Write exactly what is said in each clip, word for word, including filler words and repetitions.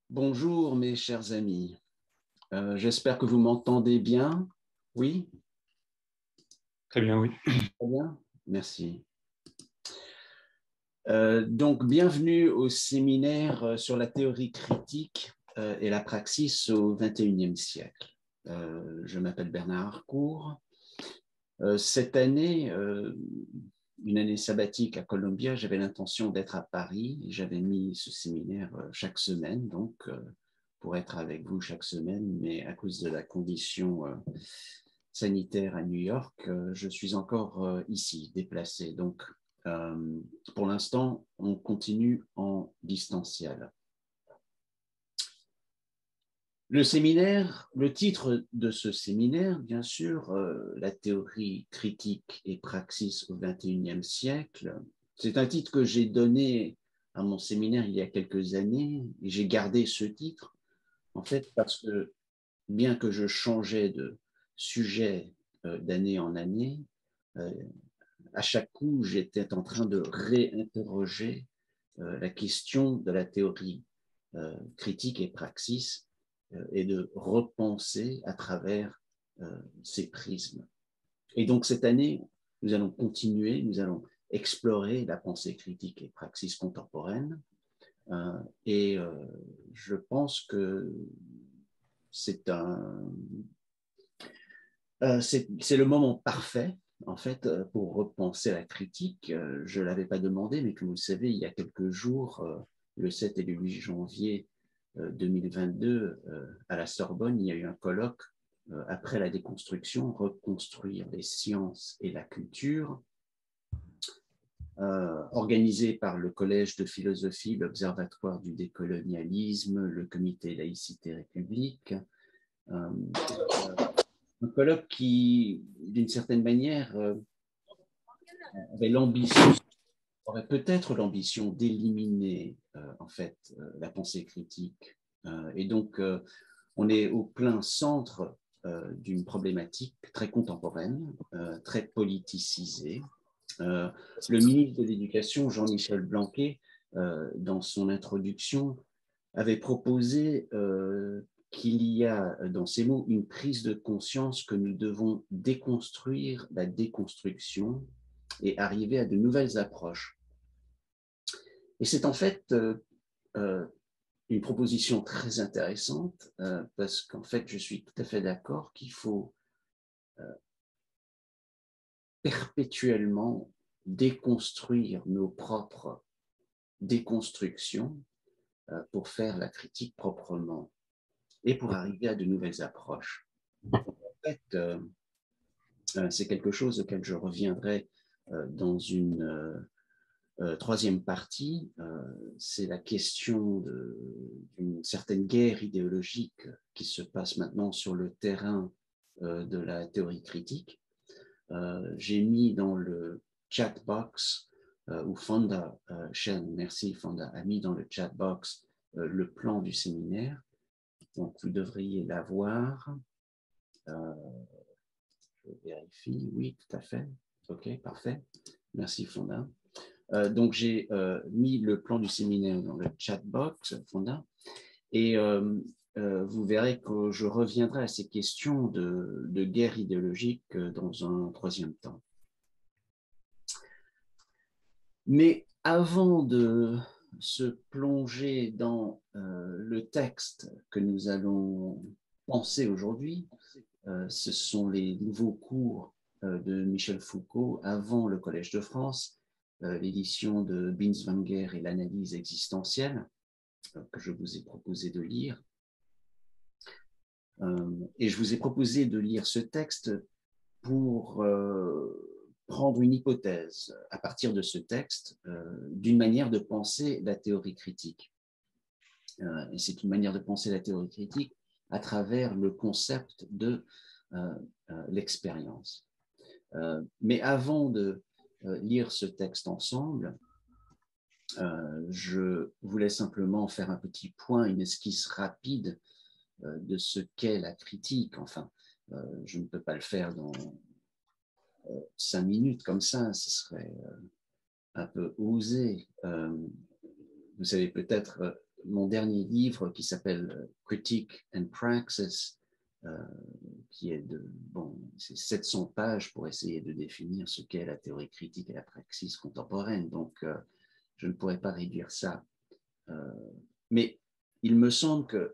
Bonjour mes chers amis, euh, j'espère que vous m'entendez bien. Oui? Très bien, oui. Très bien, merci. Euh, donc, bienvenue au séminaire sur la théorie critique euh, et la praxis au vingt et unième siècle. Euh, je m'appelle Bernard Harcourt. Euh, cette année, euh, une année sabbatique à Columbia, j'avais l'intention d'être à Paris. J'avais mis ce séminaire euh, chaque semaine, donc euh, pour être avec vous chaque semaine, mais à cause de la condition euh, sanitaire à New York, euh, je suis encore euh, ici, déplacé. Donc, euh, pour l'instant, on continue en distanciel. Le séminaire, le titre de ce séminaire, bien sûr, euh, la théorie critique et praxis au vingt et unième siècle, c'est un titre que j'ai donné à mon séminaire il y a quelques années et j'ai gardé ce titre, en fait, parce que bien que je changeais de sujet euh, d'année en année, euh, à chaque coup, j'étais en train de réinterroger euh, la question de la théorie euh, critique et praxis euh, et de repenser à travers euh, ces prismes. Et donc cette année, nous allons continuer, nous allons explorer la pensée critique et praxis contemporaine. Euh, et euh, je pense que c'est un, euh, c'est, c'est le moment parfait, en fait, pour repenser la critique. Euh, je ne l'avais pas demandé, mais comme vous le savez, il y a quelques jours, euh, le sept et le huit janvier euh, deux mille vingt-deux, euh, à la Sorbonne, il y a eu un colloque euh, après la déconstruction, reconstruire les sciences et la culture, euh, organisé par le Collège de philosophie, l'Observatoire du décolonialisme, le Comité laïcité république. Euh, un colloque qui, d'une certaine manière, euh, avait l'ambition, aurait peut-être l'ambition d'éliminer euh, en fait euh, la pensée critique. Euh, et donc, euh, on est au plein centre euh, d'une problématique très contemporaine, euh, très politisée. Euh, le ministre de l'Éducation, Jean-Michel Blanquer, euh, dans son introduction, avait proposé euh, qu'il y a dans ces mots une prise de conscience que nous devons déconstruire la déconstruction et arriver à de nouvelles approches. Et c'est en fait euh, euh, une proposition très intéressante euh, parce qu'en fait, je suis tout à fait d'accord qu'il faut euh, perpétuellement déconstruire nos propres déconstructions euh, pour faire la critique proprement et pour arriver à de nouvelles approches. En fait, euh, euh, c'est quelque chose auquel je reviendrai euh, dans une euh, euh, troisième partie. Euh, c'est la question d'une certaine guerre idéologique qui se passe maintenant sur le terrain euh, de la théorie critique. Euh, j'ai mis dans le chat box euh, où Fonda, euh, Shen, merci Fonda, a mis dans le chat box euh, le plan du séminaire. Donc vous devriez l'avoir. Euh, je vérifie, oui, tout à fait. Ok, parfait. Merci Fonda. Euh, donc j'ai euh, mis le plan du séminaire dans le chat box, Fonda, et euh, euh, vous verrez que je reviendrai à ces questions de, de guerre idéologique dans un troisième temps. Mais avant de se plonger dans euh, le texte que nous allons penser aujourd'hui, euh, ce sont les nouveaux cours euh, de Michel Foucault avant le Collège de France, euh, l'édition de Binswanger et l'analyse existentielle, euh, que je vous ai proposé de lire. Euh, et je vous ai proposé de lire ce texte pour euh, prendre une hypothèse à partir de ce texte euh, d'une manière de penser la théorie critique. Euh, et c'est une manière de penser la théorie critique à travers le concept de euh, euh, l'expérience. Euh, mais avant de euh, lire ce texte ensemble, euh, je voulais simplement faire un petit point, une esquisse rapide euh, de ce qu'est la critique. Enfin, euh, je ne peux pas le faire dans euh, cinq minutes comme ça, ce serait euh, un peu osé. Euh, vous savez peut-être, euh, mon dernier livre qui s'appelle Critique and Praxis, euh, qui est de, bon, c'est sept cents pages pour essayer de définir ce qu'est la théorie critique et la praxis contemporaine. Donc, euh, je ne pourrais pas réduire ça. Euh, mais il me semble que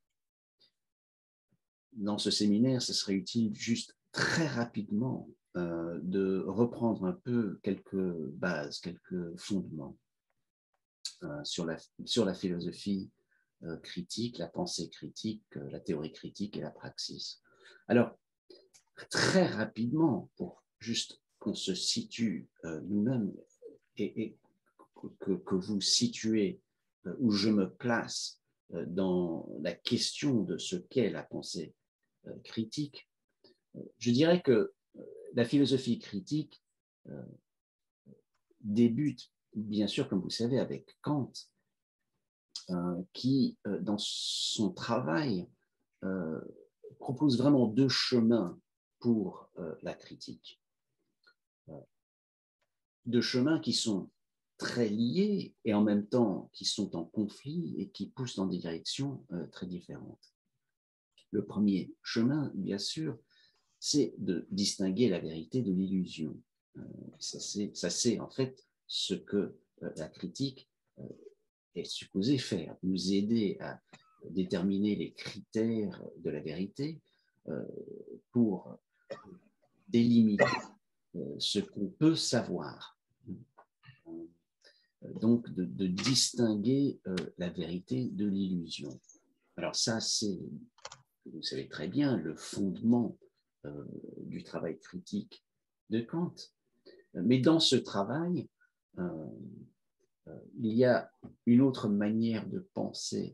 dans ce séminaire, ce serait utile juste très rapidement euh, de reprendre un peu quelques bases, quelques fondements euh, sur, la, sur la philosophie euh, critique, la pensée critique, euh, la théorie critique et la praxis. Alors, très rapidement, pour juste qu'on se situe euh, nous-mêmes et, et que, que vous situez euh, où je me place euh, dans la question de ce qu'est la pensée euh, critique, euh, je dirais que euh, la philosophie critique euh, débute, bien sûr, comme vous savez, avec Kant, euh, qui, euh, dans son travail, euh, propose vraiment deux chemins pour euh, la critique. Euh, deux chemins qui sont très liés et en même temps qui sont en conflit et qui poussent dans des directions euh, très différentes. Le premier chemin, bien sûr, c'est de distinguer la vérité de l'illusion. Euh, ça, c'est, ça, c'est en fait ce que euh, la critique euh, est supposée faire, nous aider à déterminer les critères de la vérité euh, pour délimiter euh, ce qu'on peut savoir. Donc, de, de distinguer euh, la vérité de l'illusion. Alors ça, c'est, vous savez très bien, le fondement euh, du travail critique de Kant. Mais dans ce travail, euh, euh, il y a une autre manière de penser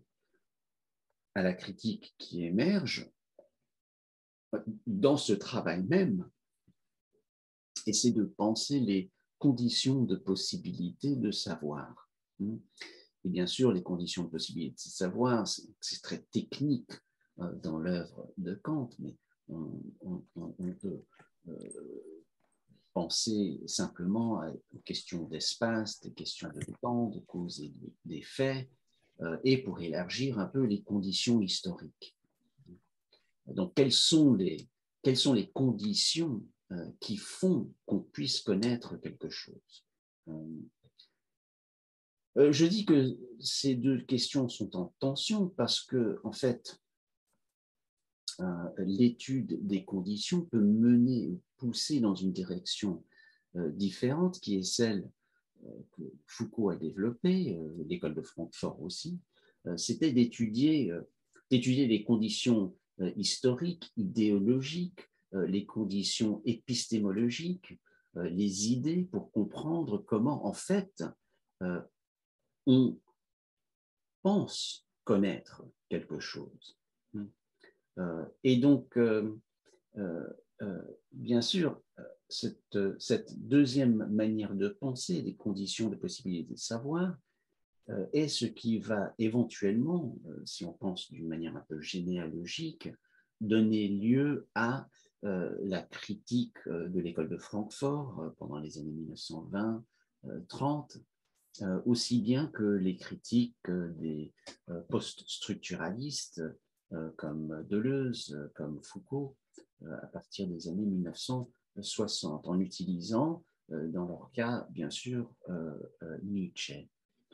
à la critique qui émerge dans ce travail même, et c'est de penser les conditions de possibilité de savoir. Et bien sûr, les conditions de possibilité de savoir, c'est très technique euh, dans l'œuvre de Kant, mais on, on, on peut euh, penser simplement aux questions d'espace, des questions de temps, de cause et d'effet, euh, et pour élargir un peu les conditions historiques. Donc, quelles sont les, quelles sont les conditions euh, qui font qu'on puisse connaître quelque chose? euh, euh, Je dis que ces deux questions sont en tension parce que, en fait, euh, l'étude des conditions peut mener ou pousser dans une direction euh, différente, qui est celle euh, que Foucault a développée, euh, l'école de Francfort aussi, euh, c'était d'étudier euh, d'étudier les conditions euh, historiques, idéologiques, euh, les conditions épistémologiques, euh, les idées pour comprendre comment, en fait, euh, on pense connaître quelque chose. Euh, et donc, euh, euh, euh, bien sûr, cette, cette deuxième manière de penser des conditions de possibilité de savoir euh, est ce qui va éventuellement, euh, si on pense d'une manière un peu généalogique, donner lieu à euh, la critique euh, de l'école de Francfort euh, pendant les années mille neuf cent vingt trente, euh, aussi bien que les critiques euh, des euh, post-structuralistes euh, comme Deleuze, euh, comme Foucault, euh, à partir des années mille neuf cent soixante, en utilisant, euh, dans leur cas, bien sûr, euh, euh, Nietzsche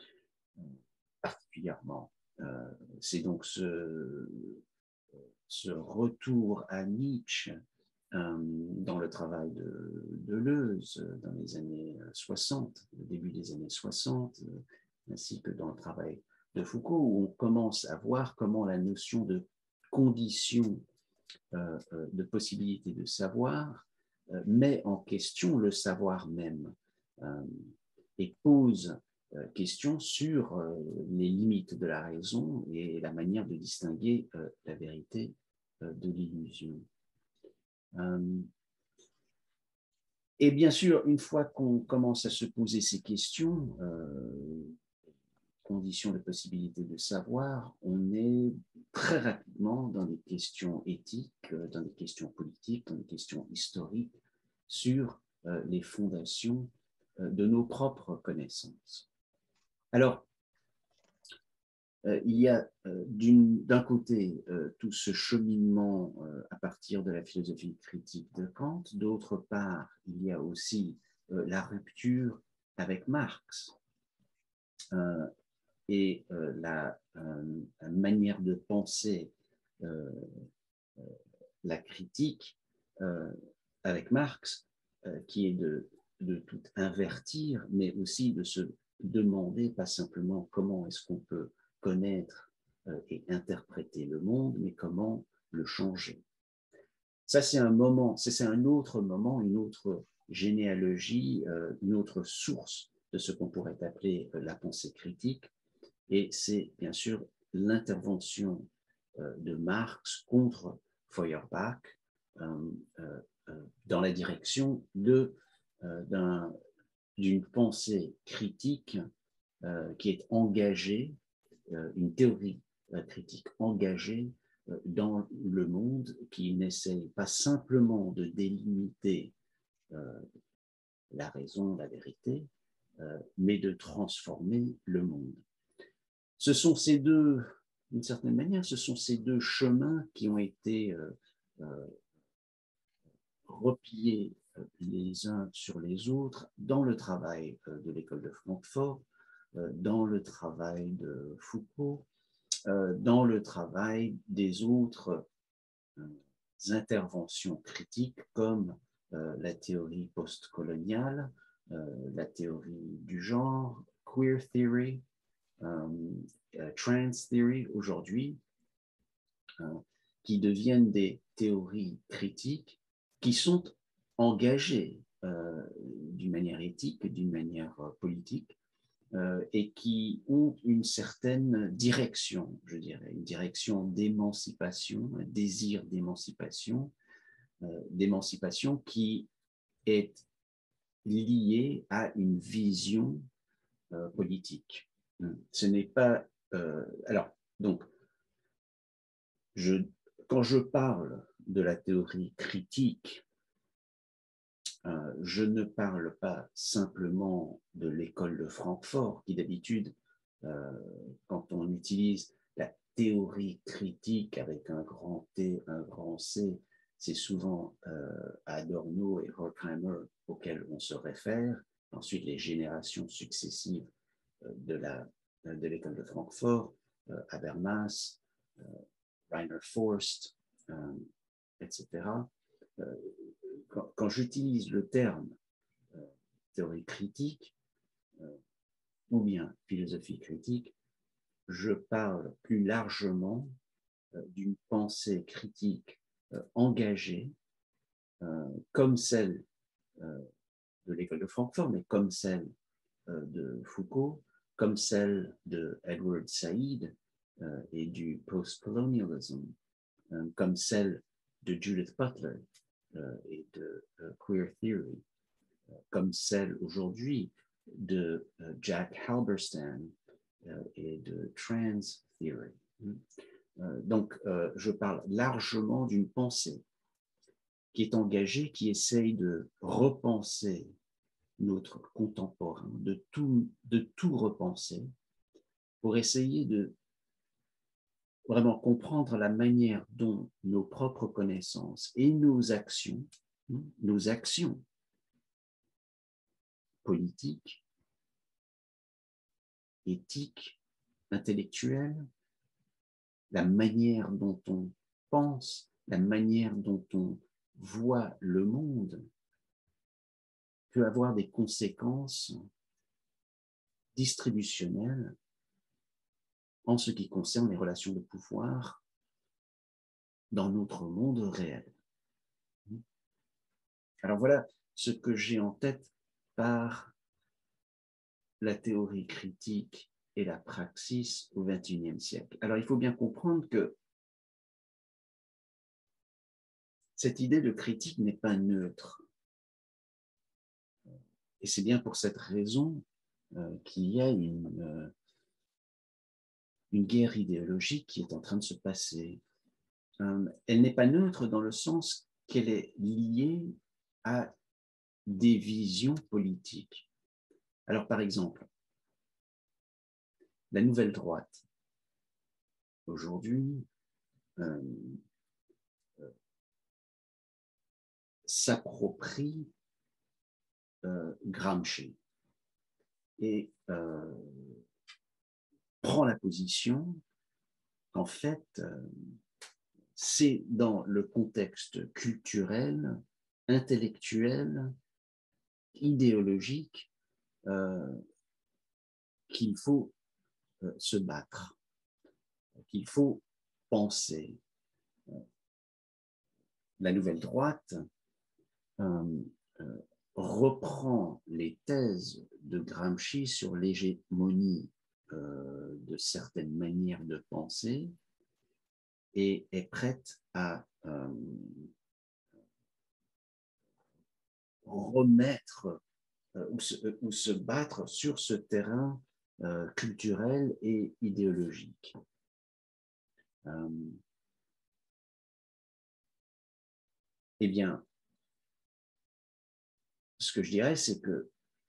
particulièrement. Euh, c'est donc ce, ce retour à Nietzsche euh, dans le travail de Deleuze dans les années soixante, le début des années soixante, euh, ainsi que dans le travail de Foucault, où on commence à voir comment la notion de condition euh, de possibilité de savoir euh, met en question le savoir même euh, et pose euh, question sur euh, les limites de la raison et la manière de distinguer euh, la vérité euh, de l'illusion. Euh, et bien sûr, une fois qu'on commence à se poser ces questions, euh, conditions de possibilité de savoir, on est très rapidement dans des questions éthiques, dans des questions politiques, dans des questions historiques sur euh, les fondations euh, de nos propres connaissances. Alors, euh, il y a euh, d'un côté euh, tout ce cheminement euh, à partir de la philosophie critique de Kant, d'autre part, il y a aussi euh, la rupture avec Marx euh, et euh, la, euh, la manière de penser euh, la critique euh, avec Marx, euh, qui est de, de tout invertir, mais aussi de se demander pas simplement comment est-ce qu'on peut connaître euh, et interpréter le monde, mais comment le changer. Ça, c'est un moment, c'est un autre moment, une autre généalogie, euh, une autre source de ce qu'on pourrait appeler euh, la pensée critique, et c'est bien sûr l'intervention euh, de Marx contre Feuerbach euh, euh, dans la direction de, euh, d'un, d'une pensée critique euh, qui est engagée, euh, une théorie euh, critique engagée euh, dans le monde, qui n'essaye pas simplement de délimiter euh, la raison, la vérité, euh, mais de transformer le monde. Ce sont ces deux, d'une certaine manière, ce sont ces deux chemins qui ont été euh, euh, repliés euh, les uns sur les autres dans le travail euh, de l'école de Francfort, euh, dans le travail de Foucault, euh, dans le travail des autres euh, interventions critiques comme euh, la théorie postcoloniale, euh, la théorie du genre, queer theory, euh, euh, trans theory aujourd'hui, euh, qui deviennent des théories critiques qui sont engagées euh, d'une manière éthique, d'une manière euh, politique, euh, et qui ont une certaine direction, je dirais, une direction d'émancipation, un désir d'émancipation, euh, d'émancipation qui est lié à une vision euh, politique. Ce n'est pas... Euh, alors, donc, je, quand je parle de la théorie critique, euh, je ne parle pas simplement de l'école de Francfort, qui d'habitude, euh, quand on utilise la théorie critique avec un grand T, un grand C, c'est souvent euh, Adorno et Horkheimer auxquels on se réfère. Ensuite, les générations successives euh, de la, de l'école de Francfort, euh, Habermas, euh, Rainer Forst, euh, et cetera. Euh, quand, quand j'utilise le terme euh, théorie critique euh, ou bien philosophie critique, je parle plus largement euh, d'une pensée critique euh, engagée, euh, comme celle euh, de l'école de Francfort, mais comme celle euh, de Foucault, comme celle de Edward Said euh, et du post-colonialism, euh, comme celle de Judith Butler euh, et de euh, queer theory, euh, comme celle aujourd'hui de euh, Jack Halberstam euh, et de trans theory. Euh, donc, euh, je parle largement d'une pensée qui est engagée, qui essaye de repenser notre contemporain, de tout, de tout repenser, pour essayer de vraiment comprendre la manière dont nos propres connaissances et nos actions, nos actions politiques, éthiques, intellectuelles, la manière dont on pense, la manière dont on voit le monde, peut avoir des conséquences distributionnelles en ce qui concerne les relations de pouvoir dans notre monde réel. Alors voilà ce que j'ai en tête par la théorie critique et la praxis au vingt et unième siècle. Alors il faut bien comprendre que cette idée de critique n'est pas neutre. Et c'est bien pour cette raison euh, qu'il y a une, euh, une guerre idéologique qui est en train de se passer. Euh, elle n'est pas neutre dans le sens qu'elle est liée à des visions politiques. Alors par exemple, la nouvelle droite aujourd'hui euh, euh, s'approprie euh, Gramsci et euh, prend la position qu'en fait, euh, c'est dans le contexte culturel, intellectuel, idéologique euh, qu'il faut euh, se battre, qu'il faut penser. La nouvelle droite euh, euh, reprend les thèses de Gramsci sur l'hégémonie euh, de certaines manières de penser et est prête à euh, remettre euh, ou, se, ou se battre sur ce terrain euh, culturel et idéologique. Euh, eh bien, ce que je dirais, c'est que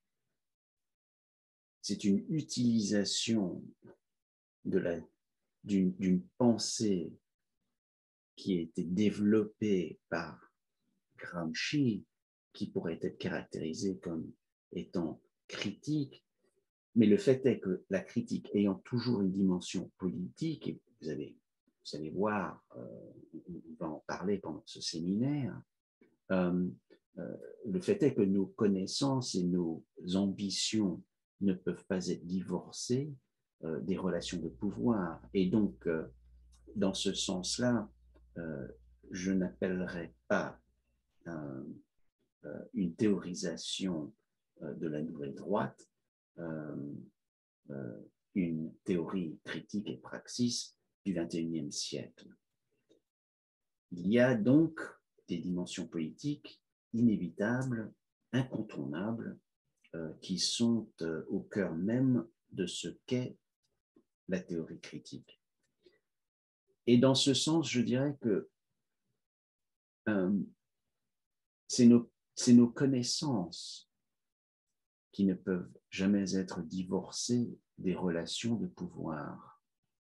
c'est une utilisation de la, d'une, d'une pensée qui a été développée par Gramsci, qui pourrait être caractérisée comme étant critique, mais le fait est que la critique ayant toujours une dimension politique, et vous allez, vous allez voir, euh, on va en parler pendant ce séminaire, euh, euh, le fait est que nos connaissances et nos ambitions ne peuvent pas être divorcées euh, des relations de pouvoir. Et donc, euh, dans ce sens-là, euh, je n'appellerais pas euh, euh, une théorisation euh, de la nouvelle droite euh, euh, une théorie critique et praxis du vingt et unième siècle. Il y a donc des dimensions politiques inévitables, incontournables, euh, qui sont euh, au cœur même de ce qu'est la théorie critique. Et dans ce sens, je dirais que euh, c'est nos, c'est nos connaissances qui ne peuvent jamais être divorcées des relations de pouvoir.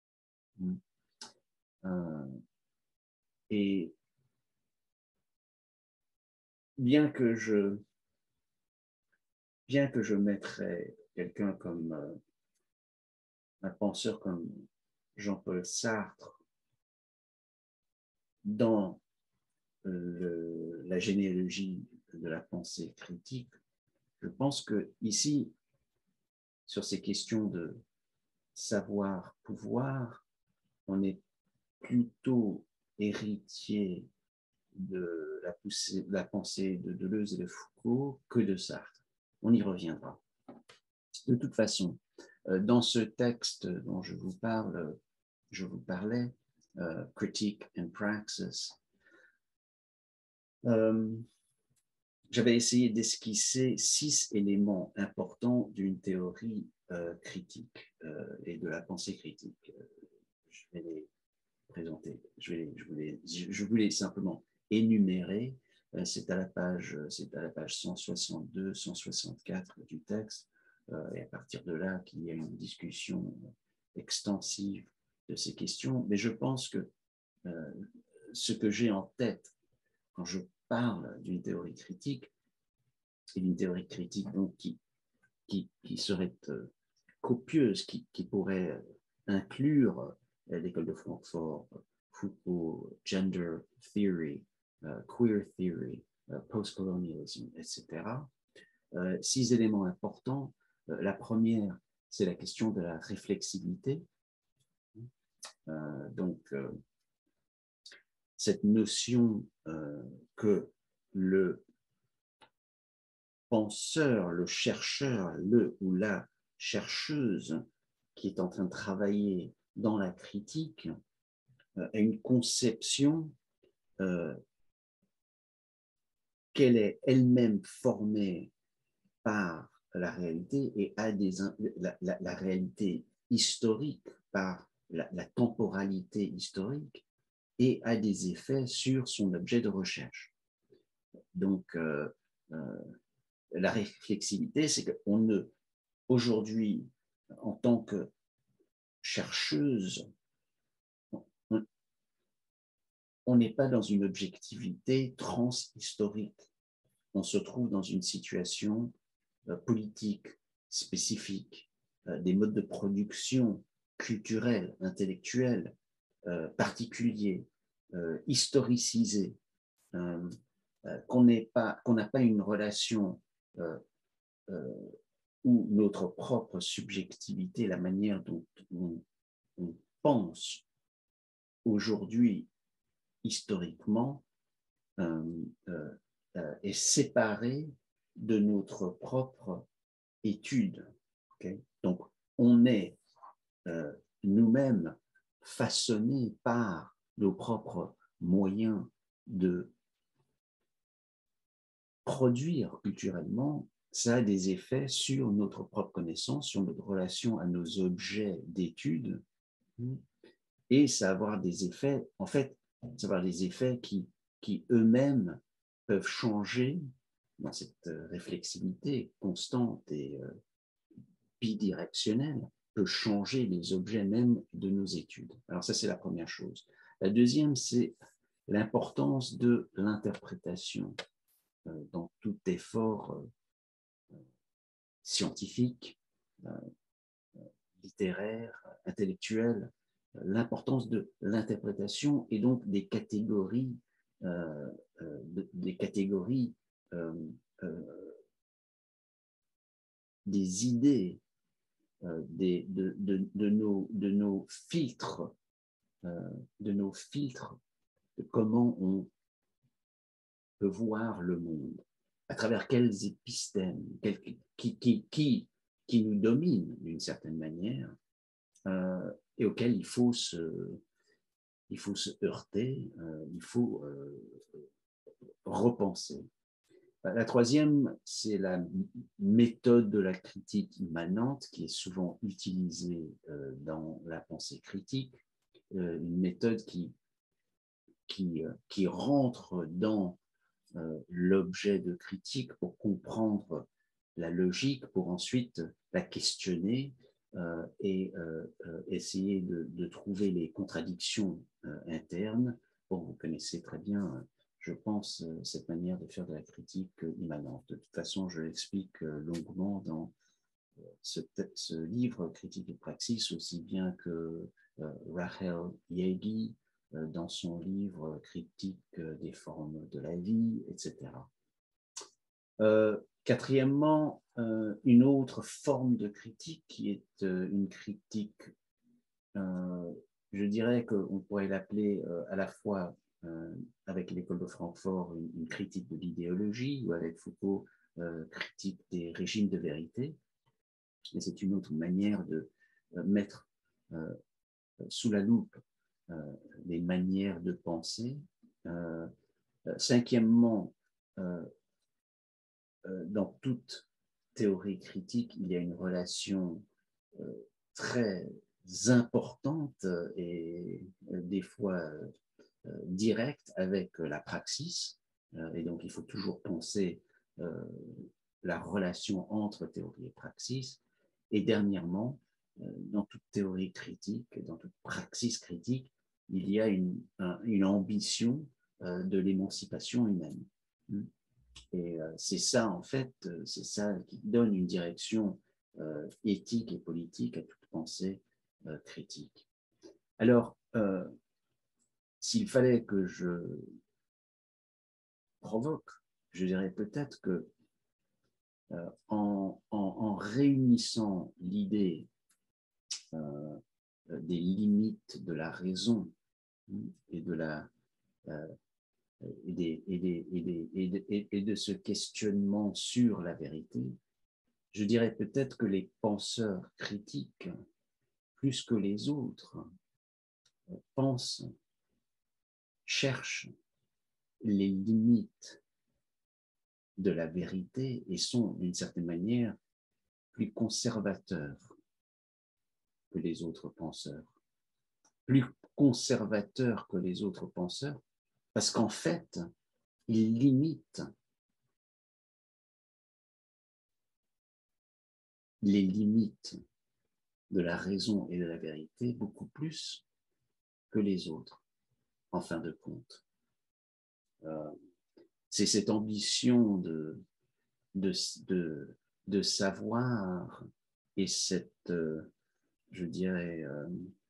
Euh, et bien que je, bien que je mettrais quelqu'un comme euh, un penseur comme Jean-Paul Sartre dans le, la généalogie de la pensée critique, je pense que ici, sur ces questions de savoir-pouvoir, on est plutôt héritier de la, poussée, de la pensée de Deleuze et de Foucault que de Sartre. On y reviendra. De toute façon, dans ce texte dont je vous parle, je vous parlais, uh, Critique and Praxis, euh, j'avais essayé d'esquisser six éléments importants d'une théorie euh, critique euh, et de la pensée critique. Je vais les présenter, je, vais les, je, voulais, je voulais simplement énumérer, euh, c'est à la page, c'est à la page cent soixante-deux, cent soixante-quatre du texte, euh, et à partir de là qu'il y a une discussion extensive de ces questions, mais je pense que euh, ce que j'ai en tête quand je parle d'une théorie critique, et d'une théorie critique donc, qui, qui, qui serait euh, copieuse, qui, qui pourrait inclure euh, l'école de Francfort, Foucault, gender theory, uh, queer theory, uh, post-colonialism, et cetera. Euh, six éléments importants. Euh, la première, c'est la question de la réflexivité. Euh, donc, euh, cette notion euh, que le penseur, le chercheur, le ou la chercheuse qui est en train de travailler dans la critique euh, a une conception euh, qu'elle est elle-même formée par la réalité et a des, la, la, la réalité historique par la, la temporalité historique et a des effets sur son objet de recherche. Donc, euh, euh, la réflexivité, c'est qu'on ne, aujourd'hui, en tant que chercheuse, on n'est pas dans une objectivité transhistorique. On se trouve dans une situation euh, politique spécifique, euh, des modes de production culturels, intellectuels, euh, particuliers, euh, historicisés, euh, euh, qu'on n'est pas, qu'on n'a pas une relation euh, euh, où notre propre subjectivité, la manière dont on, on pense aujourd'hui historiquement, euh, euh, euh, est séparée de notre propre étude. Okay? Donc, on est euh, nous-mêmes façonnés par nos propres moyens de produire culturellement. Ça a des effets sur notre propre connaissance, sur notre relation à nos objets d'étude, et ça va avoir des effets, en fait, ça va avoir des effets qui, qui eux-mêmes peuvent changer dans cette réflexivité constante et euh, bidirectionnelle, peut changer les objets même de nos études. Alors ça, c'est la première chose. La deuxième, c'est l'importance de l'interprétation euh, dans tout effort euh, scientifique, euh, littéraire, intellectuel, l'importance de l'interprétation et donc des catégories, euh, euh, des catégories, euh, euh, des idées, euh, des, de, de, de, nos, de nos filtres, euh, de nos filtres, de comment on peut voir le monde, à travers quels épistémes, quel, qui, qui, qui, qui nous dominent d'une certaine manière, euh, et auxquels il faut se, il faut se heurter, euh, il faut euh, repenser. La troisième, c'est la méthode de la critique immanente qui est souvent utilisée euh, dans la pensée critique, euh, une méthode qui, qui, euh, qui rentre dans euh, l'objet de critique pour comprendre la logique, pour ensuite la questionner euh, et euh, euh, essayer de, de trouver les contradictions euh, internes. Bon, vous connaissez très bien, je pense, cette manière de faire de la critique immanente. De toute façon, je l'explique longuement dans ce, ce livre, Critique et Praxis, aussi bien que euh, Rachel Yegi euh, dans son livre Critique des formes de la vie, et cetera. Euh, quatrièmement, euh, une autre forme de critique qui est euh, une critique, euh, je dirais qu'on pourrait l'appeler euh, à la fois euh, avec l'école de Francfort une, une critique de l'idéologie ou avec Foucault euh, critique des régimes de vérité. Et c'est une autre manière de euh, mettre euh, sous la loupe euh, les manières de penser. Euh, cinquièmement, euh, euh, dans toute théorie critique, il y a une relation euh, très importante et euh, des fois euh, directe avec la praxis. Euh, et donc, il faut toujours penser euh, la relation entre théorie et praxis. Et dernièrement, euh, dans toute théorie critique, dans toute praxis critique, il y a une, un, une ambition euh, de l'émancipation humaine. Et euh, c'est ça, en fait, euh, c'est ça qui donne une direction euh, éthique et politique à toute pensée euh, critique. Alors, euh, s'il fallait que je provoque, je dirais peut-être que euh, en, en, en réunissant l'idée euh, des limites de la raison et de la euh, et, des, et, des, et, des, et, de, et de ce questionnement sur la vérité, je dirais peut-être que les penseurs critiques, plus que les autres, pensent, cherchent les limites de la vérité et sont, d'une certaine manière, plus conservateurs que les autres penseurs. Plus conservateurs que les autres penseurs, parce qu'en fait, ils limitent les limites de la raison et de la vérité beaucoup plus que les autres. en fin de compte. Euh, c'est cette ambition de, de, de, de savoir et cette, euh, je dirais, euh,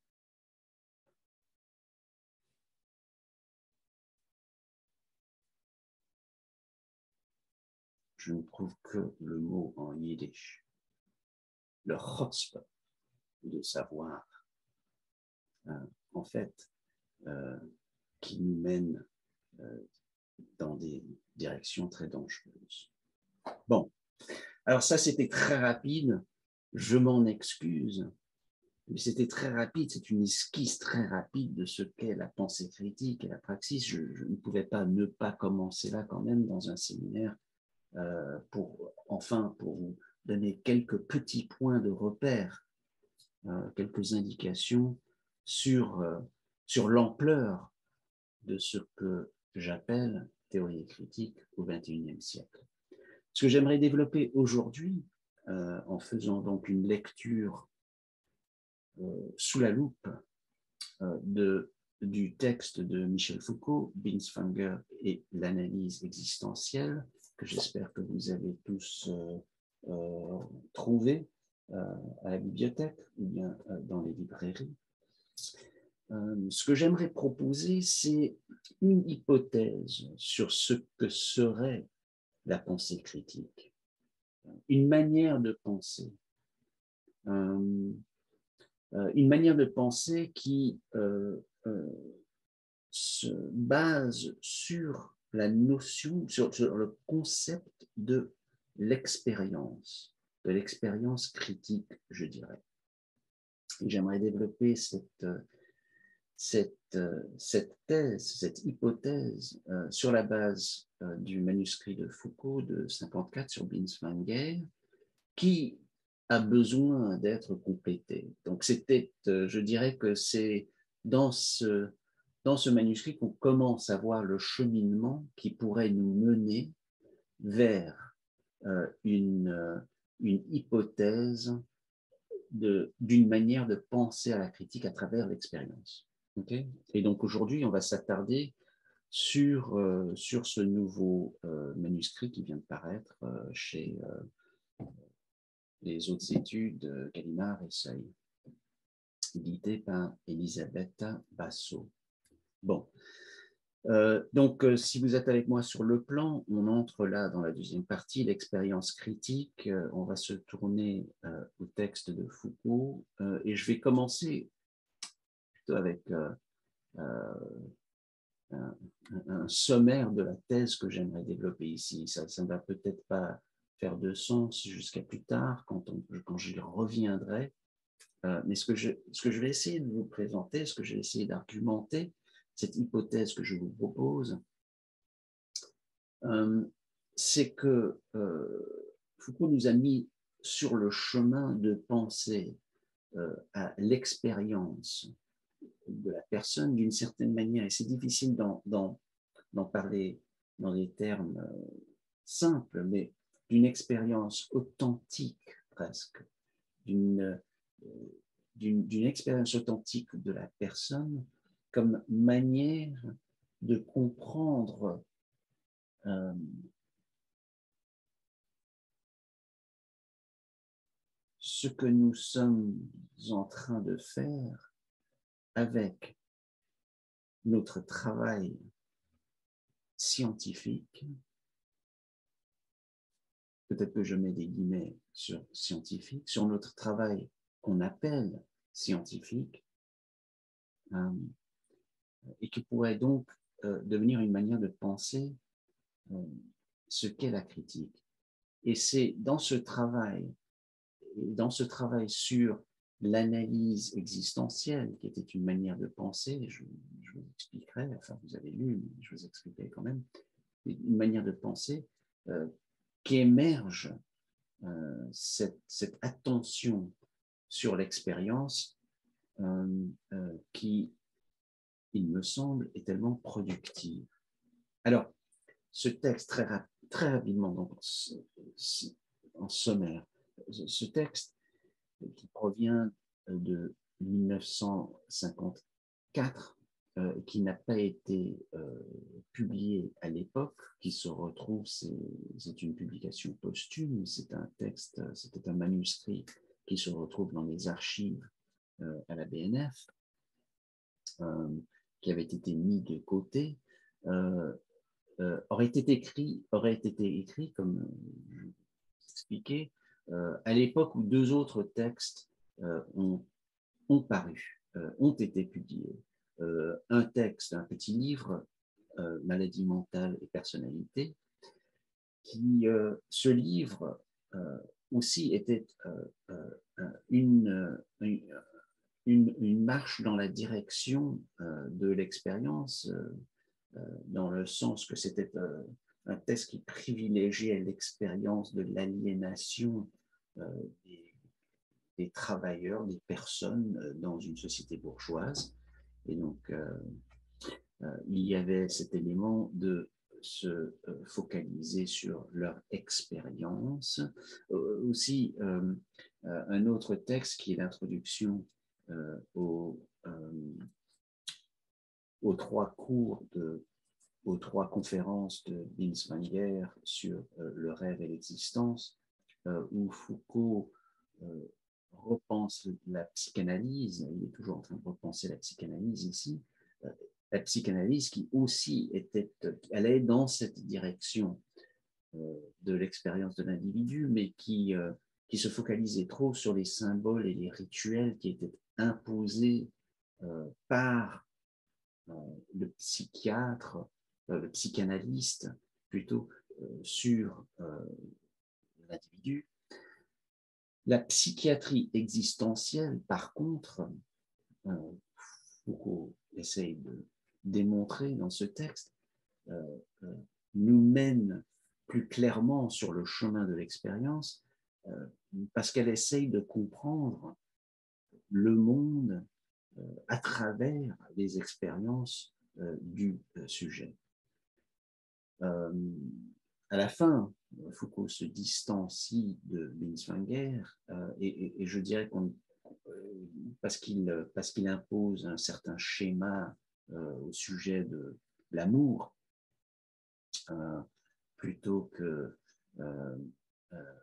je ne trouve que le mot en yiddish, le chutzpah de savoir, hein, en fait, euh, qui nous mène euh, dans des directions très dangereuses. Bon, alors ça c'était très rapide, je m'en excuse, mais c'était très rapide, c'est une esquisse très rapide de ce qu'est la pensée critique et la praxis. Je, je ne pouvais pas ne pas commencer là quand même dans un séminaire euh, pour, enfin, pour vous donner quelques petits points de repère, euh, quelques indications sur, euh, sur l'ampleur de ce que j'appelle théorie critique au vingt et unième siècle. Ce que j'aimerais développer aujourd'hui, euh, en faisant donc une lecture euh, sous la loupe euh, de, du texte de Michel Foucault, Binswanger et l'analyse existentielle, que j'espère que vous avez tous euh, euh, trouvé euh, à la bibliothèque ou bien euh, dans les librairies. Euh, ce que j'aimerais proposer, c'est une hypothèse sur ce que serait la pensée critique, une manière de penser, euh, euh, une manière de penser qui euh, euh, se base sur la notion, sur, sur le concept de l'expérience, de l'expérience critique, je dirais. Et j'aimerais développer cette, cette, cette thèse, cette hypothèse euh, sur la base euh, du manuscrit de Foucault de cinquante-quatre sur Binswanger, qui a besoin d'être complété. Donc c'était, euh, je dirais que c'est dans ce, dans ce manuscrit qu'on commence à voir le cheminement qui pourrait nous mener vers euh, une, euh, une hypothèse d'une manière de penser à la critique à travers l'expérience. Okay? Et donc aujourd'hui, on va s'attarder sur, euh, sur ce nouveau euh, manuscrit qui vient de paraître euh, chez euh, les autres études, euh, Gallimard et Seuil, édité par Elisabeth Basso. Bon, euh, donc euh, si vous êtes avec moi sur le plan, on entre là dans la deuxième partie, l'expérience critique. Euh, on va se tourner euh, au texte de Foucault euh, et je vais commencer plutôt avec euh, euh, un, un sommaire de la thèse que j'aimerais développer ici. Ça ne va peut-être pas faire de sens jusqu'à plus tard, quand, on, quand j'y reviendrai. Euh, mais ce que, je, ce que je vais essayer de vous présenter, ce que je vais essayer d'argumenter, cette hypothèse que je vous propose, euh, c'est que euh, Foucault nous a mis sur le chemin de penser euh, à l'expérience de la personne d'une certaine manière. Et c'est difficile d'en parler dans des termes euh, simples, mais d'une expérience authentique presque, d'une euh, d'une expérience authentique de la personne comme manière de comprendre euh, ce que nous sommes en train de faire avec notre travail scientifique. Peut-être que je mets des guillemets sur scientifique, sur notre travail qu'on appelle scientifique, euh, et qui pourrait donc euh, devenir une manière de penser euh, ce qu'est la critique. Et c'est dans ce travail, dans ce travail sur l'analyse existentielle, qui était une manière de penser, je, je vous expliquerai, enfin vous avez lu, mais je vous expliquerai quand même, une manière de penser euh, qui émerge euh, cette, cette attention sur l'expérience euh, euh, qui, il me semble, est tellement productive. Alors, ce texte, très, rap très rapidement, donc, en sommaire, ce texte qui provient de mille neuf cent cinquante-quatre, euh, qui n'a pas été euh, publié à l'époque, qui se retrouve, c'est une publication posthume, c'est un texte, c'était un manuscrit qui se retrouve dans les archives euh, à la B N F, euh, qui avait été mis de côté, euh, euh, aurait été écrit, aurait été écrit comme je expliqué, euh, à l'époque où deux autres textes euh, ont, ont paru, euh, ont été publiés. Euh, un texte, un petit livre, euh, Maladie mentale et personnalité, qui, euh, ce livre euh, aussi était euh, euh, une, une, une, une marche dans la direction euh, de l'expérience, euh, dans le sens que c'était euh, un texte qui privilégiait l'expérience de l'aliénation euh, des, des travailleurs, des personnes euh, dans une société bourgeoise. Et donc, euh, euh, il y avait cet élément de se euh, focaliser sur leur expérience. Euh, aussi, euh, euh, un autre texte qui est l'introduction euh, aux, euh, aux trois cours de aux trois conférences de Binswanger sur euh, le rêve et l'existence, euh, où Foucault euh, repense la psychanalyse, il est toujours en train de repenser la psychanalyse ici, euh, la psychanalyse qui aussi était, allait dans cette direction euh, de l'expérience de l'individu, mais qui, euh, qui se focalisait trop sur les symboles et les rituels qui étaient imposés euh, par euh, le psychiatre, euh, le psychanalyste, plutôt euh, sur euh, l'individu. La psychiatrie existentielle, par contre, euh, Foucault essaye de démontrer dans ce texte, euh, euh, nous mène plus clairement sur le chemin de l'expérience, euh, parce qu'elle essaye de comprendre le monde euh, à travers les expériences euh, du euh, sujet. Euh, à la fin, Foucault se distancie de Binswanger euh, et, et, et je dirais qu'on euh, parce qu'il parce qu'il impose un certain schéma euh, au sujet de l'amour euh, plutôt que euh, euh,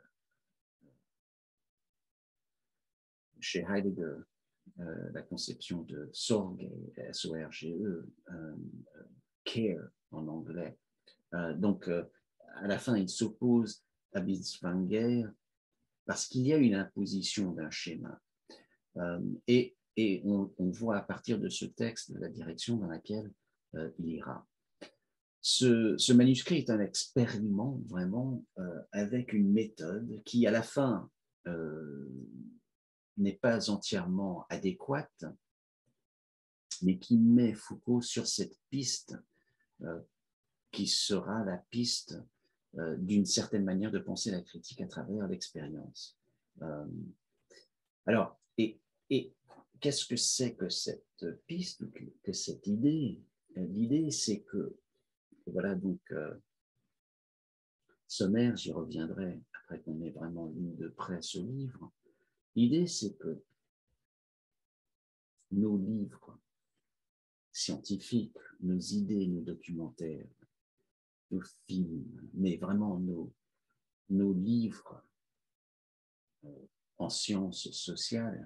chez Heidegger euh, la conception de Sorge, S O R G E, euh, care en anglais. Euh, donc, euh, à la fin, il s'oppose à Binswanger parce qu'il y a une imposition d'un schéma. Euh, et et on, on voit à partir de ce texte la direction dans laquelle euh, il ira. Ce, ce manuscrit est un expériment vraiment euh, avec une méthode qui, à la fin, euh, n'est pas entièrement adéquate, mais qui met Foucault sur cette piste euh, qui sera la piste euh, d'une certaine manière de penser la critique à travers l'expérience. Euh, alors, et, et qu'est-ce que c'est que cette piste, que, que cette idée? L'idée, c'est que, voilà, donc, euh, sommaire, j'y reviendrai après qu'on ait vraiment lu de près ce livre. L'idée, c'est que nos livres scientifiques, nos idées, nos documentaires, nos films, mais vraiment nos, nos livres euh, en sciences sociales,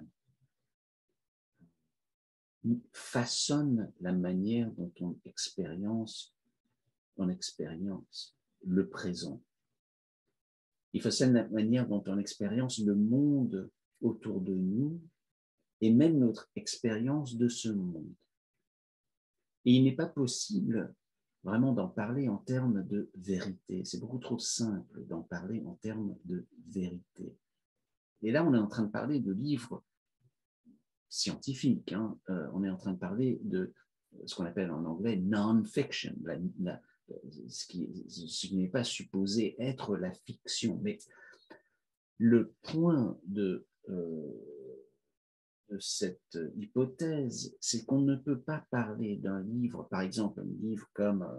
façonnent la manière dont on expérience, on expérience le présent. Ils façonnent la manière dont on expérience le monde autour de nous et même notre expérience de ce monde. Et il n'est pas possible vraiment d'en parler en termes de vérité. C'est beaucoup trop simple d'en parler en termes de vérité. Et là, on est en train de parler de livres scientifiques. Hein. Euh, on est en train de parler de ce qu'on appelle en anglais non-fiction, la, la, ce qui, ce qui n'est pas supposé être la fiction. Mais le point de, euh, de cette hypothèse, c'est qu'on ne peut pas parler d'un livre, par exemple, un livre comme, euh,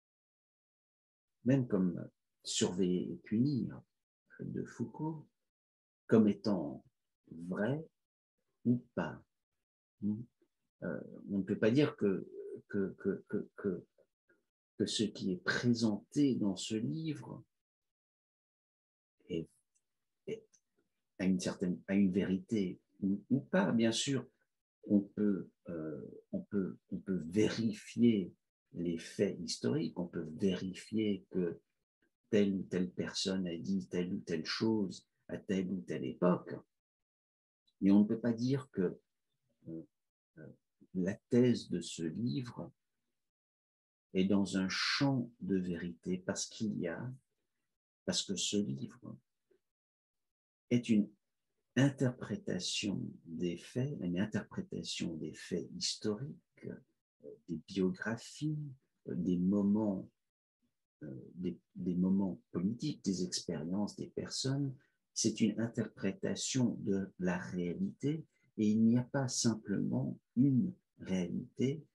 même comme Surveiller et punir de Foucault, comme étant vrai ou pas. Euh, on ne peut pas dire que que, que, que, que, que ce qui est présenté dans ce livre est, est, a une certaine, a une vérité ou, ou pas, bien sûr. On peut, euh, on peut, on peut vérifier les faits historiques, on peut vérifier que telle ou telle personne a dit telle ou telle chose à telle ou telle époque, mais on ne peut pas dire que euh, la thèse de ce livre est dans un champ de vérité parce qu'il y a, parce que ce livre est une interprétation des faits, une interprétation des faits historiques, des biographies, des moments, des, des moments politiques, des expériences des personnes. C'est une interprétation de la réalité et il n'y a pas simplement une réalité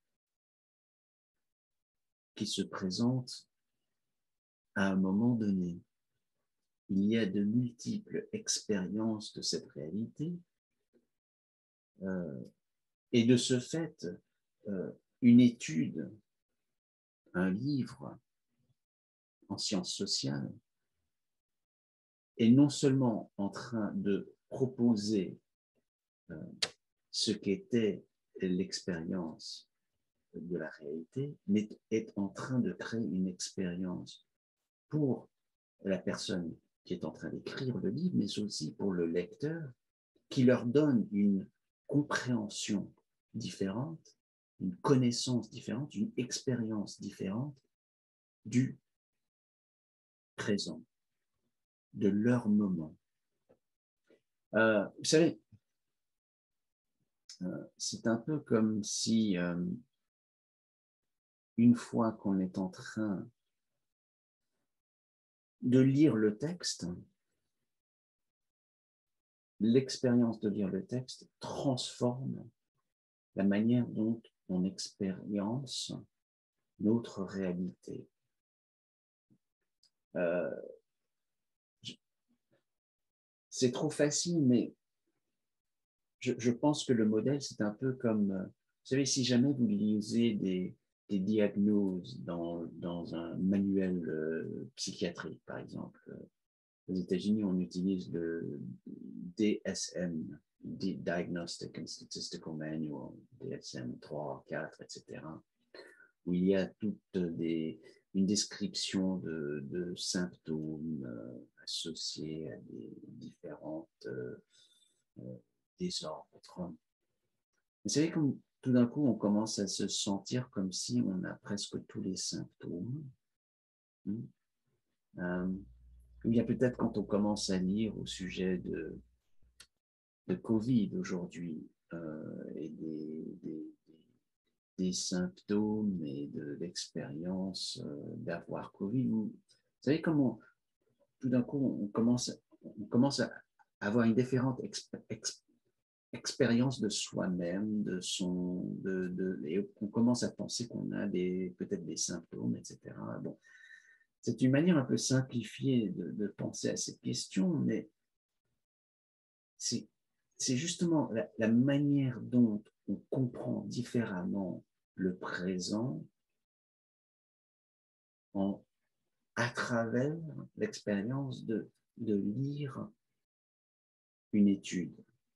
qui se présente à un moment donné. Il y a de multiples expériences de cette réalité euh, et de ce fait, euh, une étude, un livre en sciences sociales est non seulement en train de proposer euh, ce qu'était l'expérience de la réalité, mais est en train de créer une expérience pour la personne qui est en train d'écrire le livre, mais aussi pour le lecteur, qui leur donne une compréhension différente, une connaissance différente, une expérience différente du présent, de leur moment. Euh, vous savez, euh, c'est un peu comme si, euh, une fois qu'on est en train de lire le texte, l'expérience de lire le texte transforme la manière dont on expérience notre réalité. Euh, c'est trop facile, mais je, je pense que le modèle, c'est un peu comme, vous savez, si jamais vous lisez des, des diagnoses dans, dans un manuel euh, psychiatrique, par exemple, aux États-Unis, on utilise le D S M, Diagnostic and Statistical Manual, D S M trois, quatre, et cetera, où il y a toute des, une description de, de symptômes euh, associés à des différentes euh, euh, désordres. Vous savez, comme tout d'un coup, on commence à se sentir comme si on a presque tous les symptômes. Hmm. Euh, ou bien peut-être quand on commence à lire au sujet de, de Covid aujourd'hui euh, et des, des, des symptômes et de l'expérience euh, d'avoir Covid. Vous savez comment tout d'un coup on commence, on commence à avoir une différente exp, exp, expérience de soi-même, de son, de, de, et on commence à penser qu'on a des, peut-être des symptômes, et cetera. Bon, c'est une manière un peu simplifiée de, de penser à cette question, mais c'est, c'est justement la, la manière dont on comprend différemment le présent en, à travers l'expérience de, de lire une étude.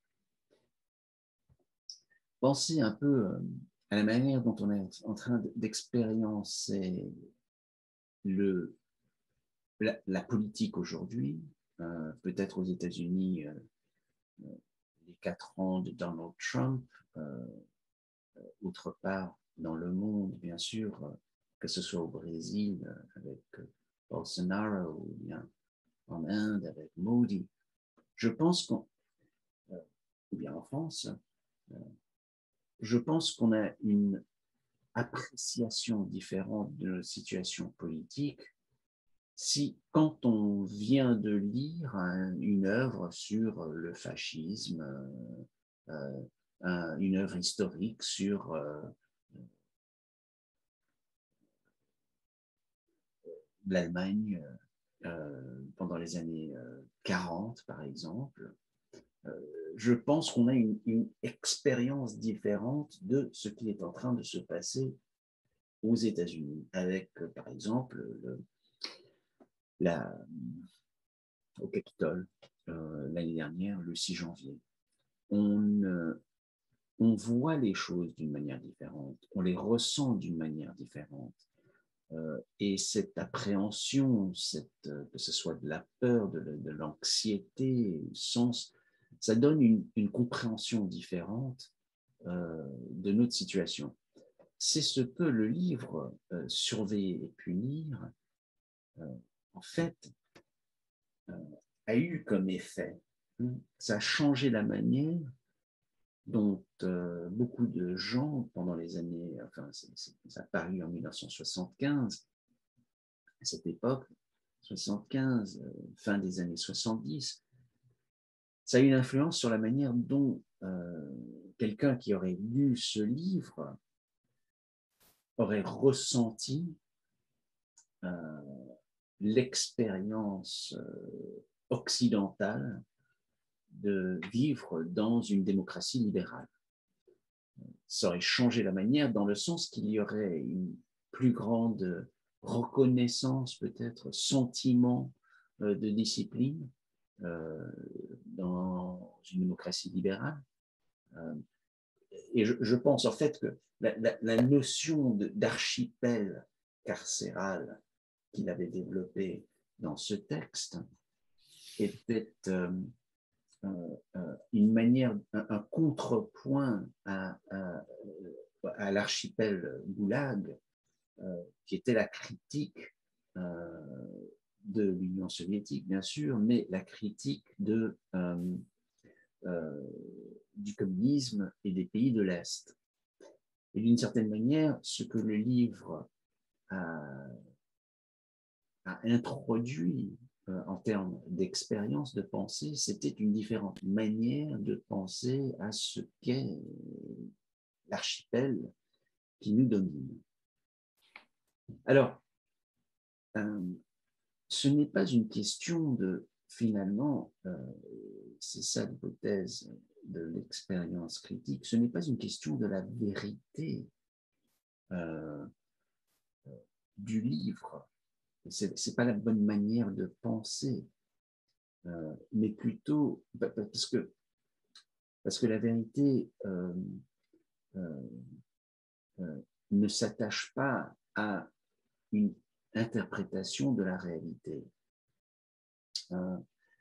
Pensez un peu à la manière dont on est en train d'expériencer le, la, la politique aujourd'hui, euh, peut-être aux États-Unis, euh, les quatre ans de Donald Trump, euh, autre part dans le monde, bien sûr, que ce soit au Brésil avec Bolsonaro ou bien en Inde avec Modi. Je pense qu'on, euh, ou bien en France, euh, je pense qu'on a une appréciation différente de la situation politique si, quand on vient de lire un, une œuvre sur le fascisme, euh, un, une œuvre historique sur euh, l'Allemagne euh, pendant les années euh, quarante, par exemple, euh, je pense qu'on a une, une expérience différente de ce qui est en train de se passer aux États-Unis, avec, par exemple, le, la, au Capitole, euh, l'année dernière, le six janvier. On, euh, on voit les choses d'une manière différente, on les ressent d'une manière différente. Euh, et cette appréhension, cette, euh, que ce soit de la peur, de, de l'anxiété, sens, ça donne une, une compréhension différente euh, de notre situation. C'est ce que le livre euh, Surveiller et punir, euh, en fait, euh, a eu comme effet. Ça a changé la manière dont euh, beaucoup de gens, pendant les années, enfin, c'est, c'est, ça a paru en mille neuf cent soixante-quinze, à cette époque, soixante-quinze, euh, fin des années soixante-dix, ça a eu une influence sur la manière dont euh, quelqu'un qui aurait lu ce livre aurait ressenti euh, l'expérience euh, occidentale de vivre dans une démocratie libérale. Ça aurait changé la manière dans le sens qu'il y aurait une plus grande reconnaissance, peut-être sentiment euh, de discipline euh, dans une démocratie libérale. Euh, et je, je pense en fait que la, la, la notion d'archipel carcéral qu'il avait développée dans ce texte était euh, euh, une manière, un, un contrepoint à, à, à l'archipel Goulag, euh, qui était la critique euh, de l'Union soviétique, bien sûr, mais la critique de, euh, euh, du communisme et des pays de l'Est. Et d'une certaine manière, ce que le livre a, a introduit euh, en termes d'expérience de pensée, c'était une différente manière de penser à ce qu'est l'archipel qui nous domine. Alors, euh, ce n'est pas une question de, finalement, euh, c'est ça l'hypothèse de l'expérience critique, ce n'est pas une question de la vérité euh, du livre. Ce n'est pas la bonne manière de penser, euh, mais plutôt parce que, parce que la vérité euh, euh, euh, ne s'attache pas à une interprétation de la réalité. Euh,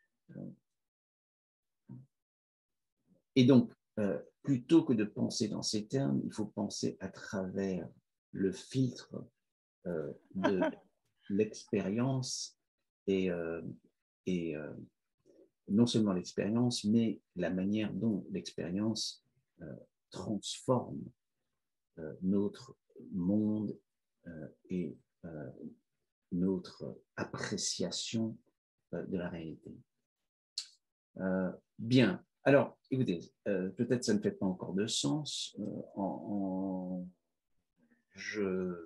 et donc, euh, plutôt que de penser dans ces termes, il faut penser à travers le filtre euh, de l'expérience et, euh, et euh, non seulement l'expérience, mais la manière dont l'expérience euh, transforme euh, notre monde euh, et euh, notre appréciation euh, de la réalité. Euh, bien, alors, écoutez, euh, peut-être ça ne fait pas encore de sens. Euh, en, en, je,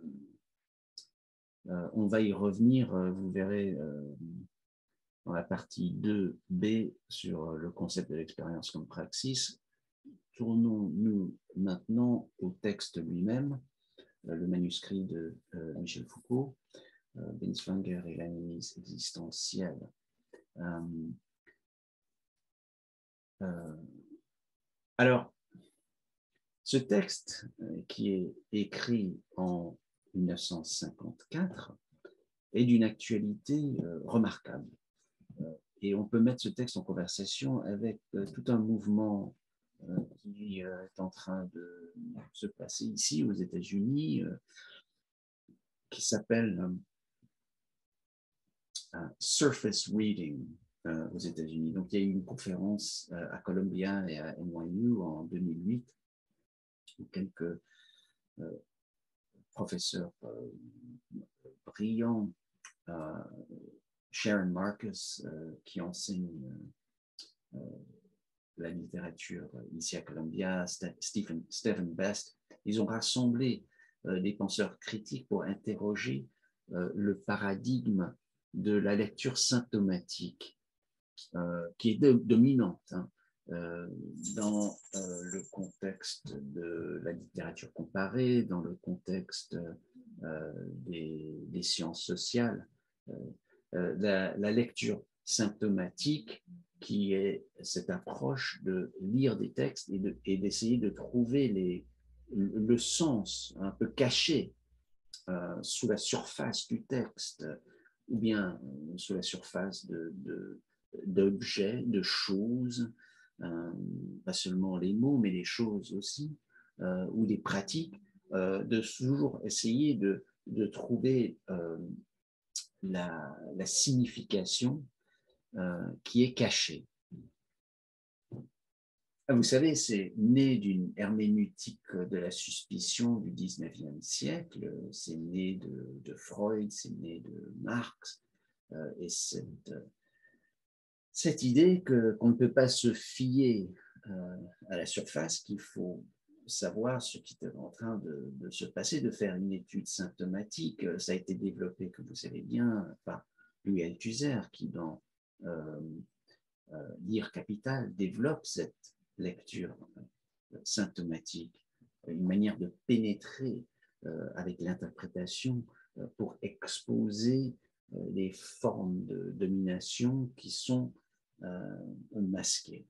euh, on va y revenir, euh, vous verrez euh, dans la partie deux B sur le concept de l'expérience comme praxis. Tournons-nous maintenant au texte lui-même, euh, le manuscrit de euh, Michel Foucault, euh, Binswanger et l'analyse existentielle. Euh, euh, alors, ce texte euh, qui est écrit en mille neuf cent cinquante-quatre est d'une actualité euh, remarquable. Euh, et on peut mettre ce texte en conversation avec euh, tout un mouvement euh, qui euh, est en train de se passer ici aux États-Unis, euh, qui s'appelle euh, Surface Reading euh, aux États-Unis. Donc, il y a eu une conférence euh, à Columbia et à N Y U en deux mille huit où quelques euh, professeurs euh, brillants, euh, Sharon Marcus, euh, qui enseigne euh, la littérature ici à Columbia, Stephen, Stephen Best, ils ont rassemblé euh, des penseurs critiques pour interroger euh, le paradigme de la lecture symptomatique, euh, qui est de, dominante hein, euh, dans euh, le contexte de la littérature comparée, dans le contexte euh, des, des sciences sociales, euh, euh, la, la lecture symptomatique qui est cette approche de lire des textes et, de, et d'essayer de trouver les, le sens un peu caché euh, sous la surface du texte ou bien euh, sous la surface de, de, d'objets, de choses, euh, pas seulement les mots, mais les choses aussi, euh, ou des pratiques, euh, de toujours essayer de, de trouver euh, la, la signification euh, qui est cachée. Vous savez, c'est né d'une herméneutique de la suspicion du dix-neuvième siècle, c'est né de, de Freud, c'est né de Marx, euh, et cette, cette idée que, qu'on ne peut pas se fier euh, à la surface, qu'il faut savoir ce qui est en train de, de se passer, de faire une étude symptomatique. Ça a été développé, comme vous savez bien, par Louis Althusser, qui dans euh, euh, Lire Capital développe cette lecture euh, symptomatique, une manière de pénétrer euh, avec l'interprétation euh, pour exposer euh, les formes de domination qui sont euh, masquées.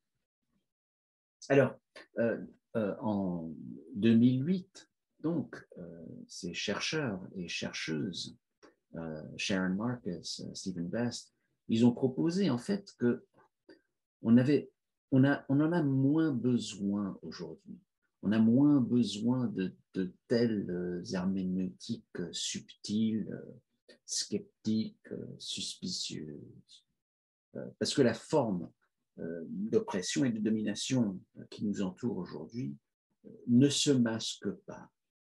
Alors, euh, euh, en deux mille huit, donc, euh, ces chercheurs et chercheuses, euh, Sharon Marcus, Stephen Best, ils ont proposé en fait que on, avait, on, a, on en a moins besoin aujourd'hui. On a moins besoin de, de telles herméneutiques subtiles, sceptiques, suspicieuses. Parce que la forme d'oppression et de domination qui nous entoure aujourd'hui ne se masque pas.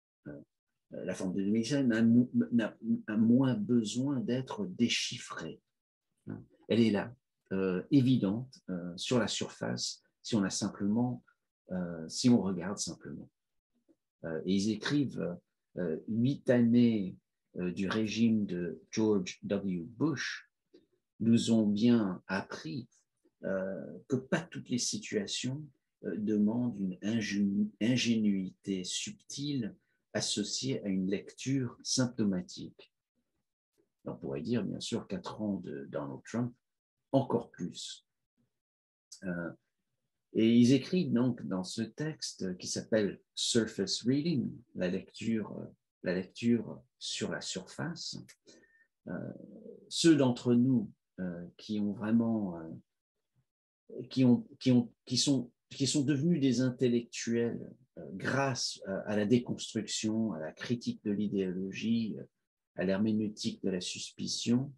La forme de domination n'a, n'a moins besoin d'être déchiffrée. Elle est là, euh, évidente, euh, sur la surface, si on a simplement, euh, si on regarde simplement. Euh, et ils écrivent euh, huit années euh, du régime de George W. Bush nous ont bien appris euh, que pas toutes les situations euh, demandent une ingénu- ingénuité subtile associée à une lecture symptomatique. On pourrait dire, bien sûr, quatre ans de Donald Trump, encore plus. Euh, et ils écrivent donc dans ce texte qui s'appelle Surface Reading, la lecture, la lecture sur la surface. Euh, ceux d'entre nous euh, qui ont vraiment, euh, qui, ont, qui, ont, qui, sont, qui sont devenus des intellectuels euh, grâce à, à la déconstruction, à la critique de l'idéologie, à l'herméneutique de la suspicion,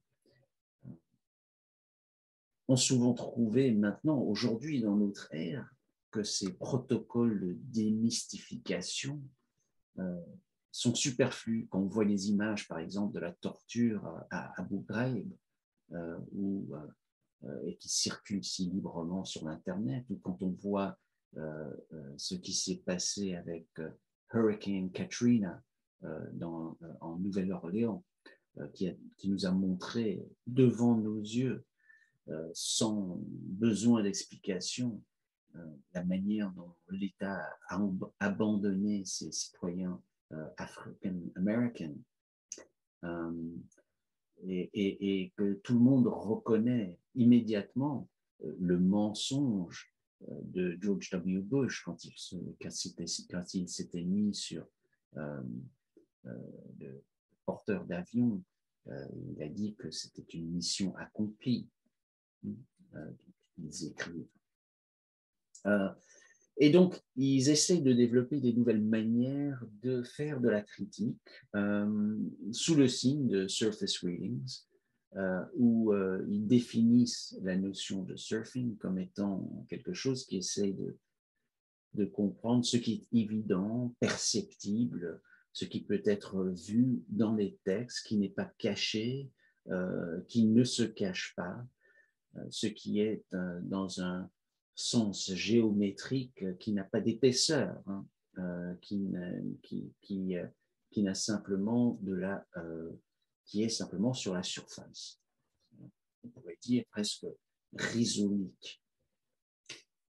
ont souvent trouvé maintenant, aujourd'hui dans notre ère, que ces protocoles de démystification euh, sont superflus. Quand on voit les images, par exemple, de la torture à Abu Ghraib, euh, ou, euh, et qui circulent si librement sur l'Internet, ou quand on voit euh, euh, ce qui s'est passé avec euh, Hurricane Katrina euh, dans, euh, en Nouvelle-Orléans, euh, qui, a, qui nous a montré devant nos yeux, Euh, sans besoin d'explication, euh, la manière dont l'État a abandonné ses citoyens euh, africains-américains, euh, et, et, et que tout le monde reconnaît immédiatement euh, le mensonge euh, de George W. Bush quand il, se, quand il s'était mis sur euh, euh, le porteur d'avion. Euh, il a dit que c'était une mission accomplie. Euh, ils écrivent. Euh, et donc, ils essayent de développer des nouvelles manières de faire de la critique euh, sous le signe de surface readings, euh, où euh, ils définissent la notion de surfing comme étant quelque chose qui essaye de, de comprendre ce qui est évident, perceptible, ce qui peut être vu dans les textes, qui n'est pas caché, euh, qui ne se cache pas, ce qui est euh, dans un sens géométrique qui n'a pas d'épaisseur, hein, euh, qui, qui, qui, euh, qui n'a simplement de la, euh, qui est simplement sur la surface. On pourrait dire presque rhizolique.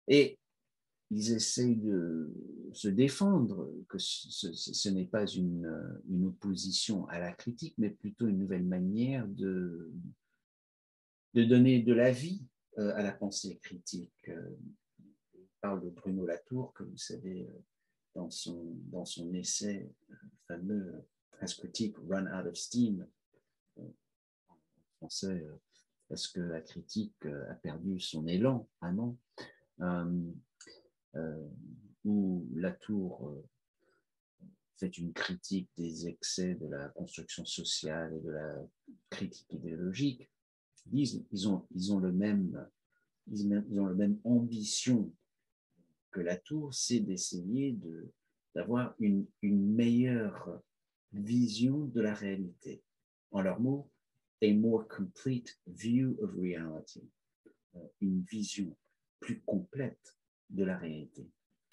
Et ils essayent de se défendre, que ce, ce, ce n'est pas une, une opposition à la critique, mais plutôt une nouvelle manière de, de donner de la vie euh, à la pensée critique. Euh, il parle de Bruno Latour, que vous savez, euh, dans, son, dans son essai euh, fameux « Has Critique Run Out of Steam », euh, en français, euh, « Est-ce que la critique euh, a perdu son élan ?» Ah non. Euh, euh, où Latour euh, fait une critique des excès de la construction sociale et de la critique idéologique. Ils disent ils ont, ils ont le même, ils ont le même ambition que Latour, c'est d'essayer de, d'avoir une, une meilleure vision de la réalité. En leurs mots, a more complete view of reality, une vision plus complète de la réalité.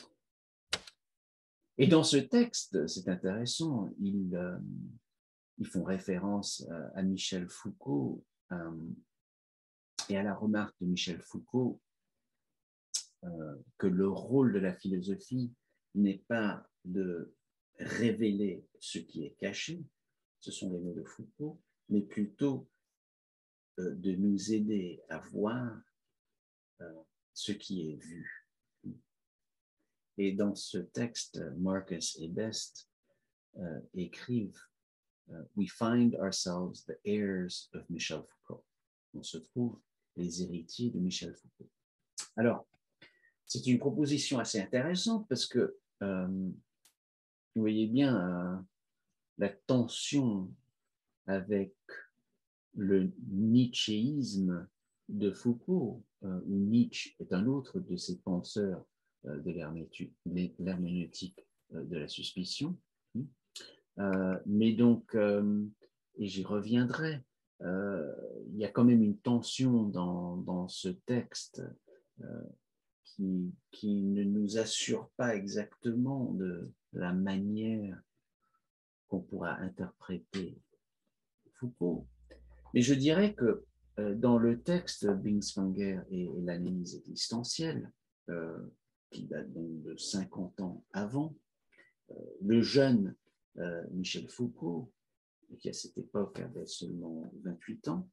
Et dans ce texte, c'est intéressant, ils, euh, ils font référence à Michel Foucault euh, et à la remarque de Michel Foucault euh, que le rôle de la philosophie n'est pas de révéler ce qui est caché, ce sont les mots de Foucault, mais plutôt euh, de nous aider à voir euh, ce qui est vu. Et dans ce texte, Marcus et Best euh, écrivent uh, « We find ourselves the heirs of Michel Foucault ». On se trouve les héritiers de Michel Foucault. Alors, c'est une proposition assez intéressante parce que euh, vous voyez bien euh, la tension avec le nietzschéisme de Foucault, euh, où Nietzsche est un autre de ces penseurs euh, de l'herméneutique euh, de la suspicion. Euh, mais donc, euh, et j'y reviendrai, euh, il y a quand même une tension dans, dans ce texte euh, qui, qui ne nous assure pas exactement de la manière qu'on pourra interpréter Foucault. Mais je dirais que euh, dans le texte Binswanger et, et l'analyse existentielle, euh, qui date donc de cinquante ans avant, euh, le jeune euh, Michel Foucault, qui à cette époque avait seulement vingt-huit ans,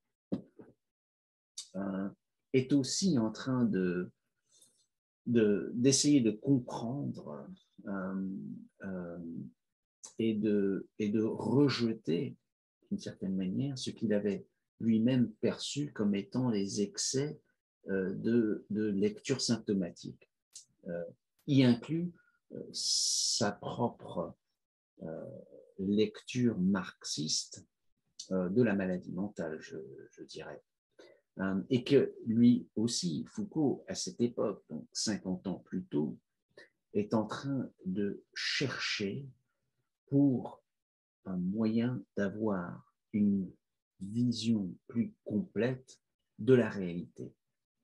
euh, est aussi en train de, de, d'essayer de comprendre euh, euh, et, de, et de rejeter, d'une certaine manière, ce qu'il avait lui-même perçu comme étant les excès euh, de, de lecture symptomatique. Euh, y inclut euh, sa propre euh, lecture marxiste euh, de la maladie mentale, je, je dirais. Euh, et que lui aussi, Foucault, à cette époque, donc cinquante ans plus tôt, est en train de chercher pour un moyen d'avoir une vision plus complète de la réalité.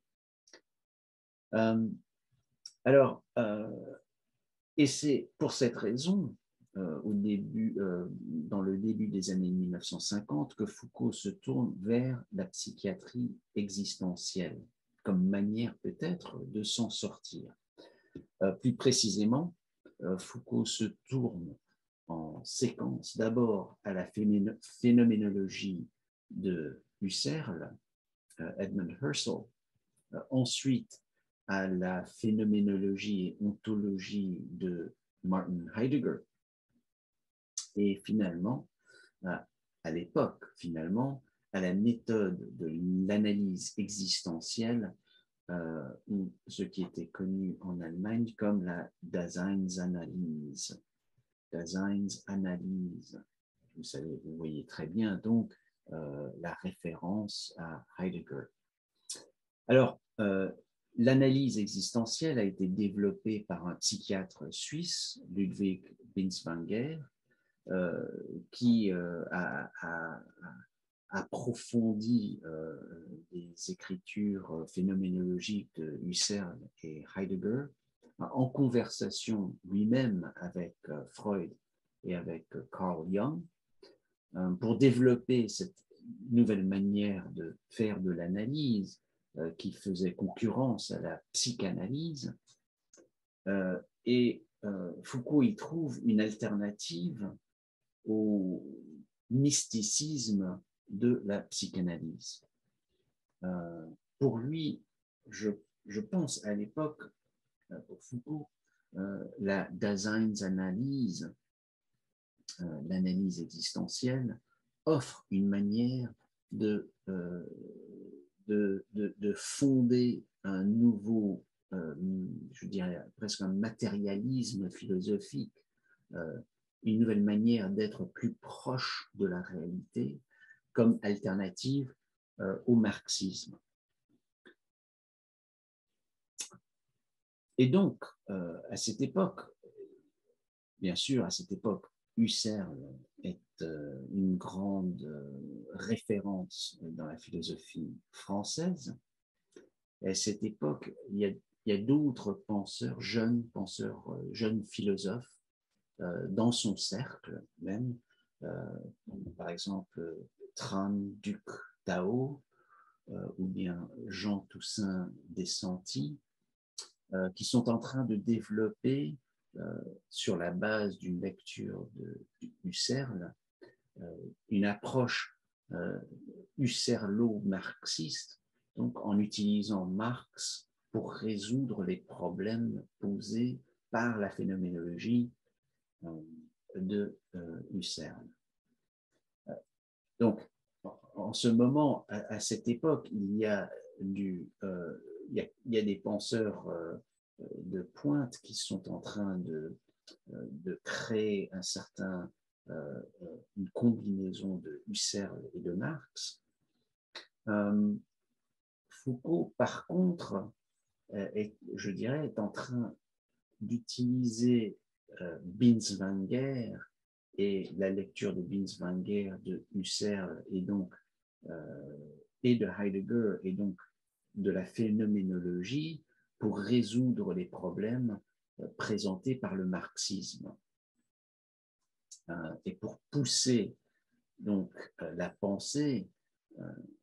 Euh, alors, euh, et c'est pour cette raison, euh, au début, euh, dans le début des années mille neuf cent cinquante, que Foucault se tourne vers la psychiatrie existentielle, comme manière peut-être de s'en sortir. Euh, plus précisément, euh, Foucault se tourne en séquence d'abord à la phénoménologie de Husserl, euh, Edmund Husserl, euh, ensuite à la phénoménologie et ontologie de Martin Heidegger, et finalement, à, à l'époque, finalement, à la méthode de l'analyse existentielle, euh, ou ce qui était connu en Allemagne comme la Daseinsanalyse. Daseinsanalyse. Vous savez, vous voyez très bien donc euh, la référence à Heidegger. Alors, euh, l'analyse existentielle a été développée par un psychiatre suisse, Ludwig Binswanger, euh, qui euh, a, a, a approfondi euh, les écritures phénoménologiques de Husserl et Heidegger, en conversation lui-même avec euh, Freud et avec euh, Carl Jung, euh, pour développer cette nouvelle manière de faire de l'analyse. euh, qui faisait concurrence à la psychanalyse. Euh, et euh, Foucault y trouve une alternative au mysticisme de la psychanalyse. Euh, pour lui, je, je pense à l'époque, euh, pour Foucault, euh, la Daseinsanalyse, euh, l'analyse existentielle, offre une manière de, euh, de, de, de fonder un nouveau, euh, je dirais presque un matérialisme philosophique, euh, une nouvelle manière d'être plus proche de la réalité comme alternative euh, au marxisme. Et donc, euh, à cette époque, bien sûr, à cette époque, Husserl est euh, une grande euh, référence dans la philosophie française. Et à cette époque, il y a, il y a d'autres penseurs, jeunes penseurs, euh, jeunes philosophes, euh, dans son cercle même, euh, par exemple Tran Duc Tao, euh, ou bien Jean Toussaint Descentis, euh, qui sont en train de développer, euh, sur la base d'une lecture de, de Husserl, euh, une approche euh, husserlo-marxiste, donc en utilisant Marx pour résoudre les problèmes posés par la phénoménologie euh, de euh, Husserl. Donc, en ce moment, à, à cette époque, il y a, du, euh, il y a, il y a des penseurs euh, de pointe qui sont en train de, de créer un certain, euh, une combinaison de Husserl et de Marx. Euh, Foucault, par contre, est, je dirais, est en train d'utiliser euh, Binswanger et la lecture de Binswanger, de Husserl et donc euh, et de Heidegger et donc de la phénoménologie pour résoudre les problèmes euh, présentés par le marxisme euh, et pour pousser donc euh, la pensée euh,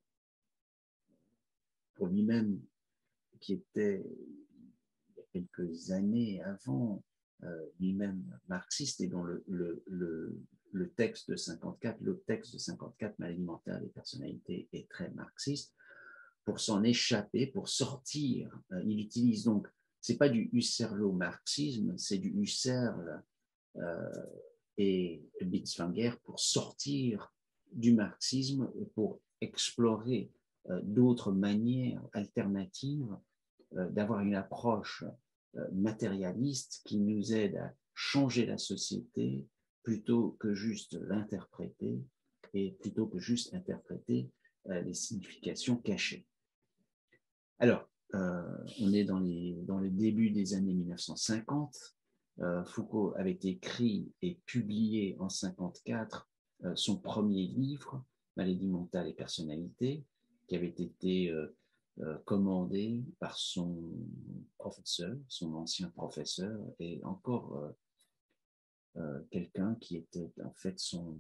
pour lui-même qui était il y a quelques années avant euh, lui-même marxiste et dont le, le, le, le texte de cinquante-quatre, le texte de cinquante-quatre, Maladie mentale et personnalité, est très marxiste. Pour s'en échapper, pour sortir, euh, il utilise donc, c'est pas du husserlo-marxisme, c'est du Husserl euh, et Binswanger pour sortir du marxisme et pour explorer euh, d'autres manières alternatives euh, d'avoir une approche euh, matérialiste qui nous aide à changer la société plutôt que juste l'interpréter et plutôt que juste interpréter euh, les significations cachées. Alors, euh, on est dans, les, dans le début des années mille neuf cent cinquante. Euh, Foucault avait écrit et publié en mille neuf cent cinquante-quatre euh, son premier livre, Maladie mentale et personnalité, qui avait été euh, euh, commandé par son professeur, son ancien professeur, et encore euh, euh, quelqu'un qui était en fait son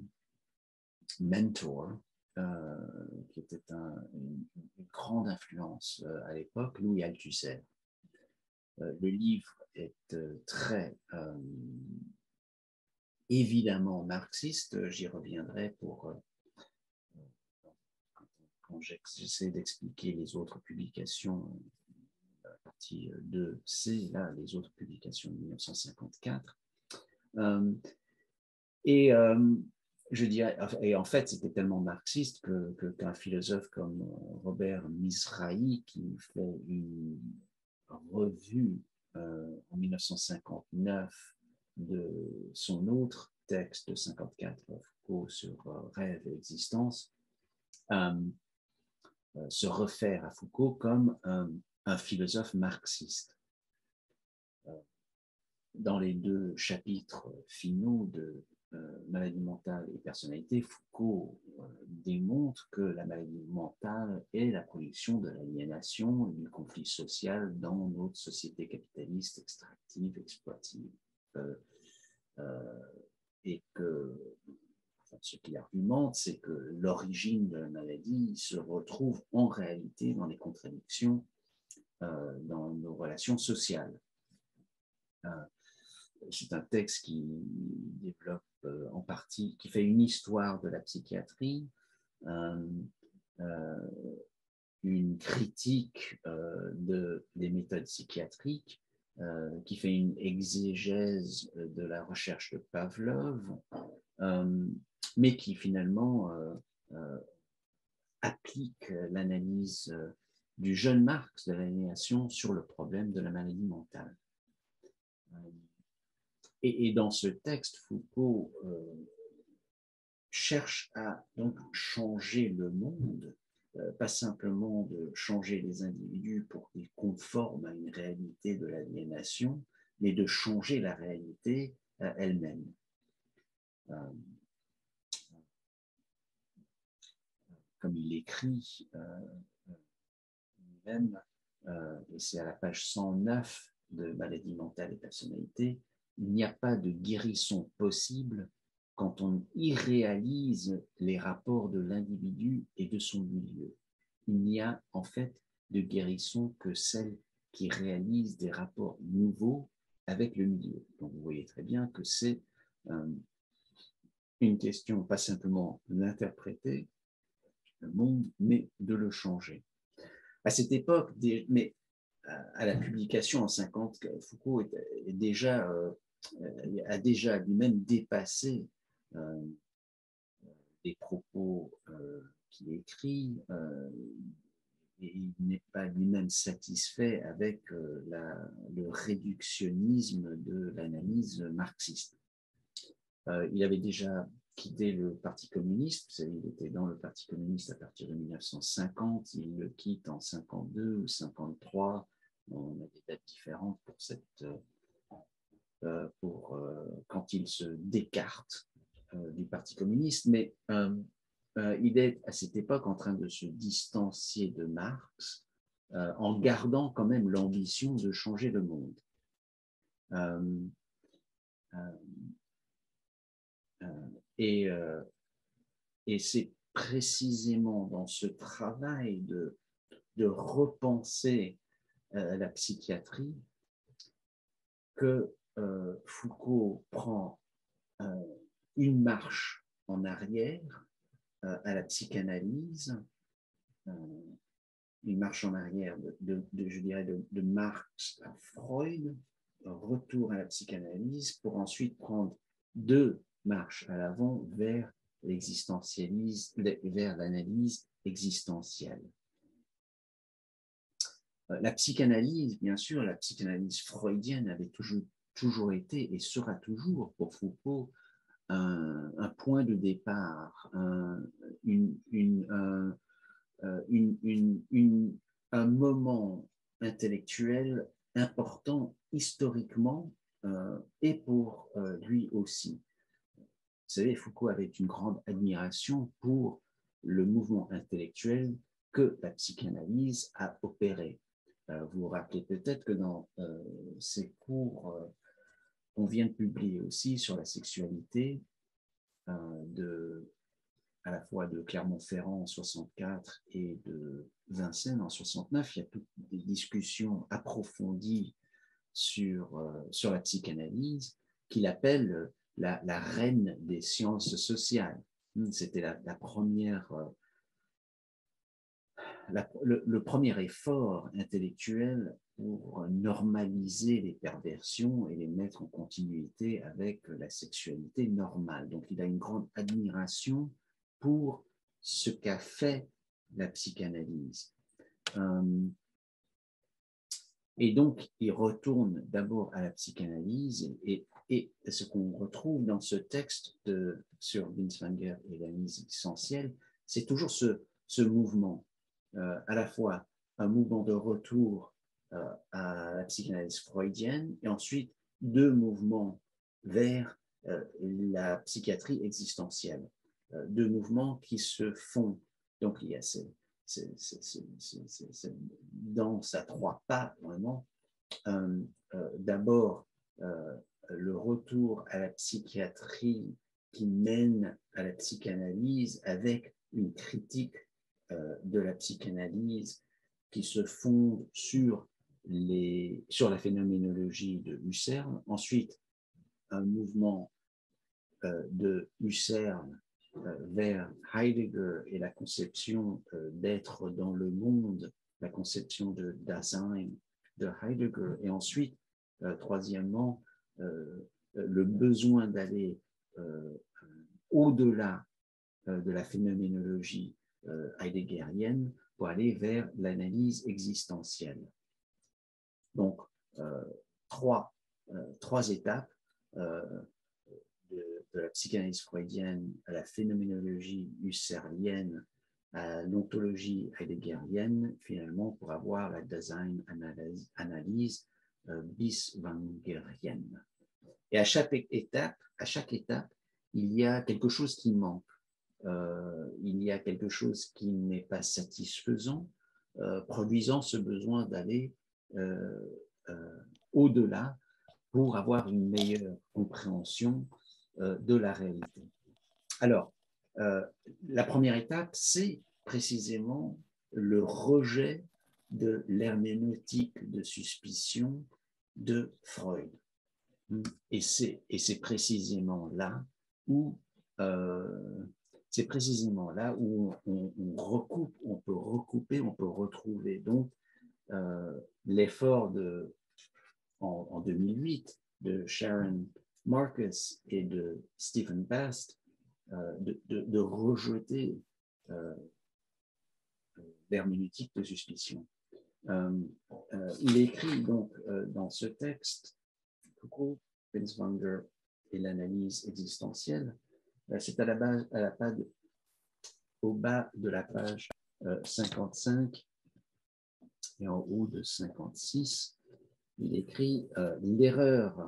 mentor, euh, qui était un, une, une grande influence euh, à l'époque, Louis Althusser. Euh, le livre est euh, très euh, évidemment marxiste, j'y reviendrai pour euh, quand, quand j'essaie d'expliquer les autres publications, la partie deux C, là, les autres publications de mille neuf cent cinquante-quatre. Euh, et euh, je dirais, et en fait, c'était tellement marxiste que, que, qu'un philosophe comme Robert Mizrahi, qui fait une revue euh, en mille neuf cent cinquante-neuf de son autre texte de cinquante-quatre, Foucault sur euh, rêve et existence, euh, euh, se réfère à Foucault comme un, un philosophe marxiste. Euh, dans les deux chapitres finaux de euh, maladie mentale et personnalité, Foucault euh, démontre que la maladie mentale est la production de l'aliénation et du conflit social dans notre société capitaliste, extractive, exploitative. Euh, euh, et que ce qu'il argumente, c'est que l'origine de la maladie se retrouve en réalité dans les contradictions euh, dans nos relations sociales. Euh, c'est un texte qui développe euh, en partie, qui fait une histoire de la psychiatrie, euh, euh, une critique euh, de, des méthodes psychiatriques, euh, qui fait une exégèse de la recherche de Pavlov, euh, mais qui finalement euh, euh, applique l'analyse euh, du jeune Marx de l'aliénation sur le problème de la maladie mentale. Euh, et, et dans ce texte, Foucault euh, cherche à donc changer le monde, euh, pas simplement de changer les individus pour qu'ils conforment à une réalité de l'aliénation, mais de changer la réalité euh, elle-même. Euh, comme il l'écrit euh, lui-même, euh, et c'est à la page cent neuf de Maladie mentale et personnalité, il n'y a pas de guérison possible quand on irréalise les rapports de l'individu et de son milieu. Il n'y a en fait de guérison que celle qui réalise des rapports nouveaux avec le milieu. Donc vous voyez très bien que c'est euh, une question pas simplement d'interpréter le monde, mais de le changer. À cette époque, mais à la publication en cinquante, Foucault est, est déjà, euh, a déjà lui-même dépassé euh, les propos euh, qu'il écrit, euh, et il n'est pas lui-même satisfait avec euh, la, le réductionnisme de l'analyse marxiste. Euh, il avait déjà quitté le Parti communiste, vous savez, il était dans le Parti communiste à partir de mille neuf cent cinquante, il le quitte en cinquante-deux ou cinquante-trois, on a des dates différentes pour, cette, euh, pour euh, quand il se décarte euh, du Parti communiste, mais euh, euh, il est à cette époque en train de se distancier de Marx euh, en gardant quand même l'ambition de changer le monde. Euh, euh, euh, et euh, et c'est précisément dans ce travail de, de repenser euh, la psychiatrie que euh, Foucault prend euh, une marche en arrière euh, à la psychanalyse, euh, une marche en arrière de, de, de je dirais, de, de Marx à Freud, retour à la psychanalyse pour ensuite prendre deux marches à l'avant vers l'existentialisme, vers l'analyse existentielle. La psychanalyse, bien sûr, la psychanalyse freudienne avait toujours, toujours été et sera toujours pour Foucault un, un point de départ, un, une, une, un, une, une, une, un moment intellectuel important historiquement euh, et pour euh, lui aussi. Vous savez, Foucault avait une grande admiration pour le mouvement intellectuel que la psychanalyse a opéré. Euh, vous vous rappelez peut-être que dans euh, ces cours euh, qu'on vient de publier aussi sur la sexualité, euh, de, à la fois de Clermont-Ferrand en soixante-quatre et de Vincennes en soixante-neuf, il y a toutes des discussions approfondies sur, euh, sur la psychanalyse qu'il appelle la, la reine des sciences sociales. C'était la, la première... Euh, La, le, le premier effort intellectuel pour normaliser les perversions et les mettre en continuité avec la sexualité normale. Donc, il a une grande admiration pour ce qu'a fait la psychanalyse. Euh, et donc, il retourne d'abord à la psychanalyse et, et, et ce qu'on retrouve dans ce texte de, sur Binswanger et l'analyse essentielle, c'est toujours ce, ce mouvement. Euh, à la fois un mouvement de retour euh, à la psychanalyse freudienne et ensuite deux mouvements vers euh, la psychiatrie existentielle. Euh, deux mouvements qui se font. Donc, il y a ces, ces, ces, ces danse à trois pas, vraiment. Euh, euh, D'abord, euh, le retour à la psychiatrie qui mène à la psychanalyse avec une critique euh, de la psychanalyse qui se fonde sur, les, sur la phénoménologie de Husserl. Ensuite, un mouvement euh, de Husserl euh, vers Heidegger et la conception euh, d'être dans le monde, la conception de Dasein de Heidegger. Et ensuite, euh, troisièmement, euh, le besoin d'aller euh, au-delà euh, de la phénoménologie euh, heideggerienne pour aller vers l'analyse existentielle. Donc, euh, trois, euh, trois étapes euh, de, de la psychanalyse freudienne à la phénoménologie husserlienne, à l'ontologie heideggerienne, finalement, pour avoir la Dasein-analyse analyse, euh, biswangerienne. Et à chaque étape, à chaque étape, il y a quelque chose qui manque. Euh, il y a quelque chose qui n'est pas satisfaisant, euh, produisant ce besoin d'aller euh, euh, au-delà pour avoir une meilleure compréhension euh, de la réalité. Alors, euh, la première étape, c'est précisément le rejet de l'herméneutique de suspicion de Freud. Et c'est, et c'est précisément là où euh, c'est précisément là où on, on recoupe, on peut recouper, on peut retrouver donc euh, l'effort de en, en deux mille huit de Sharon Marcus et de Stephen Bast euh, de, de, de rejeter euh, l'herméneutique de suspicion. Euh, euh, il écrit donc euh, dans ce texte Foucault, Binswanger et l'analyse existentielle. C'est à la base, à la page, au bas de la page euh, cinquante-cinq et en haut de cinquante-six, il écrit euh, l'erreur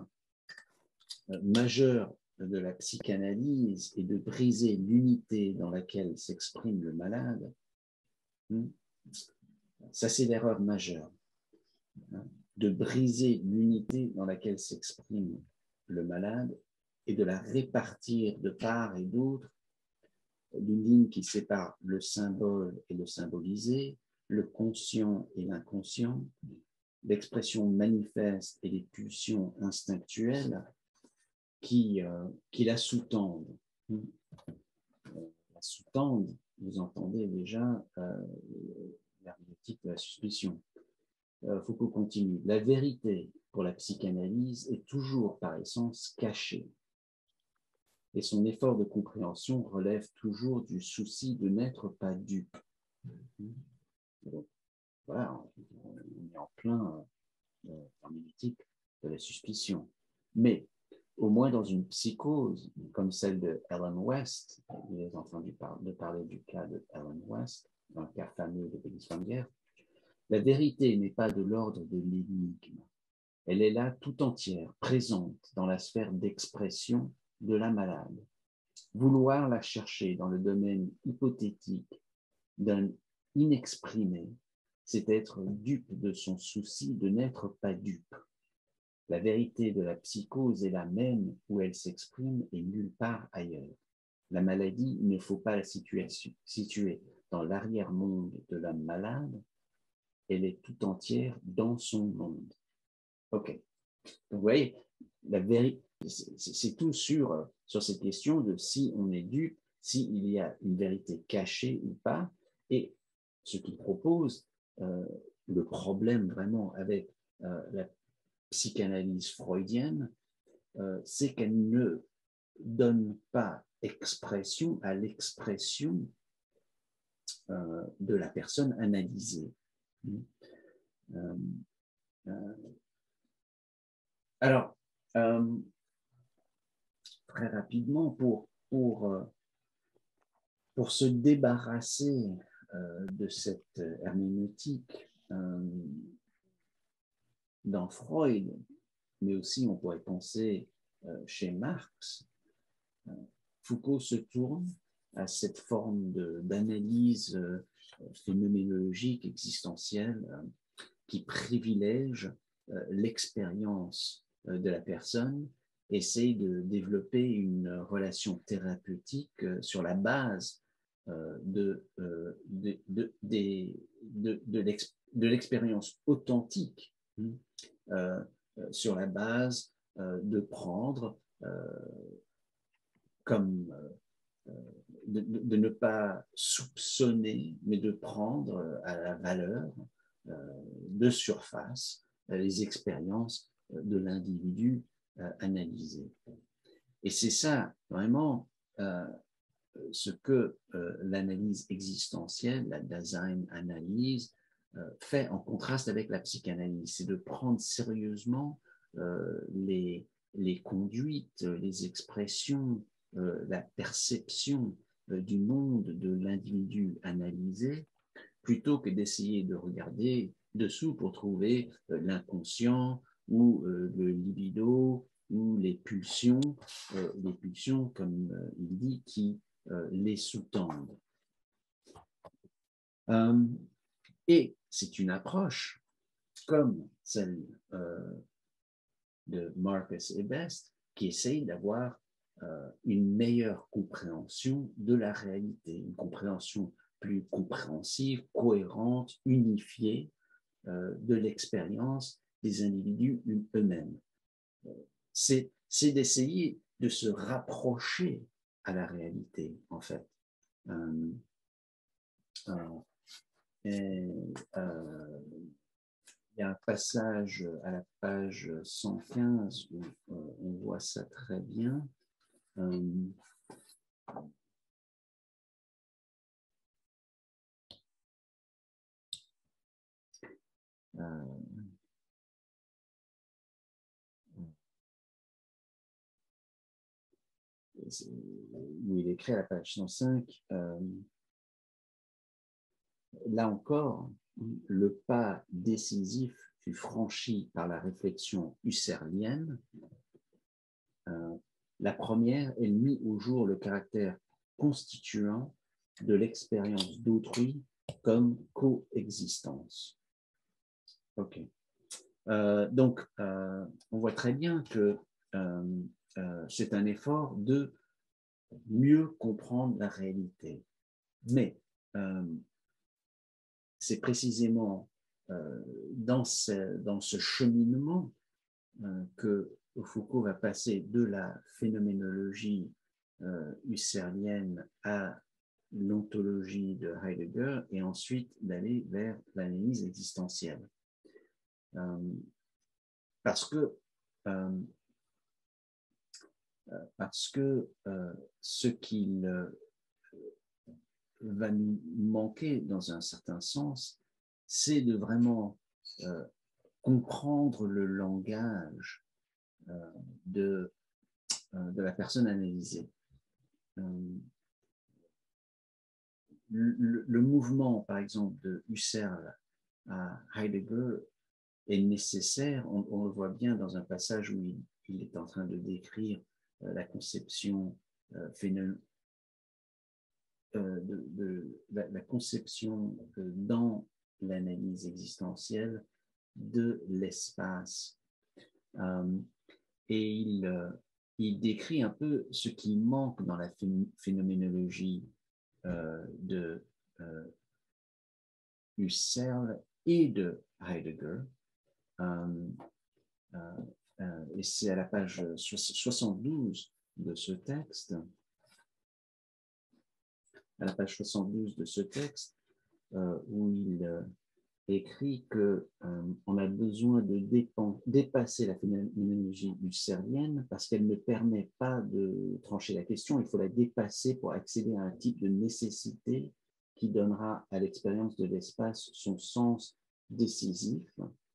euh, majeure de la psychanalyse est de briser l'unité dans laquelle s'exprime le malade. Ça, c'est l'erreur majeure. De briser l'unité dans laquelle s'exprime le malade et de la répartir de part et d'autre d'une ligne qui sépare le symbole et le symbolisé, le conscient et l'inconscient, l'expression manifeste et les pulsions instinctuelles qui, euh, qui la sous-tendent. La sous-tendent, vous entendez déjà euh, l'herméneutique de la suspicion. Euh, Foucault continue. La vérité pour la psychanalyse est toujours par essence cachée. Et son effort de compréhension relève toujours du souci de n'être pas dupe. Donc, voilà, on est en plein euh, herméneutique de la suspicion. Mais, au moins dans une psychose, comme celle de Ellen West, vous avez entendu par, de parler du cas de Ellen West, dans le cas fameux de Binswanger, la vérité n'est pas de l'ordre de l'énigme. Elle est là tout entière, présente dans la sphère d'expression de la malade. Vouloir la chercher dans le domaine hypothétique d'un inexprimé, c'est être dupe de son souci de n'être pas dupe. La vérité de la psychose est la même où elle s'exprime et nulle part ailleurs. La maladie, il ne faut pas la situer, situer dans l'arrière-monde de l'homme malade, elle est tout entière dans son monde. Ok. Donc, vous voyez, la vérité, c'est tout sur, sur cette question de si on est dupe, s'il y a une vérité cachée ou pas. Et ce qu'il propose, euh, le problème vraiment avec euh, la psychanalyse freudienne, euh, c'est qu'elle ne donne pas expression à l'expression euh, de la personne analysée. Euh, euh, alors, euh, très rapidement, pour, pour, euh, pour se débarrasser euh, de cette herméneutique euh, dans Freud, mais aussi on pourrait penser euh, chez Marx, euh, Foucault se tourne à cette forme d'analyse euh, phénoménologique, existentielle, euh, qui privilège euh, l'expérience euh, de la personne essaye de développer une relation thérapeutique sur la base euh, de, euh, de, de, de, de, de l'expérience authentique, euh, sur la base euh, de prendre euh, comme euh, de, de ne pas soupçonner, mais de prendre à la valeur euh, de surface les expériences de l'individu euh, analysé. Et c'est ça, vraiment, euh, ce que euh, l'analyse existentielle, la Dasein-Analyse, euh, fait en contraste avec la psychanalyse. C'est de prendre sérieusement euh, les, les conduites, les expressions, euh, la perception euh, du monde de l'individu analysé, plutôt que d'essayer de regarder dessous pour trouver euh, l'inconscient ou euh, le libido ou les pulsions, euh, les pulsions, comme euh, il dit, qui euh, les sous-tendent. Euh, et c'est une approche comme celle euh, de Marcus et Best qui essaye d'avoir euh, une meilleure compréhension de la réalité, une compréhension plus compréhensive, cohérente, unifiée euh, de l'expérience des individus eux-mêmes. C'est, c'est d'essayer de se rapprocher à la réalité, en fait. Euh, euh, et, euh, il y a un passage à la page cent quinze où euh, on voit ça très bien. Euh, euh, où il écrit à la page cent cinq, euh, là encore, le pas décisif fut franchi par la réflexion husserlienne. Euh, la première, elle mit au jour le caractère constituant de l'expérience d'autrui comme coexistence. Ok. Euh, donc, euh, on voit très bien que euh, euh, c'est un effort de mieux comprendre la réalité. Mais euh, c'est précisément euh, dans, ce, dans ce cheminement euh, que Foucault va passer de la phénoménologie euh, husserlienne à l'ontologie de Heidegger et ensuite d'aller vers l'analyse existentielle. Euh, parce que, euh, parce que euh, ce qu'il euh, va nous manquer dans un certain sens, c'est de vraiment euh, comprendre le langage euh, de, euh, de la personne analysée. Euh, le, le mouvement, par exemple, de Husserl à Heidegger est nécessaire. On, on le voit bien dans un passage où il, il est en train de décrire euh, la conception euh, phénom- euh, de, de la, la, conception euh, dans l'analyse existentielle de l'espace. Euh, et il, euh, il décrit un peu ce qui manque dans la phénoménologie euh, de euh, Husserl et de Heidegger. Euh, euh, et c'est à la page soixante-douze de ce texte, à la page soixante-douze de ce texte, euh, où il euh, écrit que euh, on a besoin de dépasser la phénoménologie husserlienne parce qu'elle ne permet pas de trancher la question. Il faut la dépasser pour accéder à un type de nécessité qui donnera à l'expérience de l'espace son sens décisif.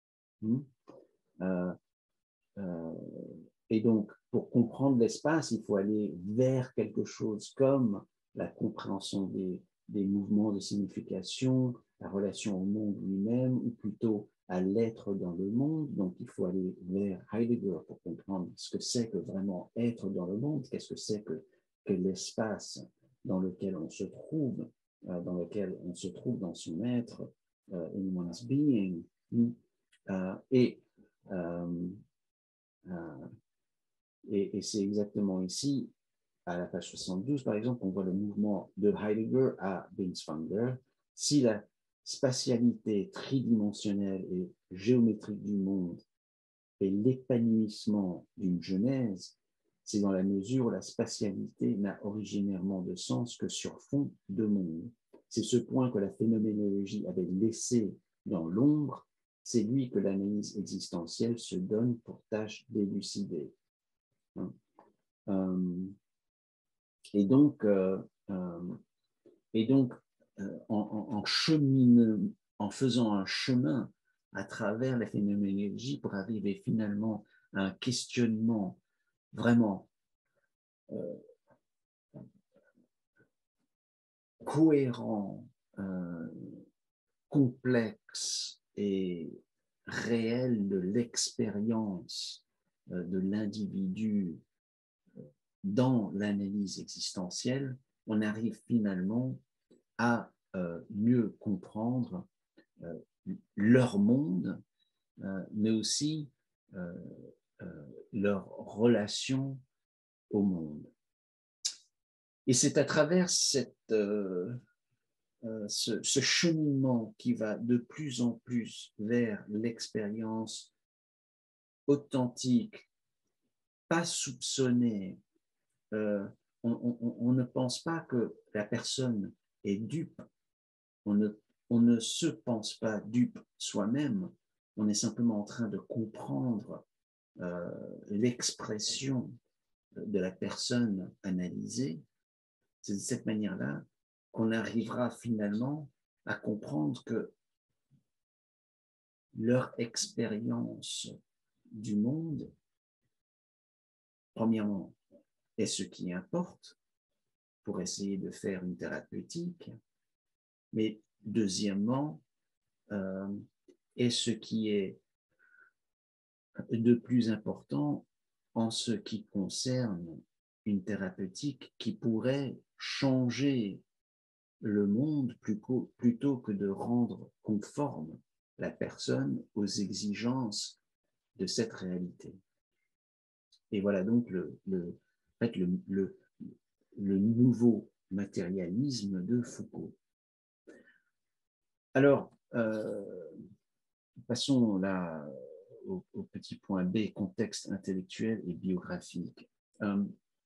Euh, euh, et donc, pour comprendre l'espace, il faut aller vers quelque chose comme la compréhension des, des mouvements de signification, la relation au monde lui-même, ou plutôt à l'être dans le monde. Donc, il faut aller vers Heidegger pour comprendre ce que c'est que vraiment être dans le monde, qu'est-ce que c'est que, que l'espace dans lequel on se trouve, euh, dans lequel on se trouve dans son être, euh, in one's being. Euh, et, euh, euh, et, et c'est exactement ici, à la page soixante-douze, par exemple, on voit le mouvement de Heidegger à Binswanger. Si la spatialité tridimensionnelle et géométrique du monde est l'épanouissement d'une genèse, c'est dans la mesure où la spatialité n'a originairement de sens que sur fond de monde. C'est ce point que la phénoménologie avait laissé dans l'ombre, c'est lui que l'analyse existentielle se donne pour tâche d'élucider. Hein? Euh, et donc, euh, euh, et donc euh, en, en, en, cheminant, en faisant un chemin à travers la phénoménologie pour arriver finalement à un questionnement vraiment euh, cohérent, euh, complexe et réel de l'expérience euh, de l'individu dans l'analyse existentielle, on arrive finalement à euh, mieux comprendre euh, leur monde, euh, mais aussi euh, euh, leur relation au monde. Et c'est à travers cette, euh, euh, ce, ce cheminement qui va de plus en plus vers l'expérience authentique, pas soupçonnée. Euh, on, on, on ne pense pas que la personne est dupe. On ne, on ne se pense pas dupe soi-même. On est simplement en train de comprendre euh, l'expression de la personne analysée. C'est de cette manière-là qu'on arrivera finalement à comprendre que leur expérience du monde, premièrement, est ce qui importe pour essayer de faire une thérapeutique, mais deuxièmement, euh, est ce qui est de plus important en ce qui concerne une thérapeutique qui pourrait changer le monde plutôt que de rendre conforme la personne aux exigences de cette réalité. Et voilà donc le, le, en fait, le, le, le nouveau matérialisme de Foucault. Alors, euh, passons là au, au petit point B, contexte intellectuel et biographique. Euh,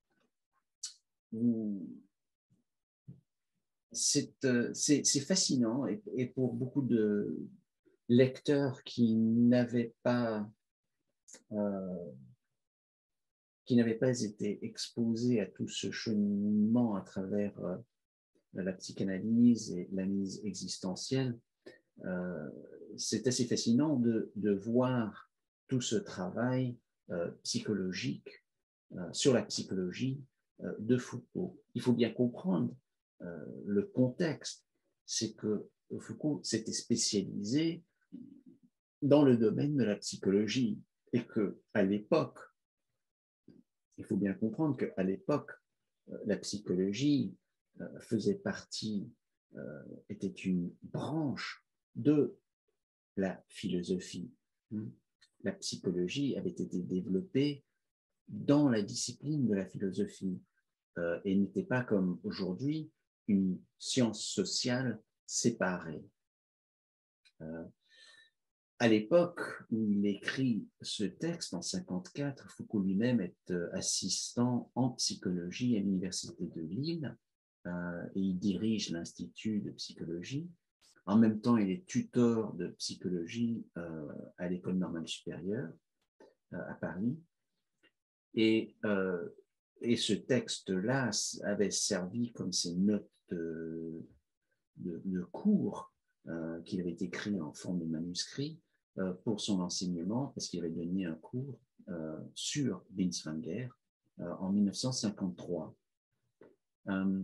c'est fascinant et, et pour beaucoup de lecteurs qui n'avaient pas euh, qui n'avaient pas été exposés à tout ce cheminement à travers euh, la psychanalyse et l'analyse existentielle, euh, c'est assez fascinant de, de voir tout ce travail euh, psychologique euh, sur la psychologie euh, de Foucault. Il faut bien comprendre euh, le contexte, c'est que Foucault s'était spécialisé dans le domaine de la psychologie et qu'à l'époque, il faut bien comprendre qu'à l'époque, euh, la psychologie euh, faisait partie, euh, était une branche de la philosophie. La psychologie avait été développée dans la discipline de la philosophie euh, et n'était pas comme aujourd'hui une science sociale séparée. Euh, à l'époque où il écrit ce texte, en cinquante-quatre, Foucault lui-même est assistant en psychologie à l'Université de Lille euh, et il dirige l'Institut de psychologie. En même temps, il est tuteur de psychologie euh, à l'École normale supérieure euh, à Paris. Et, euh, et ce texte-là avait servi comme ses notes de, de, de cours euh, qu'il avait écrit en forme de manuscrit euh, pour son enseignement, parce qu'il avait donné un cours euh, sur Binswanger euh, en mille neuf cent cinquante-trois. Euh,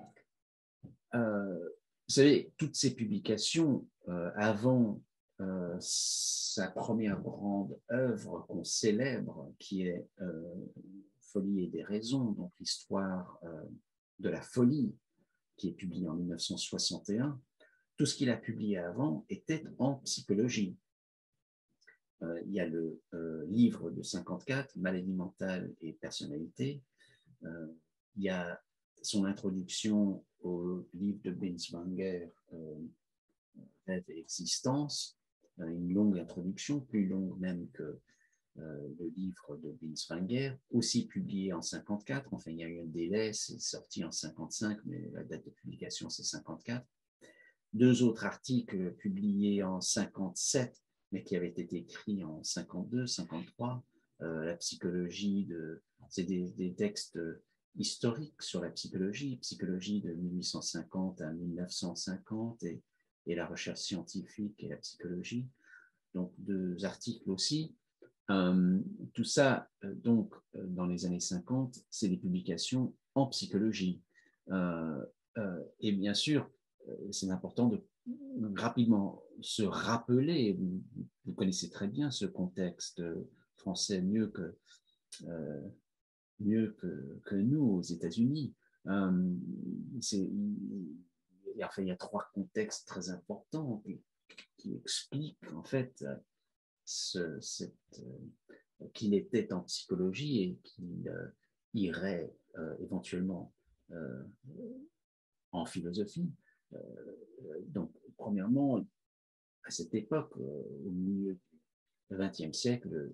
euh, vous savez, toutes ces publications, euh, avant euh, sa première grande œuvre qu'on célèbre, qui est euh, Folie et des raisons, donc l'histoire euh, de la folie, qui est publiée en mille neuf cent soixante et un, tout ce qu'il a publié avant était en psychologie. euh, il y a le euh, livre de cinquante-quatre, Maladie mentale et personnalité. Euh, il y a son introduction au livre de Binswanger, euh, Rêve et existence, une longue introduction, plus longue même que euh, le livre de Binswanger, aussi publié en cinquante-quatre. Enfin, il y a eu un délai, c'est sorti en cinquante-cinq, mais la date de publication, c'est cinquante-quatre. Deux autres articles publiés en cinquante-sept, mais qui avaient été écrits en cinquante-deux, cinquante-trois. Euh, la psychologie, de, c'est des, des textes historiques sur la psychologie, psychologie de mille huit cent cinquante à mille neuf cent cinquante, et, et la recherche scientifique et la psychologie. Donc, deux articles aussi. Euh, tout ça, euh, donc, euh, dans les années cinquante, c'est des publications en psychologie. Euh, euh, et bien sûr, euh, c'est important de rapidement se rappeler, vous, vous connaissez très bien ce contexte français mieux que, euh, mieux que, que nous aux États-Unis. Euh, c'est, enfin, il y a trois contextes très importants qui, qui expliquent en fait ce, cette, euh, qu'il était en psychologie et qu'il euh, irait euh, éventuellement euh, en philosophie. Euh, donc, premièrement, à cette époque, euh, au milieu du vingtième siècle,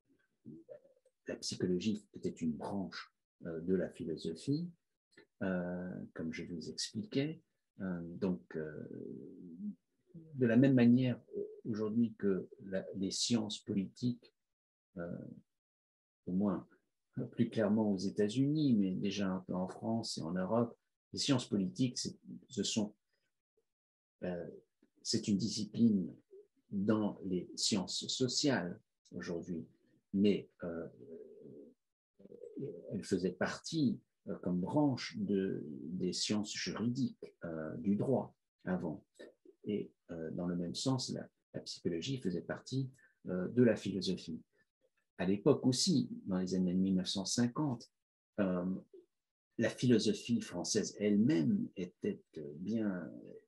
la psychologie était une branche euh, de la philosophie, euh, comme je vous expliquais. Euh, donc, euh, de la même manière aujourd'hui que la, les sciences politiques, euh, au moins plus clairement aux États-Unis, mais déjà un peu en France et en Europe, les sciences politiques, ce sont, euh, c'est une discipline dans les sciences sociales aujourd'hui, mais euh, elle faisait partie euh, comme branche de, des sciences juridiques, euh, du droit avant. Et euh, dans le même sens, la, la psychologie faisait partie euh, de la philosophie. À l'époque aussi, dans les années mille neuf cent cinquante, euh, la philosophie française elle-même était bien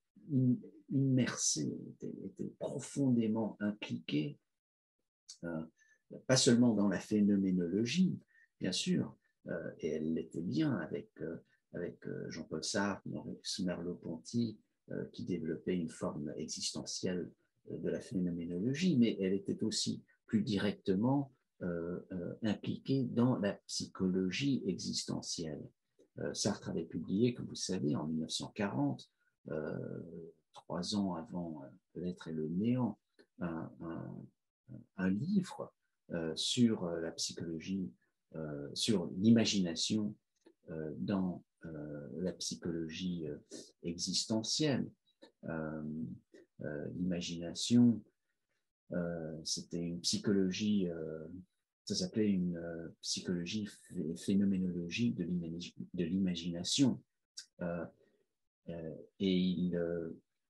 immersée, était, était profondément impliquée, euh, pas seulement dans la phénoménologie, bien sûr, euh, et elle l'était bien avec, euh, avec euh, Jean-Paul Sartre, Maurice Merleau-Ponty, euh, qui développait une forme existentielle euh, de la phénoménologie, mais elle était aussi plus directement euh, euh, impliquée dans la psychologie existentielle. Euh, Sartre avait publié, comme vous savez, en mille neuf cent quarante, euh, trois ans avant euh, L'être et le néant, un, un, un livre euh, sur la psychologie, euh, sur l'imagination euh, dans euh, la psychologie euh, existentielle. Euh, euh, l'imagination, euh, c'était une psychologie, euh, ça s'appelait une euh, psychologie phénoménologie de l'imagination. Euh, euh, et il euh,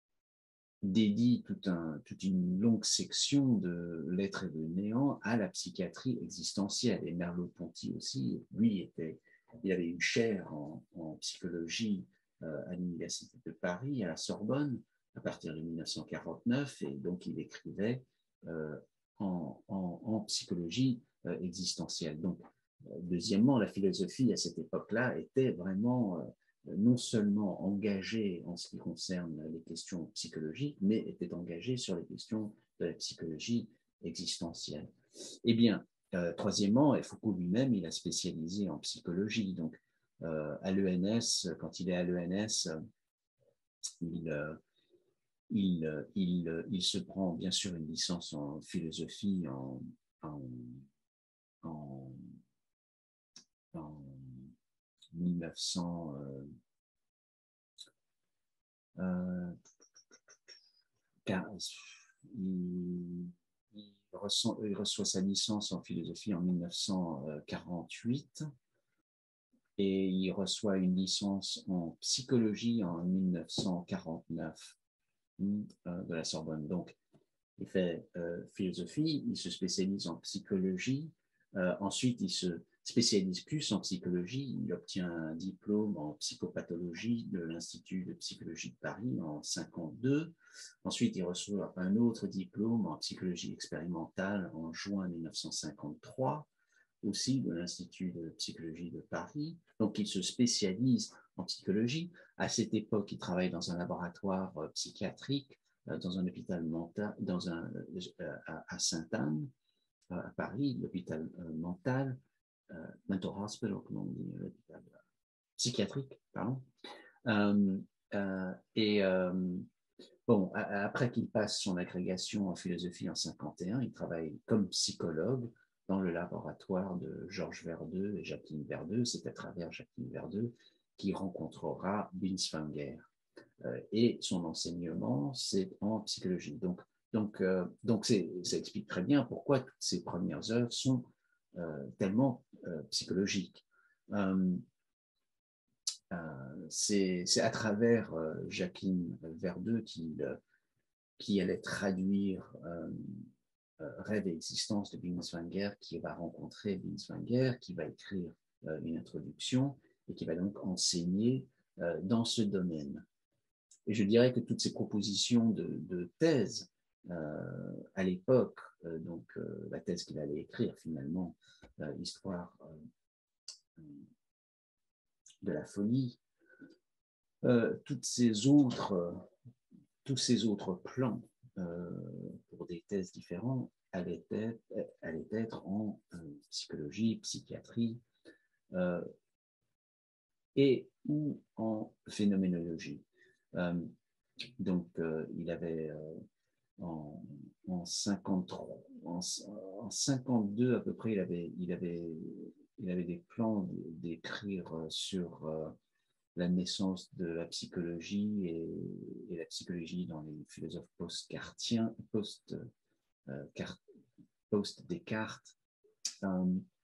dédie tout un, toute une longue section de L'être et le néant à la psychiatrie existentielle. Et Merleau-Ponty aussi, lui, était, il avait une chaire en, en psychologie euh, à l'Université de Paris, à la Sorbonne, à partir de mille neuf cent quarante-neuf, et donc il écrivait euh, en, en, en psychologie euh, existentielle. Donc, euh, deuxièmement, la philosophie à cette époque-là était vraiment... Euh, non seulement engagé en ce qui concerne les questions psychologiques, mais était engagé sur les questions de la psychologie existentielle. Eh bien, euh, troisièmement, Foucault lui-même, il a spécialisé en psychologie. Donc, euh, à l'E N S, quand il est à l'E N S, il, euh, il, il, il se prend bien sûr une licence en philosophie en, en, en, en mille neuf cents. Euh, Euh, il, il, reçoit, il reçoit sa licence en philosophie en mille neuf cent quarante-huit et il reçoit une licence en psychologie en mille neuf cent quarante-neuf euh, de la Sorbonne. Donc, il fait euh, philosophie, il se spécialise en psychologie, euh, ensuite il se spécialise plus en psychologie. Il obtient un diplôme en psychopathologie de l'Institut de psychologie de Paris en cinquante-deux. Ensuite, il reçoit un autre diplôme en psychologie expérimentale en juin mille neuf cent cinquante-trois, aussi de l'Institut de psychologie de Paris. Donc, il se spécialise en psychologie. À cette époque, il travaille dans un laboratoire psychiatrique, dans un hôpital mental, dans un, à Sainte-Anne, à Paris, l'hôpital mental, euh, mental hospital, comment on dit, l'hôpital psychiatrique, pardon. Euh, euh, et euh, bon, après qu'il passe son agrégation en philosophie en cinquante et un, il travaille comme psychologue dans le laboratoire de Georges Verdeux et Jacqueline Verdeux. C'est à travers Jacqueline Verdeux qu'il rencontrera Binswanger. Euh, et son enseignement, c'est en psychologie. Donc, donc, euh, donc ça explique très bien pourquoi toutes ces premières œuvres sont euh, tellement euh, psychologiques. Euh, euh, c'est à travers euh, Jacqueline Verdeux qui, euh, qui allait traduire euh, euh, Rêve et existence de Binswanger, qui va rencontrer Binswanger, qui va écrire euh, une introduction et qui va donc enseigner euh, dans ce domaine. Et je dirais que toutes ces propositions de, de thèse euh, à l'époque, euh, donc euh, la thèse qu'il allait écrire finalement, euh, Histoire euh, de la folie, euh, toutes ces autres, euh, tous ces autres plans euh, pour des thèses différentes allaient être, allaient être en euh, psychologie, psychiatrie euh, et ou en phénoménologie. Euh, donc, euh, il avait euh, en, en cinquante-trois, en, en cinquante-deux à peu près, il avait, il avait, il avait des plans d'écrire sur euh, la naissance de la psychologie et, et la psychologie dans les philosophes post-cartiens, post, euh, post-Descartes. Euh,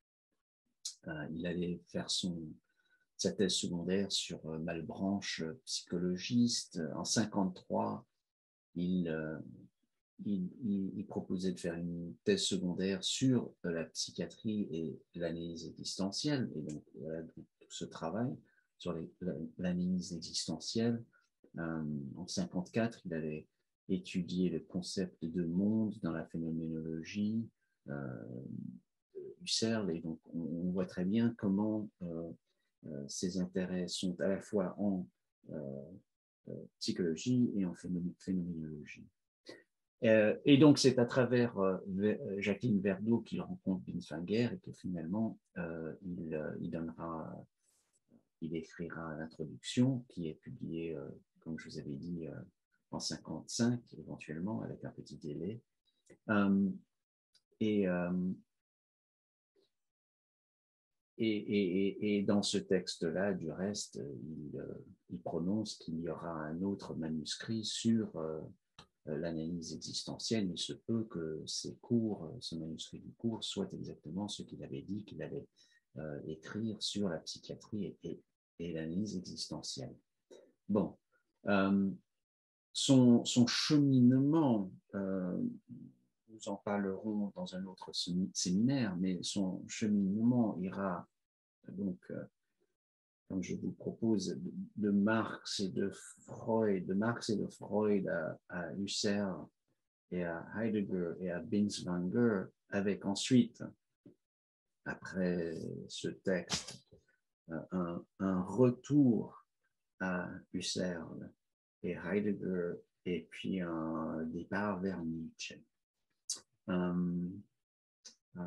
euh, il allait faire son, sa thèse secondaire sur euh, Malebranche, psychologiste. En cinquante-trois, il, euh, il, il, il proposait de faire une thèse secondaire sur euh, la psychiatrie et l'analyse existentielle. Et donc, voilà, tout ce travail sur l'analyse existentielle. Euh, en cinquante-quatre, il avait étudié le concept de monde dans la phénoménologie euh, Husserl. Et donc, on, on voit très bien comment euh, euh, ses intérêts sont à la fois en euh, euh, psychologie et en phénoménologie. Euh, et donc, c'est à travers euh, Jacqueline Verdot qu'il rencontre Binswanger et que finalement, euh, il, euh, il donnera, il écrira l'introduction qui est publiée, euh, comme je vous avais dit, euh, en cinquante-cinq, éventuellement, avec un petit délai. Euh, et, euh, et, et, et dans ce texte-là, du reste, il, euh, il prononce qu'il y aura un autre manuscrit sur euh, l'analyse existentielle. Il se peut que ces cours, ce manuscrit du cours, soit exactement ce qu'il avait dit qu'il allait euh, écrire sur la psychiatrie et, et, et l'analyse existentielle. Bon, euh, son, son cheminement, euh, nous en parlerons dans un autre séminaire, mais son cheminement ira donc euh, comme je vous propose, de Marx et de Freud, de Marx et de Freud à, à Husserl et à Heidegger et à Binswanger, avec ensuite, après ce texte, un, un retour à Husserl et Heidegger, et puis un départ vers Nietzsche. Euh, euh,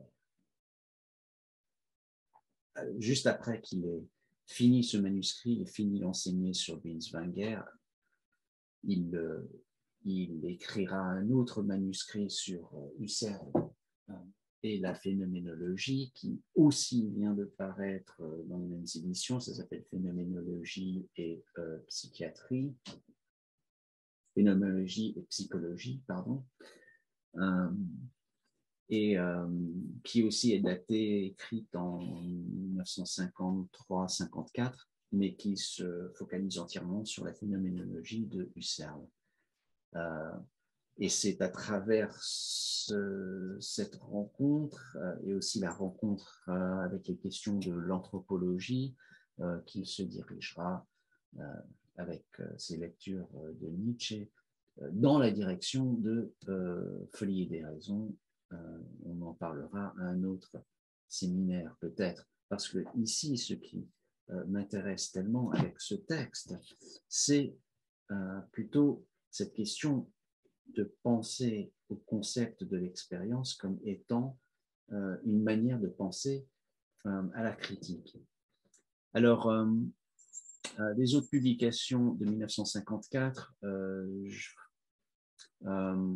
juste après qu'il ait fini ce manuscrit et fini d'enseigner sur Binswanger, il, euh, il écrira un autre manuscrit sur euh, Husserl euh, et la phénoménologie, qui aussi vient de paraître euh, dans les mêmes éditions. Ça s'appelle Phénoménologie et euh, psychiatrie. Phénoménologie et psychologie, pardon. Euh, et euh, qui aussi est datée, écrite en mille neuf cent cinquante-trois cinquante-quatre, mais qui se focalise entièrement sur la phénoménologie de Husserl. Euh, et c'est à travers ce, cette rencontre euh, et aussi la rencontre euh, avec les questions de l'anthropologie euh, qu'il se dirigera euh, avec euh, ses lectures euh, de Nietzsche euh, dans la direction de euh, Folie et déraison. Euh, on en parlera à un autre séminaire peut-être, parce que ici, ce qui euh, m'intéresse tellement avec ce texte, c'est euh, plutôt cette question de penser au concept de l'expérience comme étant euh, une manière de penser euh, à la critique. Alors, euh, euh, les autres publications de mille neuf cent cinquante-quatre, euh, je, euh,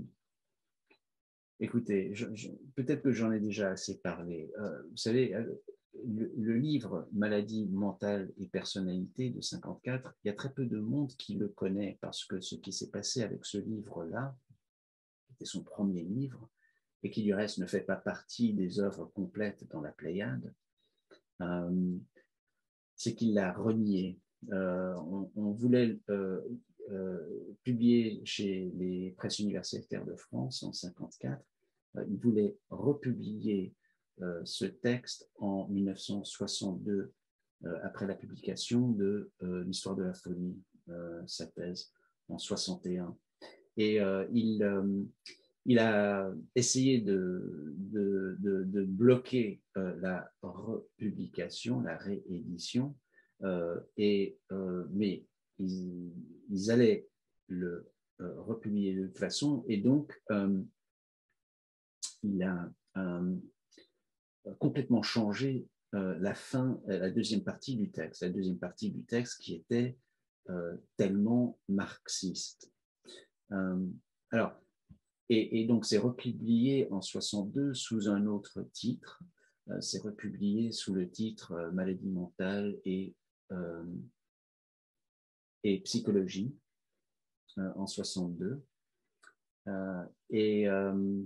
écoutez, peut-être que j'en ai déjà assez parlé. Euh, vous savez, le, le livre Maladie mentale et personnalité de cinquante-quatre, il y a très peu de monde qui le connaît parce que ce qui s'est passé avec ce livre-là, c'était son premier livre, et qui du reste ne fait pas partie des œuvres complètes dans la Pléiade, euh, c'est qu'il l'a renié. Euh, on, on voulait euh, euh, publier chez les presses universitaires de France en cinquante-quatre. Euh, il voulait republier euh, ce texte en mille neuf cent soixante-deux, euh, après la publication de euh, l'histoire de la folie, euh, sa thèse en soixante et un. Et euh, il, euh, il a essayé de, de, de, de bloquer euh, la republication, la réédition, euh, et, euh, mais ils, ils allaient le euh, republier de toute façon, et donc euh, il a euh, complètement changé euh, la fin, la deuxième partie du texte, la deuxième partie du texte qui était euh, tellement marxiste. Euh, alors, Et, et donc, c'est republié en soixante-deux sous un autre titre. Euh, c'est republié sous le titre euh, Maladie mentale et, euh, et psychologie euh, en soixante-deux. Euh, et euh,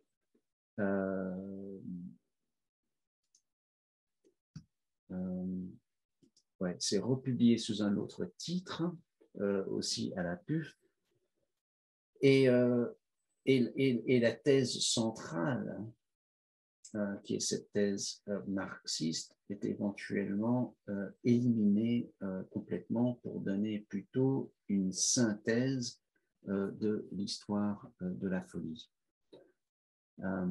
euh, euh, ouais, c'est republié sous un autre titre, euh, aussi à la P U F. Et, euh, et, et, et la thèse centrale, Euh, qui est cette thèse euh, marxiste, est éventuellement euh, éliminée euh, complètement pour donner plutôt une synthèse euh, de l'histoire euh, de la folie. Euh,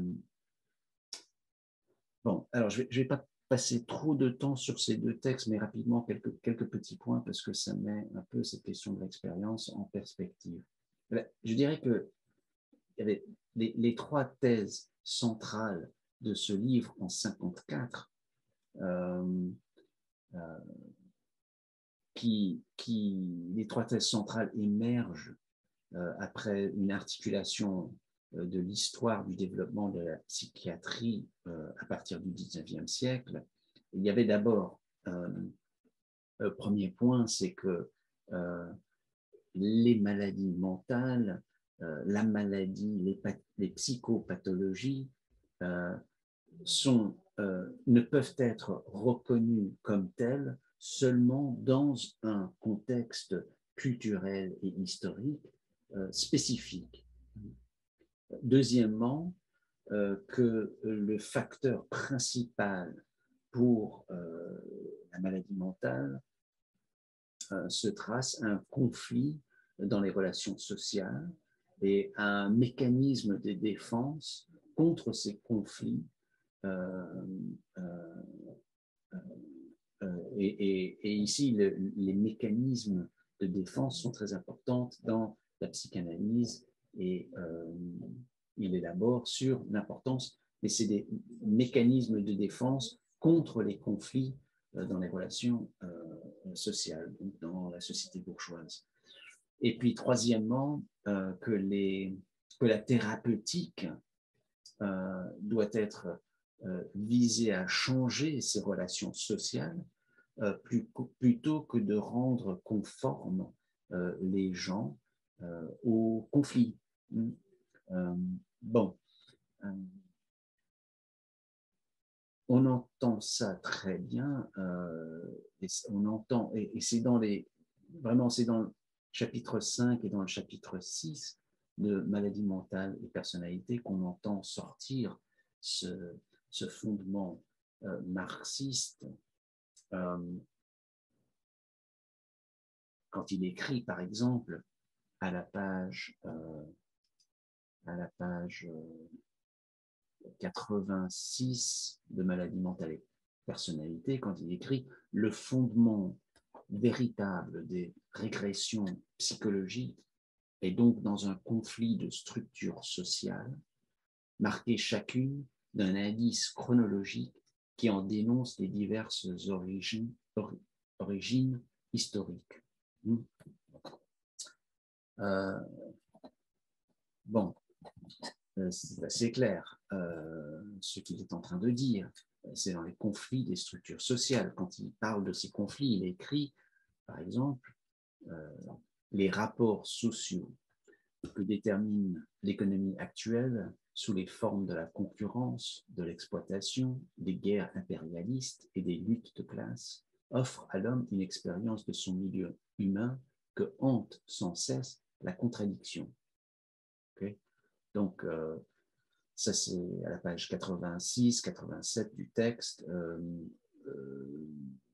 bon, alors je ne vais, vais pas passer trop de temps sur ces deux textes, mais rapidement quelques, quelques petits points parce que ça met un peu cette question de l'expérience en perspective. Je dirais que il y avait les, les trois thèses centrales de ce livre en cinquante-quatre, euh, euh, qui, qui, les trois thèses centrales émergent euh, après une articulation euh, de l'histoire du développement de la psychiatrie euh, à partir du dix-neuvième siècle. Il y avait d'abord, euh, le premier point, c'est que euh, les maladies mentales, euh, la maladie, les, les psychopathologies euh, sont, euh, ne peuvent être reconnues comme telles seulement dans un contexte culturel et historique euh, spécifique. Deuxièmement, euh, que le facteur principal pour euh, la maladie mentale euh, se trace un conflit dans les relations sociales et un mécanisme de défense contre ces conflits. Euh, euh, euh, et, et, et, ici, le, les mécanismes de défense sont très importants dans la psychanalyse et euh, il élabore sur l'importance, mais c'est des mécanismes de défense contre les conflits euh, dans les relations euh, sociales, donc dans la société bourgeoise. Et puis, troisièmement, euh, que, les, que la thérapeutique euh, doit être euh, visée à changer ces relations sociales euh, plus, plutôt que de rendre conformes euh, les gens euh, au conflit. Euh, bon, euh, on entend ça très bien, euh, et on entend, et, et c'est dans les, vraiment c'est dans le chapitre cinq et dans le chapitre six de maladie mentale et personnalité qu'on entend sortir ce, ce fondement euh, marxiste euh, quand il écrit, par exemple, à la page, euh, à la page euh, quatre-vingt-six de maladie mentale et personnalité, quand il écrit le fondement véritable des régressions psychologiques est donc dans un conflit de structures sociales, marquées chacune d'un indice chronologique qui en dénonce les diverses origines, or, origines historiques. Euh, bon, c'est assez clair. Euh, ce qu'il est en train de dire, c'est dans les conflits des structures sociales. Quand il parle de ces conflits, il écrit, par exemple, euh, les rapports sociaux que détermine l'économie actuelle sous les formes de la concurrence, de l'exploitation, des guerres impérialistes et des luttes de classe, offrent à l'homme une expérience de son milieu humain que hante sans cesse la contradiction. Okay? Donc, euh, ça c'est à la page quatre-vingt-six quatre-vingt-sept du texte. Euh, euh,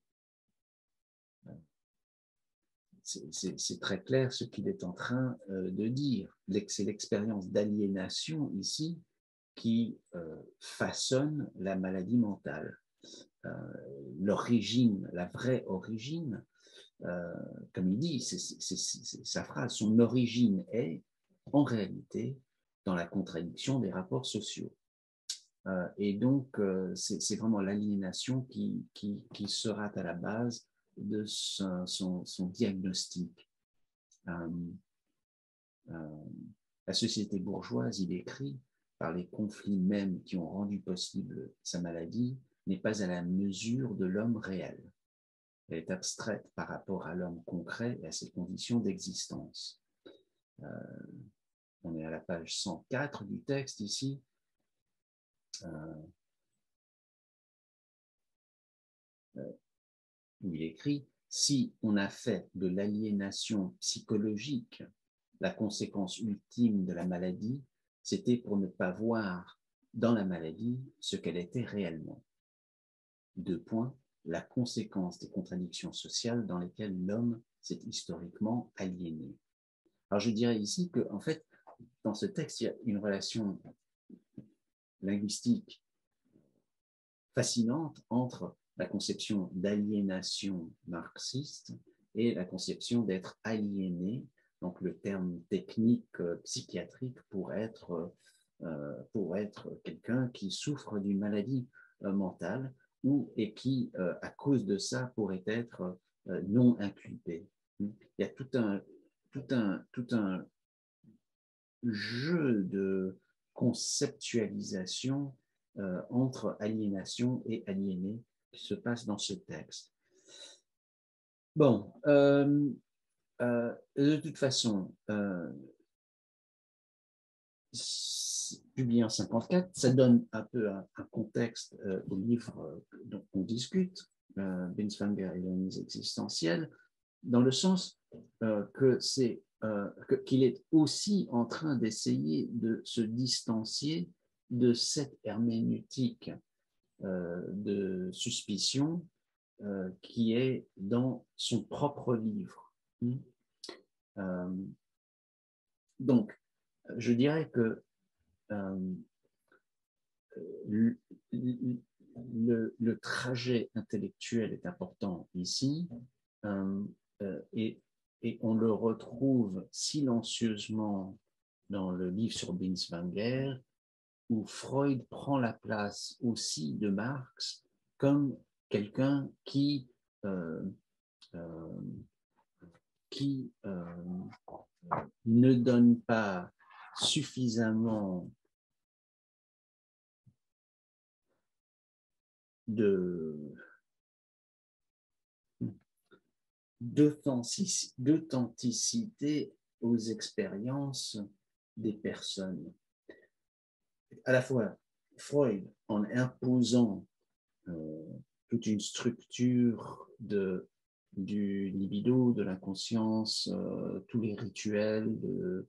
c'est très clair ce qu'il est en train euh, de dire. C'est l'expérience d'aliénation ici qui euh, façonne la maladie mentale. Euh, L'origine, la vraie origine, euh, comme il dit, c'est sa phrase, son origine est en réalité dans la contradiction des rapports sociaux. Euh, et donc, euh, c'est vraiment l'aliénation qui, qui, qui sera à la base de son, son, son diagnostic. Euh, euh, la société bourgeoise, il écrit, par les conflits mêmes qui ont rendu possible sa maladie, n'est pas à la mesure de l'homme réel. Elle est abstraite par rapport à l'homme concret et à ses conditions d'existence. Euh, on est à la page cent quatre du texte ici. Euh, euh, où il écrit « Si on a fait de l'aliénation psychologique la conséquence ultime de la maladie, c'était pour ne pas voir dans la maladie ce qu'elle était réellement. » Deux points, la conséquence des contradictions sociales dans lesquelles l'homme s'est historiquement aliéné. Alors je dirais ici que, en fait, dans ce texte, il y a une relation linguistique fascinante entre la conception d'aliénation marxiste et la conception d'être aliéné, donc le terme technique euh, psychiatrique pour être, euh, pour être quelqu'un qui souffre d'une maladie euh, mentale ou, et qui, euh, à cause de ça, pourrait être euh, non inculpé. Il y a tout un, tout un, tout un jeu de conceptualisation euh, entre aliénation et aliéné qui se passe dans ce texte. Bon, euh, euh, de toute façon, euh, publié en cinquante-quatre, ça donne un peu un, un contexte euh, au livre euh, dont on discute, euh, Binswanger et l'analyse existentielle, dans le sens euh, que c'est euh, qu'il est aussi en train d'essayer de se distancier de cette herméneutique euh, de suspicion euh, qui est dans son propre livre. Euh, donc, je dirais que euh, le, le, le trajet intellectuel est important ici euh, euh, et, et on le retrouve silencieusement dans le livre sur Binswanger où Freud prend la place aussi de Marx comme quelqu'un qui, euh, euh, qui euh, ne donne pas suffisamment de d'authenticité aux expériences des personnes. À la fois, Freud, en imposant euh, toute une structure de, du libido, de l'inconscience, euh, tous les rituels, de,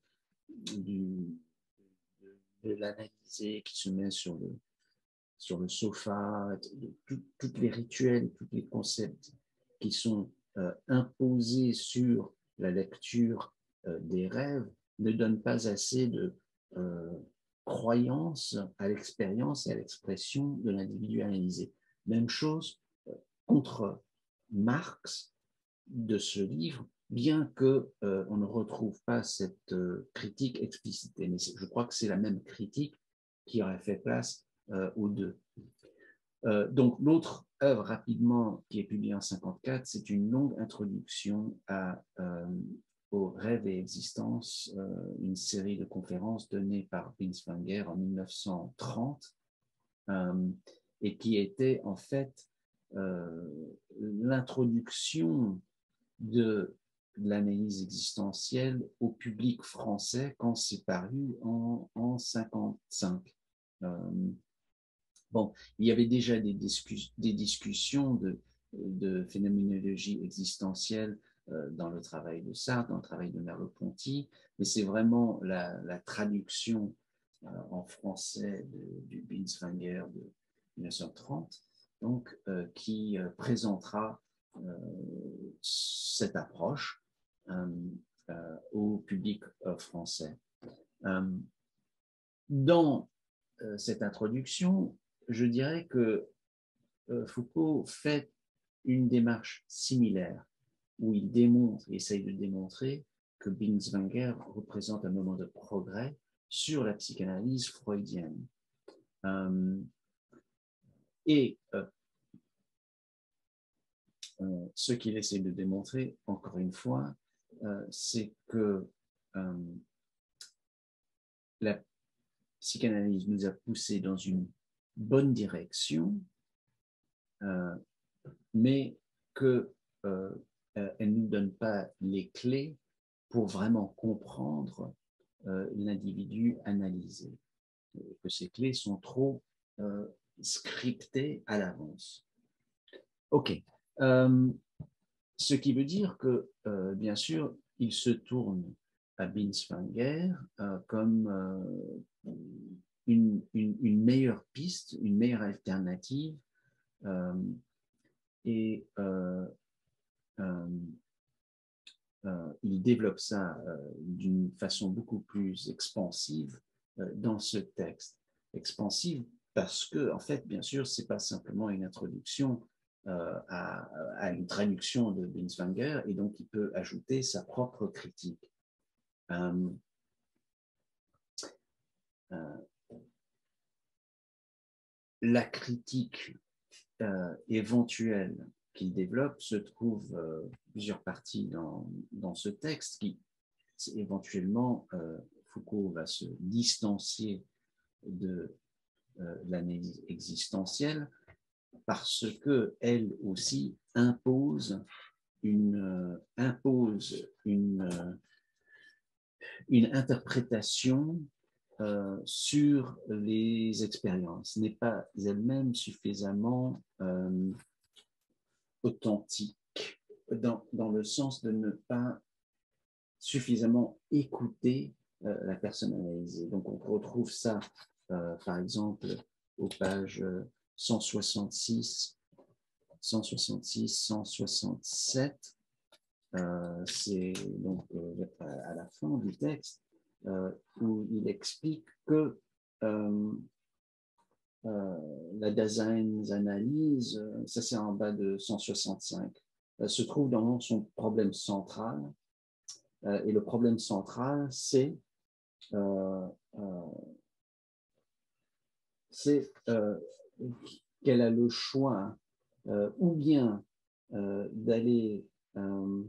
du, de, de l'analyser, qui se met sur le, sur le sofa, tous les rituels, tous les concepts qui sont euh, imposés sur la lecture euh, des rêves ne donnent pas assez de euh, croyance à l'expérience et à l'expression de l'individu analysé. Même chose euh, contre Marx de ce livre, bien qu'on euh, ne retrouve pas cette euh, critique explicitée. Mais je crois que c'est la même critique qui aurait fait place euh, aux deux. Euh, donc, l'autre œuvre, rapidement, qui est publiée en cinquante-quatre, c'est une longue introduction à, euh, au rêve et existence, euh, une série de conférences données par Binswanger en mille neuf cent trente, euh, et qui était en fait euh, l'introduction de l'analyse existentielle au public français quand c'est paru en, en cinquante-cinq. Euh, bon, il y avait déjà des, discuss des discussions de, de phénoménologie existentielle euh, dans le travail de Sartre, dans le travail de Merleau-Ponty, mais c'est vraiment la, la traduction euh, en français de, du Binswanger de mille neuf cent trente, donc, euh, qui euh, présentera euh, cette approche euh, euh, au public euh, français. Euh, dans euh, cette introduction, je dirais que euh, Foucault fait une démarche similaire où il démontre, il essaye de démontrer que Binswanger représente un moment de progrès sur la psychanalyse freudienne. Euh, et euh, euh, ce qu'il essaie de démontrer, encore une fois, euh, c'est que euh, la psychanalyse nous a poussés dans une bonne direction, euh, mais que euh, elle ne nous donne pas les clés pour vraiment comprendre euh, l'individu analysé, que ces clés sont trop euh, scriptées à l'avance. OK. Euh, ce qui veut dire que, euh, bien sûr, il se tourne à Binswanger euh, comme euh, une, une, une meilleure piste, une meilleure alternative, euh, et euh, euh, euh, il développe ça euh, d'une façon beaucoup plus expansive euh, dans ce texte. Expansive parce que, en fait, bien sûr, ce n'est pas simplement une introduction euh, à, à une traduction de Binswanger, et donc il peut ajouter sa propre critique. Euh, euh, la critique euh, éventuelle qu'il développe se trouve euh, plusieurs parties dans, dans ce texte qui, éventuellement, euh, Foucault va se distancier de euh, l'analyse existentielle parce qu'elle aussi impose une, euh, impose une, euh, une interprétation euh, sur les expériences, n'est pas elle-même suffisamment euh, authentique dans, dans le sens de ne pas suffisamment écouter euh, la personne analysée. Donc on retrouve ça, euh, par exemple, aux pages cent soixante-six, cent soixante-six, cent soixante-sept. Euh, c'est donc euh, à la fin du texte euh, où il explique que euh, euh, la Daseinsanalyse, euh, ça c'est en bas de cent soixante-cinq, euh, se trouve dans son problème central. Euh, et le problème central, c'est euh, euh, c'est euh, qu'elle a le choix euh, ou bien euh, d'aller euh,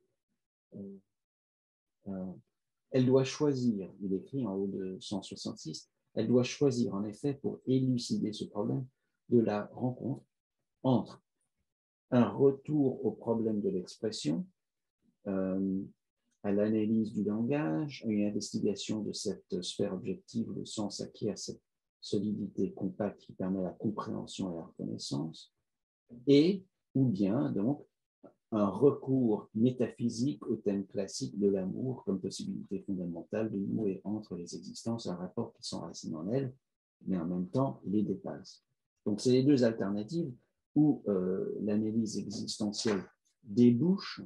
euh, elle doit choisir, il écrit en haut de cent soixante-six, elle doit choisir en effet pour élucider ce problème de la rencontre entre un retour au problème de l'expression, euh, à l'analyse du langage, à une investigation de cette sphère objective où le sens acquiert cette solidité compacte qui permet la compréhension et la reconnaissance, et ou bien donc un recours métaphysique au thème classique de l'amour comme possibilité fondamentale de nouer entre les existences un rapport qui s'enracine en elles, mais en même temps les dépasse. Donc, c'est les deux alternatives où euh, l'analyse existentielle débouche.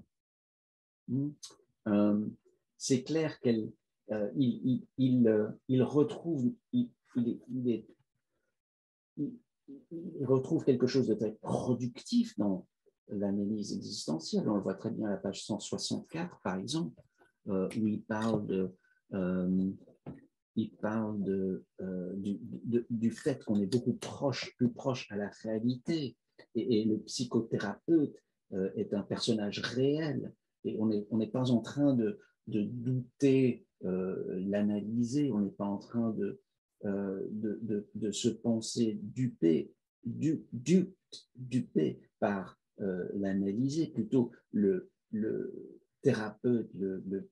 Euh, c'est clair qu'il euh, il, il, il, euh, il retrouve, il, il, il, est, il, il retrouve quelque chose de très productif dans l'analyse existentielle. On le voit très bien à la page cent soixante-quatre, par exemple, euh, où il parle de, euh, il parle de, euh, du, de, du fait qu'on est beaucoup proche, plus proche à la réalité, et, et le psychothérapeute euh, est un personnage réel, et on n'est on n'est pas en train de, de douter euh, l'analyser, on n'est pas en train de, euh, de, de, de se penser dupé, du, du, dupé par euh, l'analyser, plutôt le, le thérapeute, le, le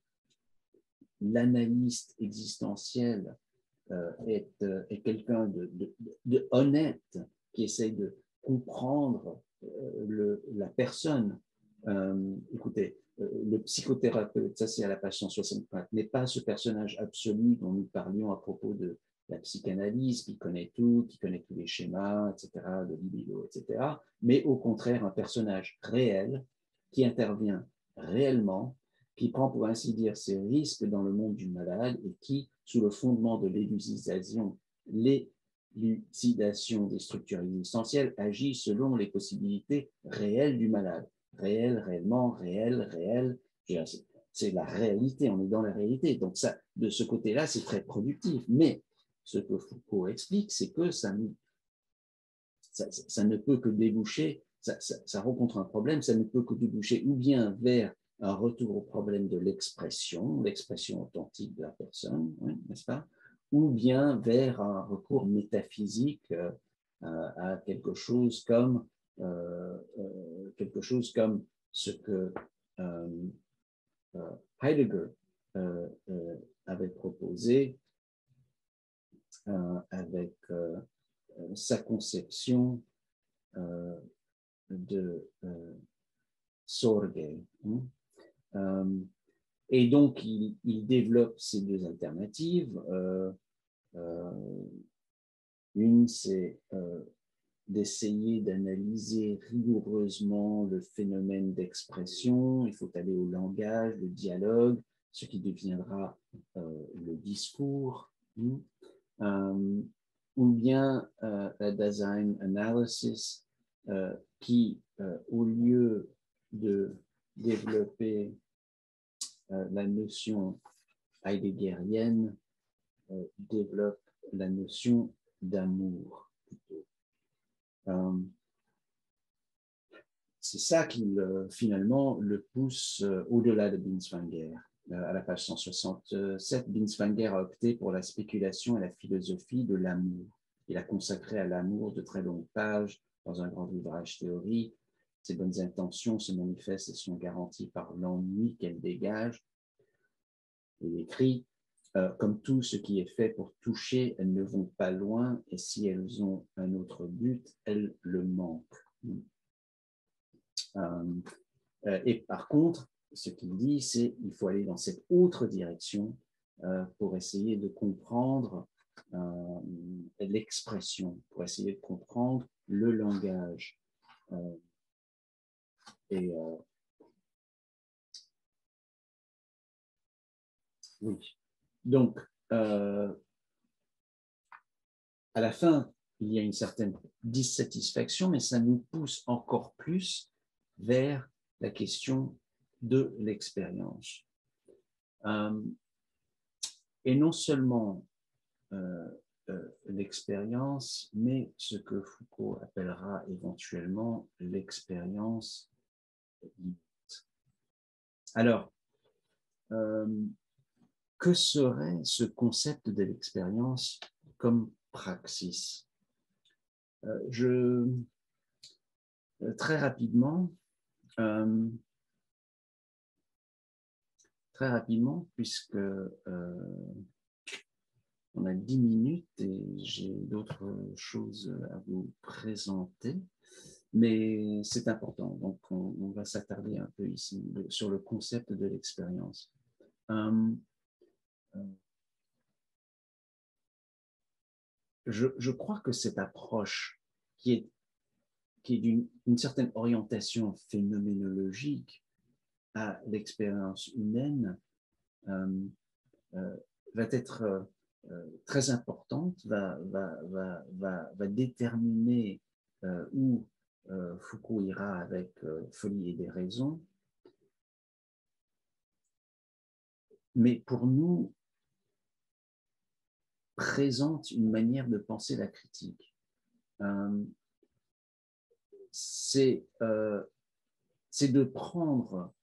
l'analyste existentiel euh, est, euh, est quelqu'un de, de, de honnête qui essaye de comprendre euh, le, la personne. Euh, écoutez, euh, le psychothérapeute, ça c'est à la page cent soixante-quatre, n'est pas ce personnage absolu dont nous parlions à propos de la psychanalyse, qui connaît tout, qui connaît tous les schémas, et cetera, de libido, et cetera, mais au contraire un personnage réel qui intervient réellement, qui prend pour ainsi dire ses risques dans le monde du malade et qui, sous le fondement de l'élucidation, l'élucidation des structures existentielles, agit selon les possibilités réelles du malade. Réel, réellement, réel, réel, c'est la réalité, on est dans la réalité. Donc ça, de ce côté-là, c'est très productif. Mais ce que Foucault explique, c'est que ça, ça, ça ne peut que déboucher, ça, ça, ça rencontre un problème, ça ne peut que déboucher ou bien vers un retour au problème de l'expression, l'expression authentique de la personne, oui, n'est-ce pas? Ou bien vers un recours métaphysique euh, à quelque chose comme euh, euh, quelque chose comme ce que euh, euh, Heidegger euh, euh, avait proposé euh, avec euh, sa conception euh, de euh, Sorge. Hein? Euh, et donc, il, il, développe ces deux alternatives. Euh, euh, une, c'est euh, d'essayer d'analyser rigoureusement le phénomène d'expression. Il faut aller au langage, le dialogue, ce qui deviendra euh, le discours. Hein? Euh, ou bien euh, la Dasein Analysis, euh, qui, euh, au lieu de développer euh, la notion heideggerienne, euh, développe la notion d'amour plutôt. Euh, c'est ça qui, le, finalement, le pousse euh, au-delà de Binswanger. Euh, à la page cent soixante-sept, Binswanger a opté pour la spéculation et la philosophie de l'amour. Il a consacré à l'amour de très longues pages dans un grand ouvrage théorique. Ses bonnes intentions se manifestent et sont garanties par l'ennui qu'elles dégagent. Il écrit euh, « Comme tout ce qui est fait pour toucher, elles ne vont pas loin, et si elles ont un autre but, elles le manquent. » Euh, et par contre, ce qu'il dit, c'est qu'il faut aller dans cette autre direction euh, pour essayer de comprendre euh, l'expression, pour essayer de comprendre le langage. Euh, et euh, oui. Donc, euh, à la fin, il y a une certaine dissatisfaction, mais ça nous pousse encore plus vers la question de l'expérience. Euh, et non seulement euh, euh, l'expérience, mais ce que Foucault appellera éventuellement l'expérience limite. Alors, euh, que serait ce concept de l'expérience comme praxis? euh, je, très rapidement, euh, très rapidement, puisque euh, on a dix minutes et j'ai d'autres choses à vous présenter. mais c'est important. Donc, on, on va s'attarder un peu ici sur le concept de l'expérience. Um, je, je crois que cette approche qui est, qui est d'une une certaine orientation phénoménologique à l'expérience humaine euh, euh, va être euh, très importante, va, va, va, va, va déterminer euh, où euh, Foucault ira avec euh, Folie et déraison. Mais pour nous, présente une manière de penser la critique. Euh, c'est euh, de prendre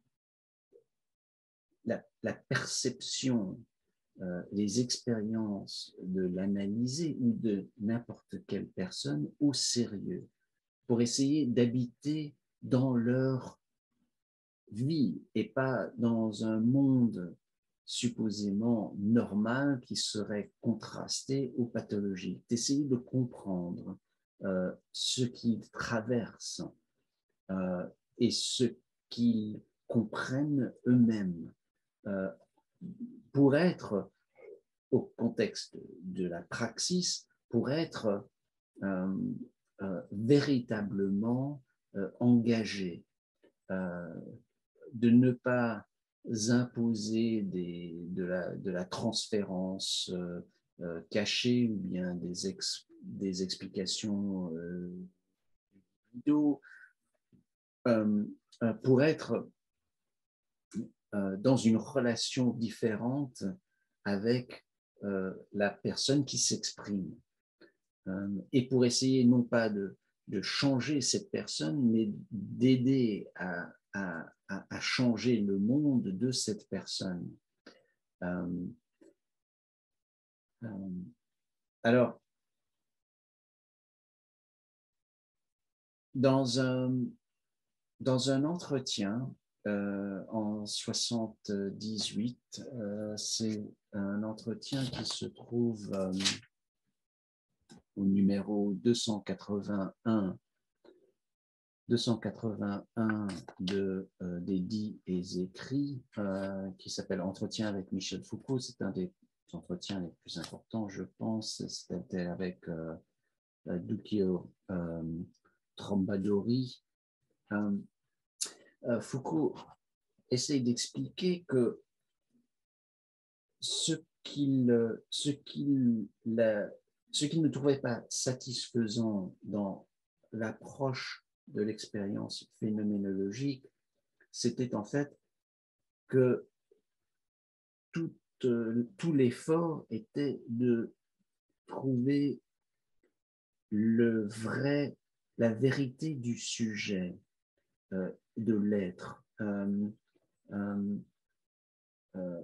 la, la perception, euh, les expériences de l'analyser ou de n'importe quelle personne au sérieux pour essayer d'habiter dans leur vie et pas dans un monde supposément normal qui serait contrasté ou pathologique, d'essayer de comprendre euh, ce qu'ils traversent euh, et ce qu'ils comprennent eux-mêmes euh, pour être, au contexte de la praxis, pour être euh, euh, véritablement euh, engagés, euh, de ne pas imposer des, de, la, de la transférence euh, euh, cachée ou bien des, ex, des explications euh, vidéo euh, euh, pour être euh, dans une relation différente avec euh, la personne qui s'exprime. Euh, et pour essayer non pas de, de changer cette personne, mais d'aider à, à, à changer le monde de cette personne. Euh, euh, alors, dans un, dans un entretien euh, en soixante-dix-huit, euh, c'est un entretien qui se trouve euh, au numéro deux cent quatre-vingt-un deux cent quatre-vingt-un de, euh, des dits et écrits, euh, qui s'appelle Entretien avec Michel Foucault. C'est un des entretiens les plus importants, je pense. C'était avec euh, Duccio euh, Trombadori. Euh, euh, Foucault essaye d'expliquer que ce qu'il ce qu'il ce qu'il ne trouvait pas satisfaisant dans l'approche de l'expérience phénoménologique, c'était en fait que tout, euh, tout l'effort était de trouver le vrai, la vérité du sujet, euh, de l'être, euh, euh, euh,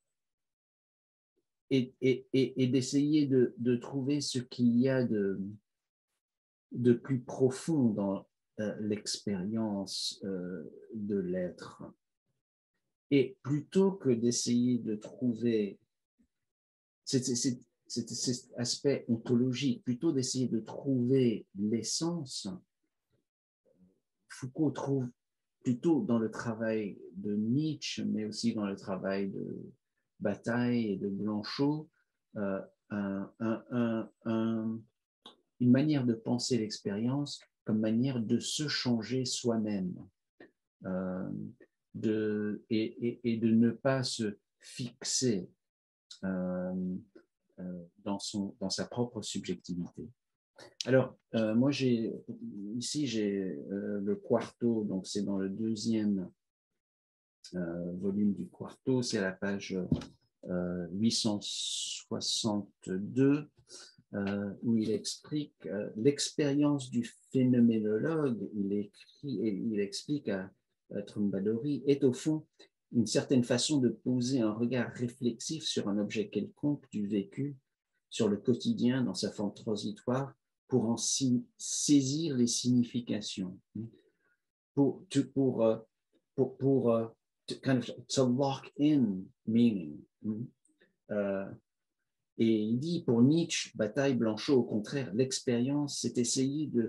et, et, et, et d'essayer de, de trouver ce qu'il y a de, de plus profond dans euh, l'expérience euh, de l'être. Et plutôt que d'essayer de trouver cet, cet, cet, cet aspect ontologique, plutôt d'essayer de trouver l'essence, Foucault trouve plutôt dans le travail de Nietzsche, mais aussi dans le travail de Bataille et de Blanchot, euh, un, un, un, un, une manière de penser l'expérience comme manière de se changer soi-même. Euh, de, et, et, et de ne pas se fixer euh, euh, dans, son, dans sa propre subjectivité. Alors, euh, moi, j'ai ici, j'ai euh, le Quarto, donc c'est dans le deuxième euh, volume du Quarto, c'est à la page euh, huit cent soixante-deux, euh, où il explique euh, l'expérience du phénoménologue. Il écrit et il explique à, à Trombadori est au fond une certaine façon de poser un regard réflexif sur un objet quelconque du vécu, sur le quotidien dans sa forme transitoire, pour en saisir les significations, pour, pour, uh, pour, pour uh, to kind of to lock in meaning. Uh, et il dit pour Nietzsche, Bataille, Blanchot, au contraire, l'expérience, c'est essayer de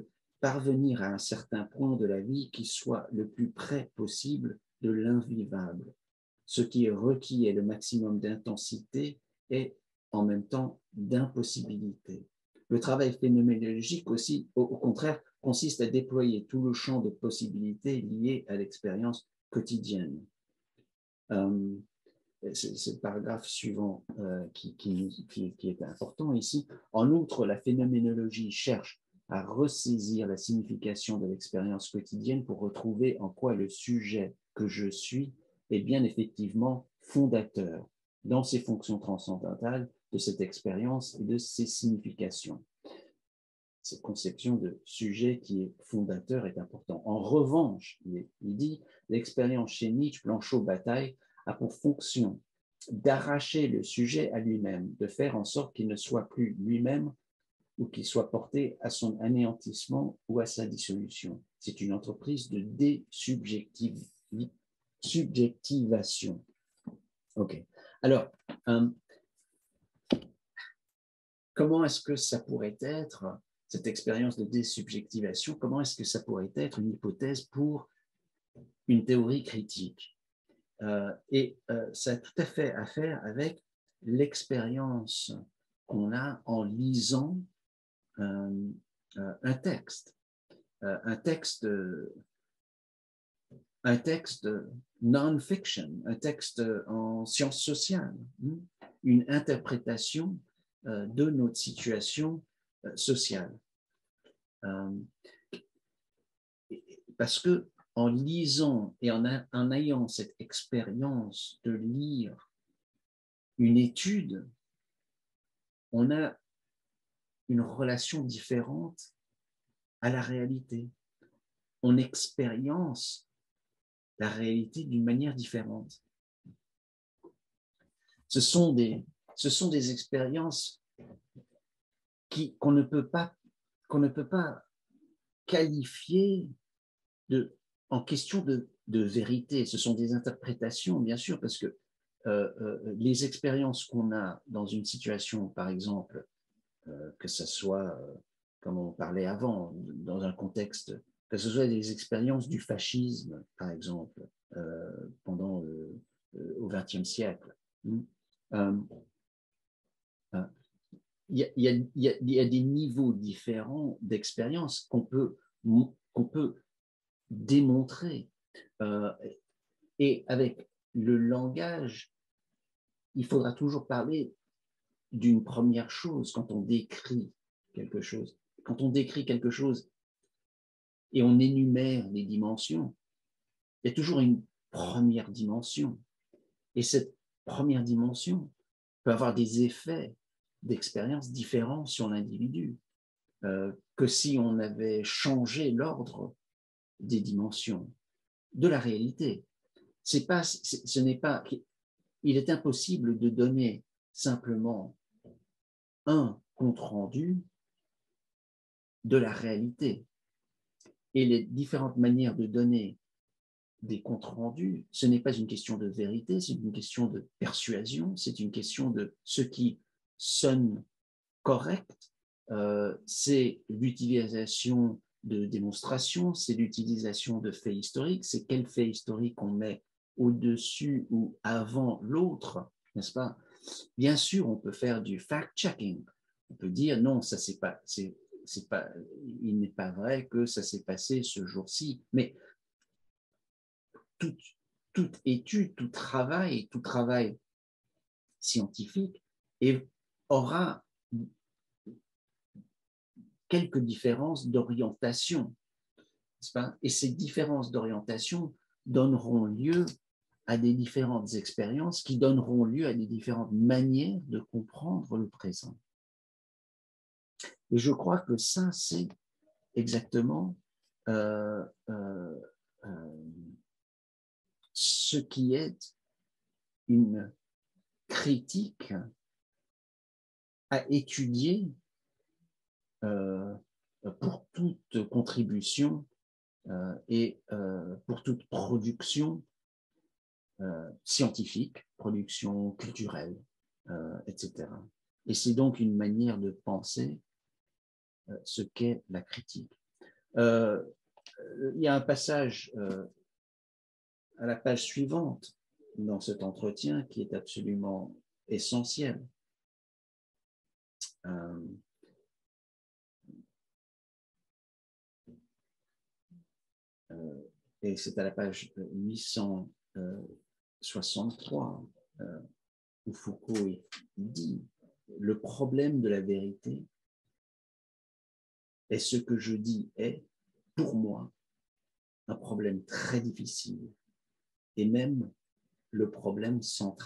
parvenir à un certain point de la vie qui soit le plus près possible de l'invivable. Ce qui est requis est le maximum d'intensité et en même temps d'impossibilité. Le travail phénoménologique aussi, au, au contraire, consiste à déployer tout le champ de possibilités liées à l'expérience quotidienne. Euh, c'est le paragraphe suivant euh, qui, qui, qui, qui est important ici. En outre, la phénoménologie cherche à ressaisir la signification de l'expérience quotidienne pour retrouver en quoi le sujet que je suis est bien effectivement fondateur dans ses fonctions transcendantales de cette expérience et de ses significations. Cette conception de sujet qui est fondateur est importante. En revanche, il, il dit, l'expérience chez Nietzsche, Blanchot-Bataille, a pour fonction d'arracher le sujet à lui-même, de faire en sorte qu'il ne soit plus lui-même ou qu'il soit porté à son anéantissement ou à sa dissolution. C'est une entreprise de désubjectivation. OK. Alors, euh, comment est-ce que ça pourrait être, cette expérience de désubjectivation, comment est-ce que ça pourrait être une hypothèse pour une théorie critique? Euh, et euh, ça a tout à fait à faire avec l'expérience qu'on a en lisant euh, euh, un texte, euh, un texte, un texte non-fiction, un texte en sciences sociales, une interprétation euh, de notre situation euh, sociale. Euh, parce que en lisant et en, a, en ayant cette expérience de lire une étude, on a une relation différente à la réalité. On expérience la réalité d'une manière différente. Ce sont des, ce sont des expériences qui, qu'on ne peut pas, qu'on ne peut pas qualifier de, en question de, de vérité. Ce sont des interprétations, bien sûr, parce que euh, euh, les expériences qu'on a dans une situation, par exemple, euh, que ce soit, euh, comme on parlait avant, dans un contexte, que ce soit des expériences du fascisme, par exemple, euh, pendant euh, euh, au vingtième siècle. Euh, euh, il y a, il y a, il y a, il y a des niveaux différents d'expérience qu'on peut, qu'on peut démontrer. Euh, et avec le langage, il faudra toujours parler d'une première chose quand on décrit quelque chose. Quand on décrit quelque chose et on énumère les dimensions, il y a toujours une première dimension. Et cette première dimension peut avoir des effets d'expérience différents sur l'individu euh, que si on avait changé l'ordre des dimensions de la réalité. C'est pas, ce n'est pas, il est impossible de donner simplement un compte-rendu de la réalité. Et les différentes manières de donner des comptes rendus, ce n'est pas une question de vérité, c'est une question de persuasion, c'est une question de ce qui sonne correct, euh, c'est l'utilisation de démonstrations, c'est l'utilisation de faits historiques, c'est quel fait historique on met au-dessus ou avant l'autre, n'est-ce pas? Bien sûr, on peut faire du fact-checking. On peut dire non, ça c'est pas, c'est, c'est pas, il n'est pas vrai que ça s'est passé ce jour-ci. Mais toute, toute étude, tout travail, tout travail scientifique et aura quelques différences d'orientation, n'est-ce pas? Et ces différences d'orientation donneront lieu à des différentes expériences qui donneront lieu à des différentes manières de comprendre le présent. Et je crois que ça, c'est exactement euh, euh, euh, ce qui est une critique à étudier euh, pour toute contribution euh, et euh, pour toute production euh, scientifique, production culturelle, euh, et cetera. Et c'est donc une manière de penser euh, ce qu'est la critique. Euh, il y a un passage euh, à la page suivante dans cet entretien qui est absolument essentiel. Euh, euh, et c'est à la page huit cent soixante-trois euh, où Foucault dit « Le problème de la vérité est ce que je dis est, pour moi, un problème très difficile et même le problème central. »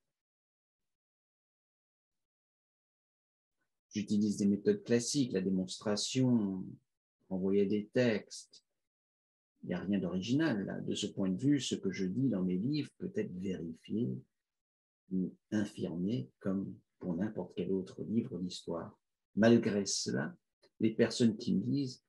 J'utilise des méthodes classiques, la démonstration, envoyer des textes. Il n'y a rien d'original là. De ce point de vue, ce que je dis dans mes livres peut être vérifié ou infirmé comme pour n'importe quel autre livre d'histoire. Malgré cela, les personnes qui me lisent,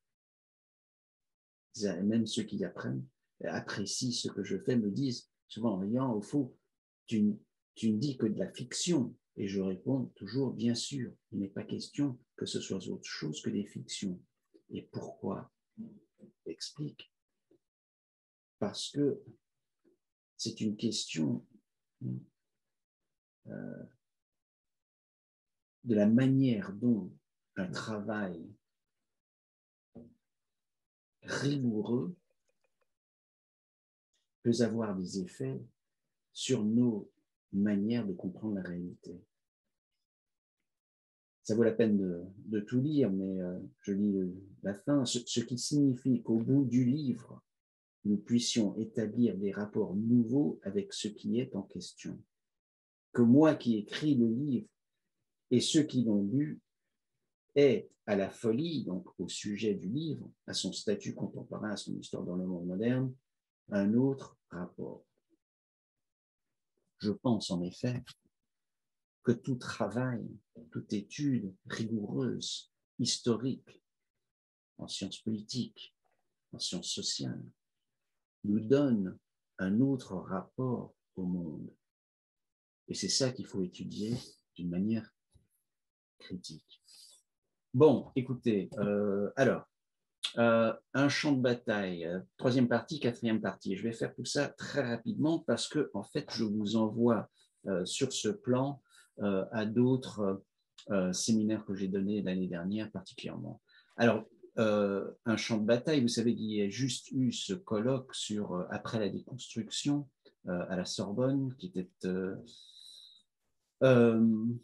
même ceux qui apprennent, apprécient ce que je fais, me disent souvent en riant, au fond, tu, tu ne dis que de la fiction. Et je réponds toujours, bien sûr, il n'est pas question que ce soit autre chose que des fictions. Et pourquoi? Explique. Parce que c'est une question euh, de la manière dont un travail rigoureux peut avoir des effets sur nos manières de comprendre la réalité. Ça vaut la peine de, de tout lire, mais euh, je lis la fin, ce, ce qui signifie qu'au bout du livre, nous puissions établir des rapports nouveaux avec ce qui est en question. Que moi qui écris le livre et ceux qui l'ont lu aient à la folie, donc au sujet du livre, à son statut contemporain, à son histoire dans le monde moderne, un autre rapport. Je pense en effet que tout travail, toute étude rigoureuse, historique, en sciences politiques, en sciences sociales, nous donne un autre rapport au monde. Et c'est ça qu'il faut étudier d'une manière critique. Bon, écoutez, euh, alors, euh, un champ de bataille, euh, troisième partie, quatrième partie. Je vais faire tout ça très rapidement parce que, en fait, je vous envoie euh, sur ce plan euh, à d'autres euh, séminaires que j'ai donnés l'année dernière particulièrement. Alors, euh, un champ de bataille, vous savez qu'il y a juste eu ce colloque sur euh, après la déconstruction euh, à la Sorbonne, qui était euh, euh,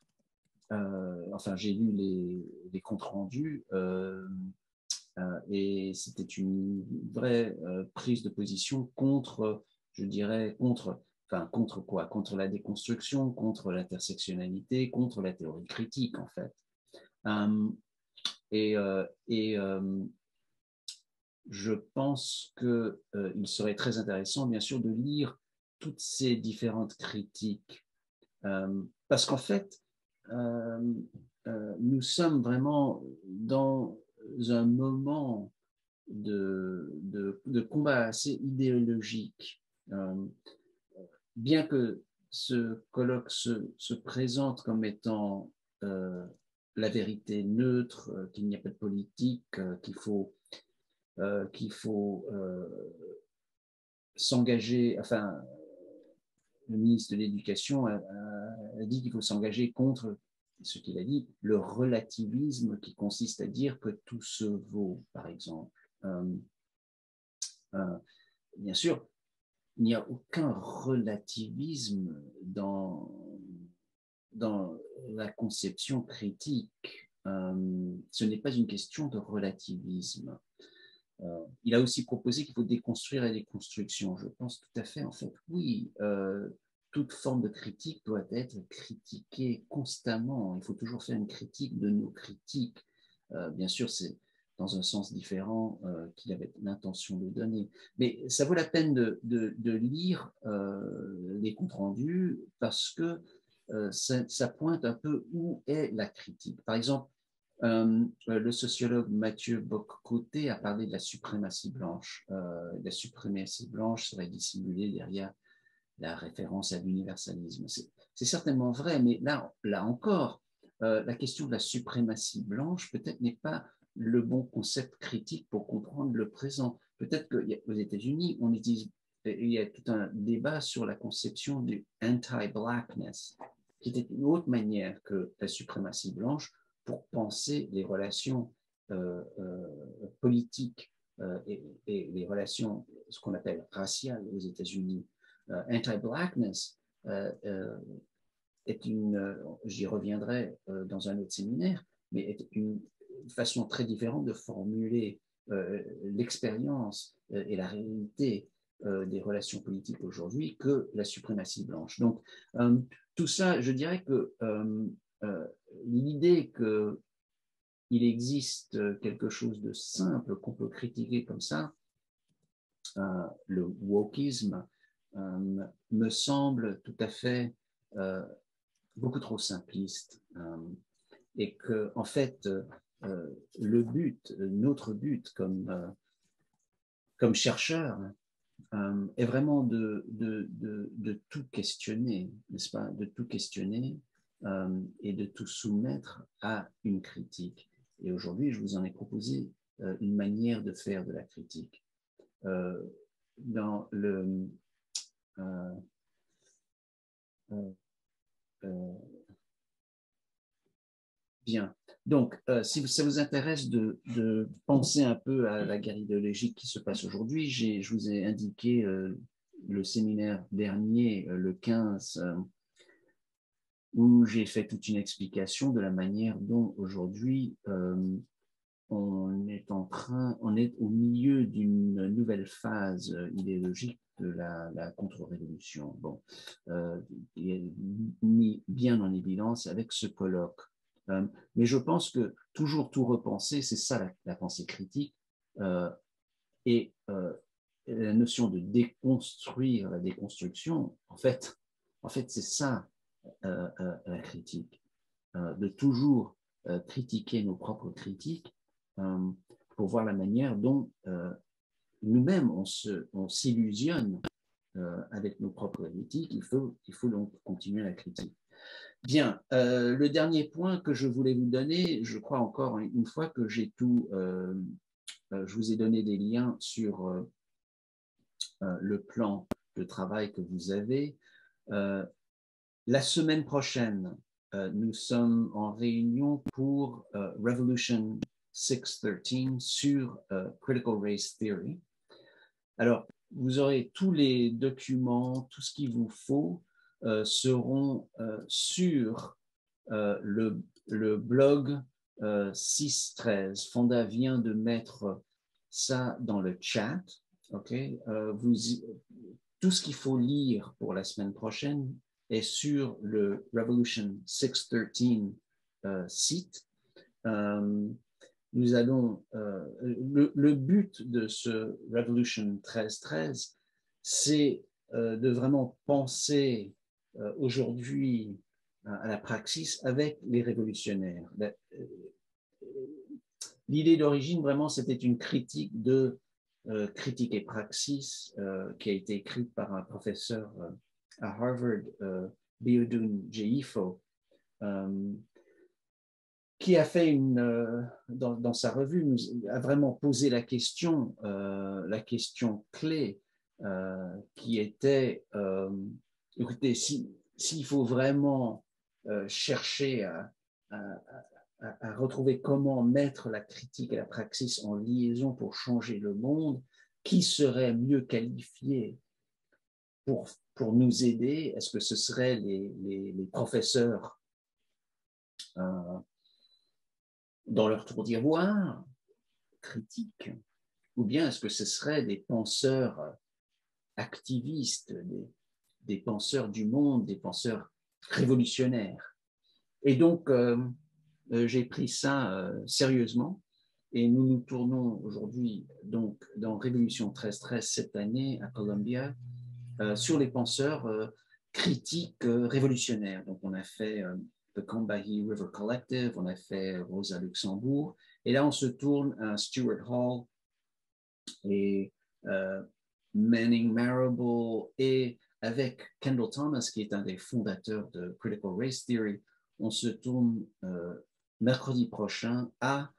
euh, enfin, j'ai lu les, les comptes rendus euh, euh, et c'était une vraie euh, prise de position contre, je dirais, contre, enfin, contre quoi? Contre la déconstruction, contre l'intersectionnalité, contre la théorie critique, en fait. Euh, et euh, et euh, je pense qu'il euh, serait très intéressant, bien sûr, de lire toutes ces différentes critiques. Euh, parce qu'en fait, euh, euh, nous sommes vraiment dans un moment de, de, de combat assez idéologique. Euh, bien que ce colloque se, se présente comme étant euh, la vérité neutre, euh, qu'il n'y a pas de politique, euh, qu'il faut, euh, qu'il faut euh, s'engager, enfin, le ministre de l'Éducation a, a, a dit qu'il faut s'engager contre ce qu'il a dit, le relativisme qui consiste à dire que tout se vaut, par exemple. Euh, euh, bien sûr, il n'y a aucun relativisme dans, dans la conception critique. Euh, ce n'est pas une question de relativisme. Euh, il a aussi proposé qu'il faut déconstruire la déconstruction. Je pense tout à fait, en fait, oui, euh, toute forme de critique doit être critiquée constamment. Il faut toujours faire une critique de nos critiques. Euh, bien sûr, c'est dans un sens différent euh, qu'il avait l'intention de donner. Mais ça vaut la peine de, de, de lire euh, les comptes rendus parce que euh, ça, ça pointe un peu où est la critique. Par exemple, euh, le sociologue Mathieu Bock-Côté a parlé de la suprématie blanche. Euh, la suprématie blanche serait dissimulée derrière la référence à l'universalisme. C'est certainement vrai, mais là, là encore, euh, la question de la suprématie blanche peut-être n'est pas le bon concept critique pour comprendre le présent. Peut-être qu'aux États-Unis, on utilise, il y a tout un débat sur la conception du anti-blackness, qui était une autre manière que la suprématie blanche pour penser les relations euh, euh, politiques euh, et, et les relations, ce qu'on appelle raciales aux États-Unis. Euh, anti-blackness euh, euh, est une, euh, j'y reviendrai euh, dans un autre séminaire, mais est une façon très différente de formuler euh, l'expérience euh, et la réalité euh, des relations politiques aujourd'hui que la suprématie blanche. Donc, euh, tout ça, je dirais que euh, euh, l'idée qu'il existe quelque chose de simple qu'on peut critiquer comme ça, euh, le wokisme, euh, me semble tout à fait euh, beaucoup trop simpliste. Euh, et que, en fait, euh, le but, notre but comme, euh, comme chercheur, euh, est vraiment de, de, de, de tout questionner, n'est-ce pas? De tout questionner euh, et de tout soumettre à une critique. Et aujourd'hui, je vous en ai proposé euh, une manière de faire de la critique. Euh, dans le... Euh, euh, euh, Bien. Donc, euh, si ça vous intéresse de, de penser un peu à la guerre idéologique qui se passe aujourd'hui, je vous ai indiqué euh, le séminaire dernier, euh, le quinze, euh, où j'ai fait toute une explication de la manière dont aujourd'hui euh, on est en train, on est au milieu d'une nouvelle phase idéologique de la, la contre-révolution. Bon, euh, il est mis bien en évidence avec ce colloque. Euh, mais je pense que toujours tout repenser, c'est ça la, la pensée critique. Euh, et euh, la notion de déconstruire la déconstruction, en fait, en fait c'est ça euh, euh, la critique. Euh, de toujours euh, critiquer nos propres critiques euh, pour voir la manière dont euh, nous-mêmes on, se, on s'illusionne euh, avec nos propres critiques. Il faut, il faut donc continuer la critique. Bien, euh, le dernier point que je voulais vous donner, je crois encore une fois que j'ai tout, euh, euh, je vous ai donné des liens sur euh, euh, le plan de travail que vous avez. Euh, la semaine prochaine, euh, nous sommes en réunion pour euh, Revolution six thirteen sur euh, Critical Race Theory. Alors, vous aurez tous les documents, tout ce qu'il vous faut euh, seront euh, sur euh, le, le blog euh, six treize. Fonda vient de mettre ça dans le chat. Okay? Euh, vous, tout ce qu'il faut lire pour la semaine prochaine est sur le Revolution six thirteen euh, site. Euh, nous allons, euh, le, le but de ce Revolution treize treize, c'est euh, de vraiment penser euh, aujourd'hui à la praxis avec les révolutionnaires. L'idée d'origine, vraiment, c'était une critique de euh, critique et praxis euh, qui a été écrite par un professeur euh, à Harvard, euh, Biodun Jeifo, euh, qui a fait une, euh, dans, dans sa revue, nous a vraiment posé la question, euh, la question clé, euh, qui était, euh, écoutez, si, s'il faut vraiment euh, chercher à, à, à, à retrouver comment mettre la critique et la praxis en liaison pour changer le monde, qui serait mieux qualifié pour, pour nous aider? Est-ce que ce seraient les, les, les professeurs euh, dans leur tour d'ivoire critique, ou bien est-ce que ce seraient des penseurs activistes, des, des penseurs du monde, des penseurs révolutionnaires? Et donc, euh, euh, j'ai pris ça euh, sérieusement, et nous nous tournons aujourd'hui donc dans Révolution treize treize cette année à Columbia euh, sur les penseurs euh, critiques euh, révolutionnaires. Donc, on a fait euh, The Combahee River Collective, on a fait Rosa Luxembourg, et là, on se tourne à Stuart Hall et euh, Manning Marable, et avec Kendall Thomas, qui est un des fondateurs de Critical Race Theory, on se tourne euh, mercredi prochain à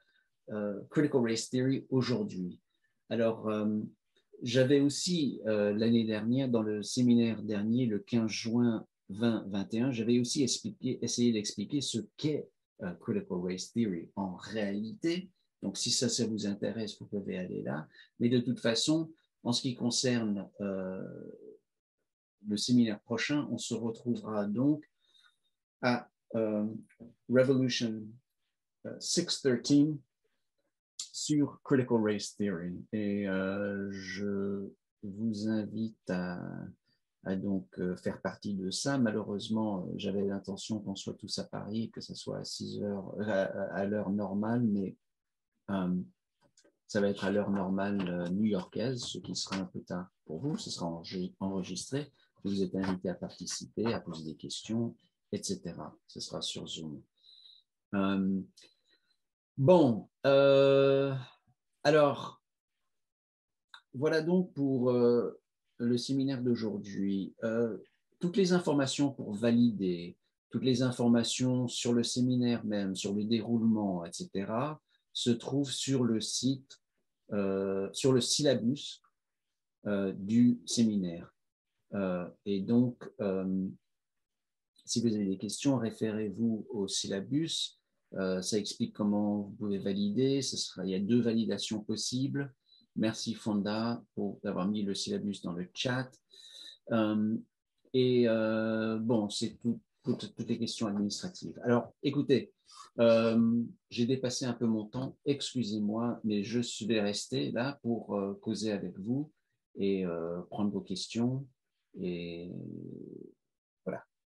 euh, Critical Race Theory aujourd'hui. Alors, euh, j'avais aussi, euh, l'année dernière, dans le séminaire dernier, le quinze juin vingt vingt et un, j'avais aussi expliqué, essayé d'expliquer ce qu'est euh, Critical Race Theory en réalité. Donc, si ça, ça vous intéresse, vous pouvez aller là. Mais de toute façon, en ce qui concerne euh, le séminaire prochain, on se retrouvera donc à euh, Revolution euh, six treize sur Critical Race Theory. Et euh, je vous invite à, à donc euh, faire partie de ça. Malheureusement, j'avais l'intention qu'on soit tous à Paris, que ce soit à six heures, à, à l'heure normale, mais euh, ça va être à l'heure normale euh, new-yorkaise, ce qui sera un peu tard pour vous. Ce sera enregistré. Vous êtes invité à participer, à poser des questions, et cetera. Ce sera sur Zoom. Euh, bon, euh, alors, voilà donc pour euh, le séminaire d'aujourd'hui. Euh, toutes les informations pour valider, toutes les informations sur le séminaire même, sur le déroulement, et cetera, se trouvent sur le site, euh, sur le syllabus euh, du séminaire. Euh, et donc, euh, si vous avez des questions, référez-vous au syllabus. Euh, ça explique comment vous pouvez valider. Ce sera, il y a deux validations possibles. Merci Fonda pour avoir mis le syllabus dans le chat. Euh, et euh, bon, c'est tout, toutes, toutes les questions administratives. Alors, écoutez, euh, j'ai dépassé un peu mon temps, excusez-moi, mais je vais rester là pour euh, causer avec vous et euh, prendre vos questions. Et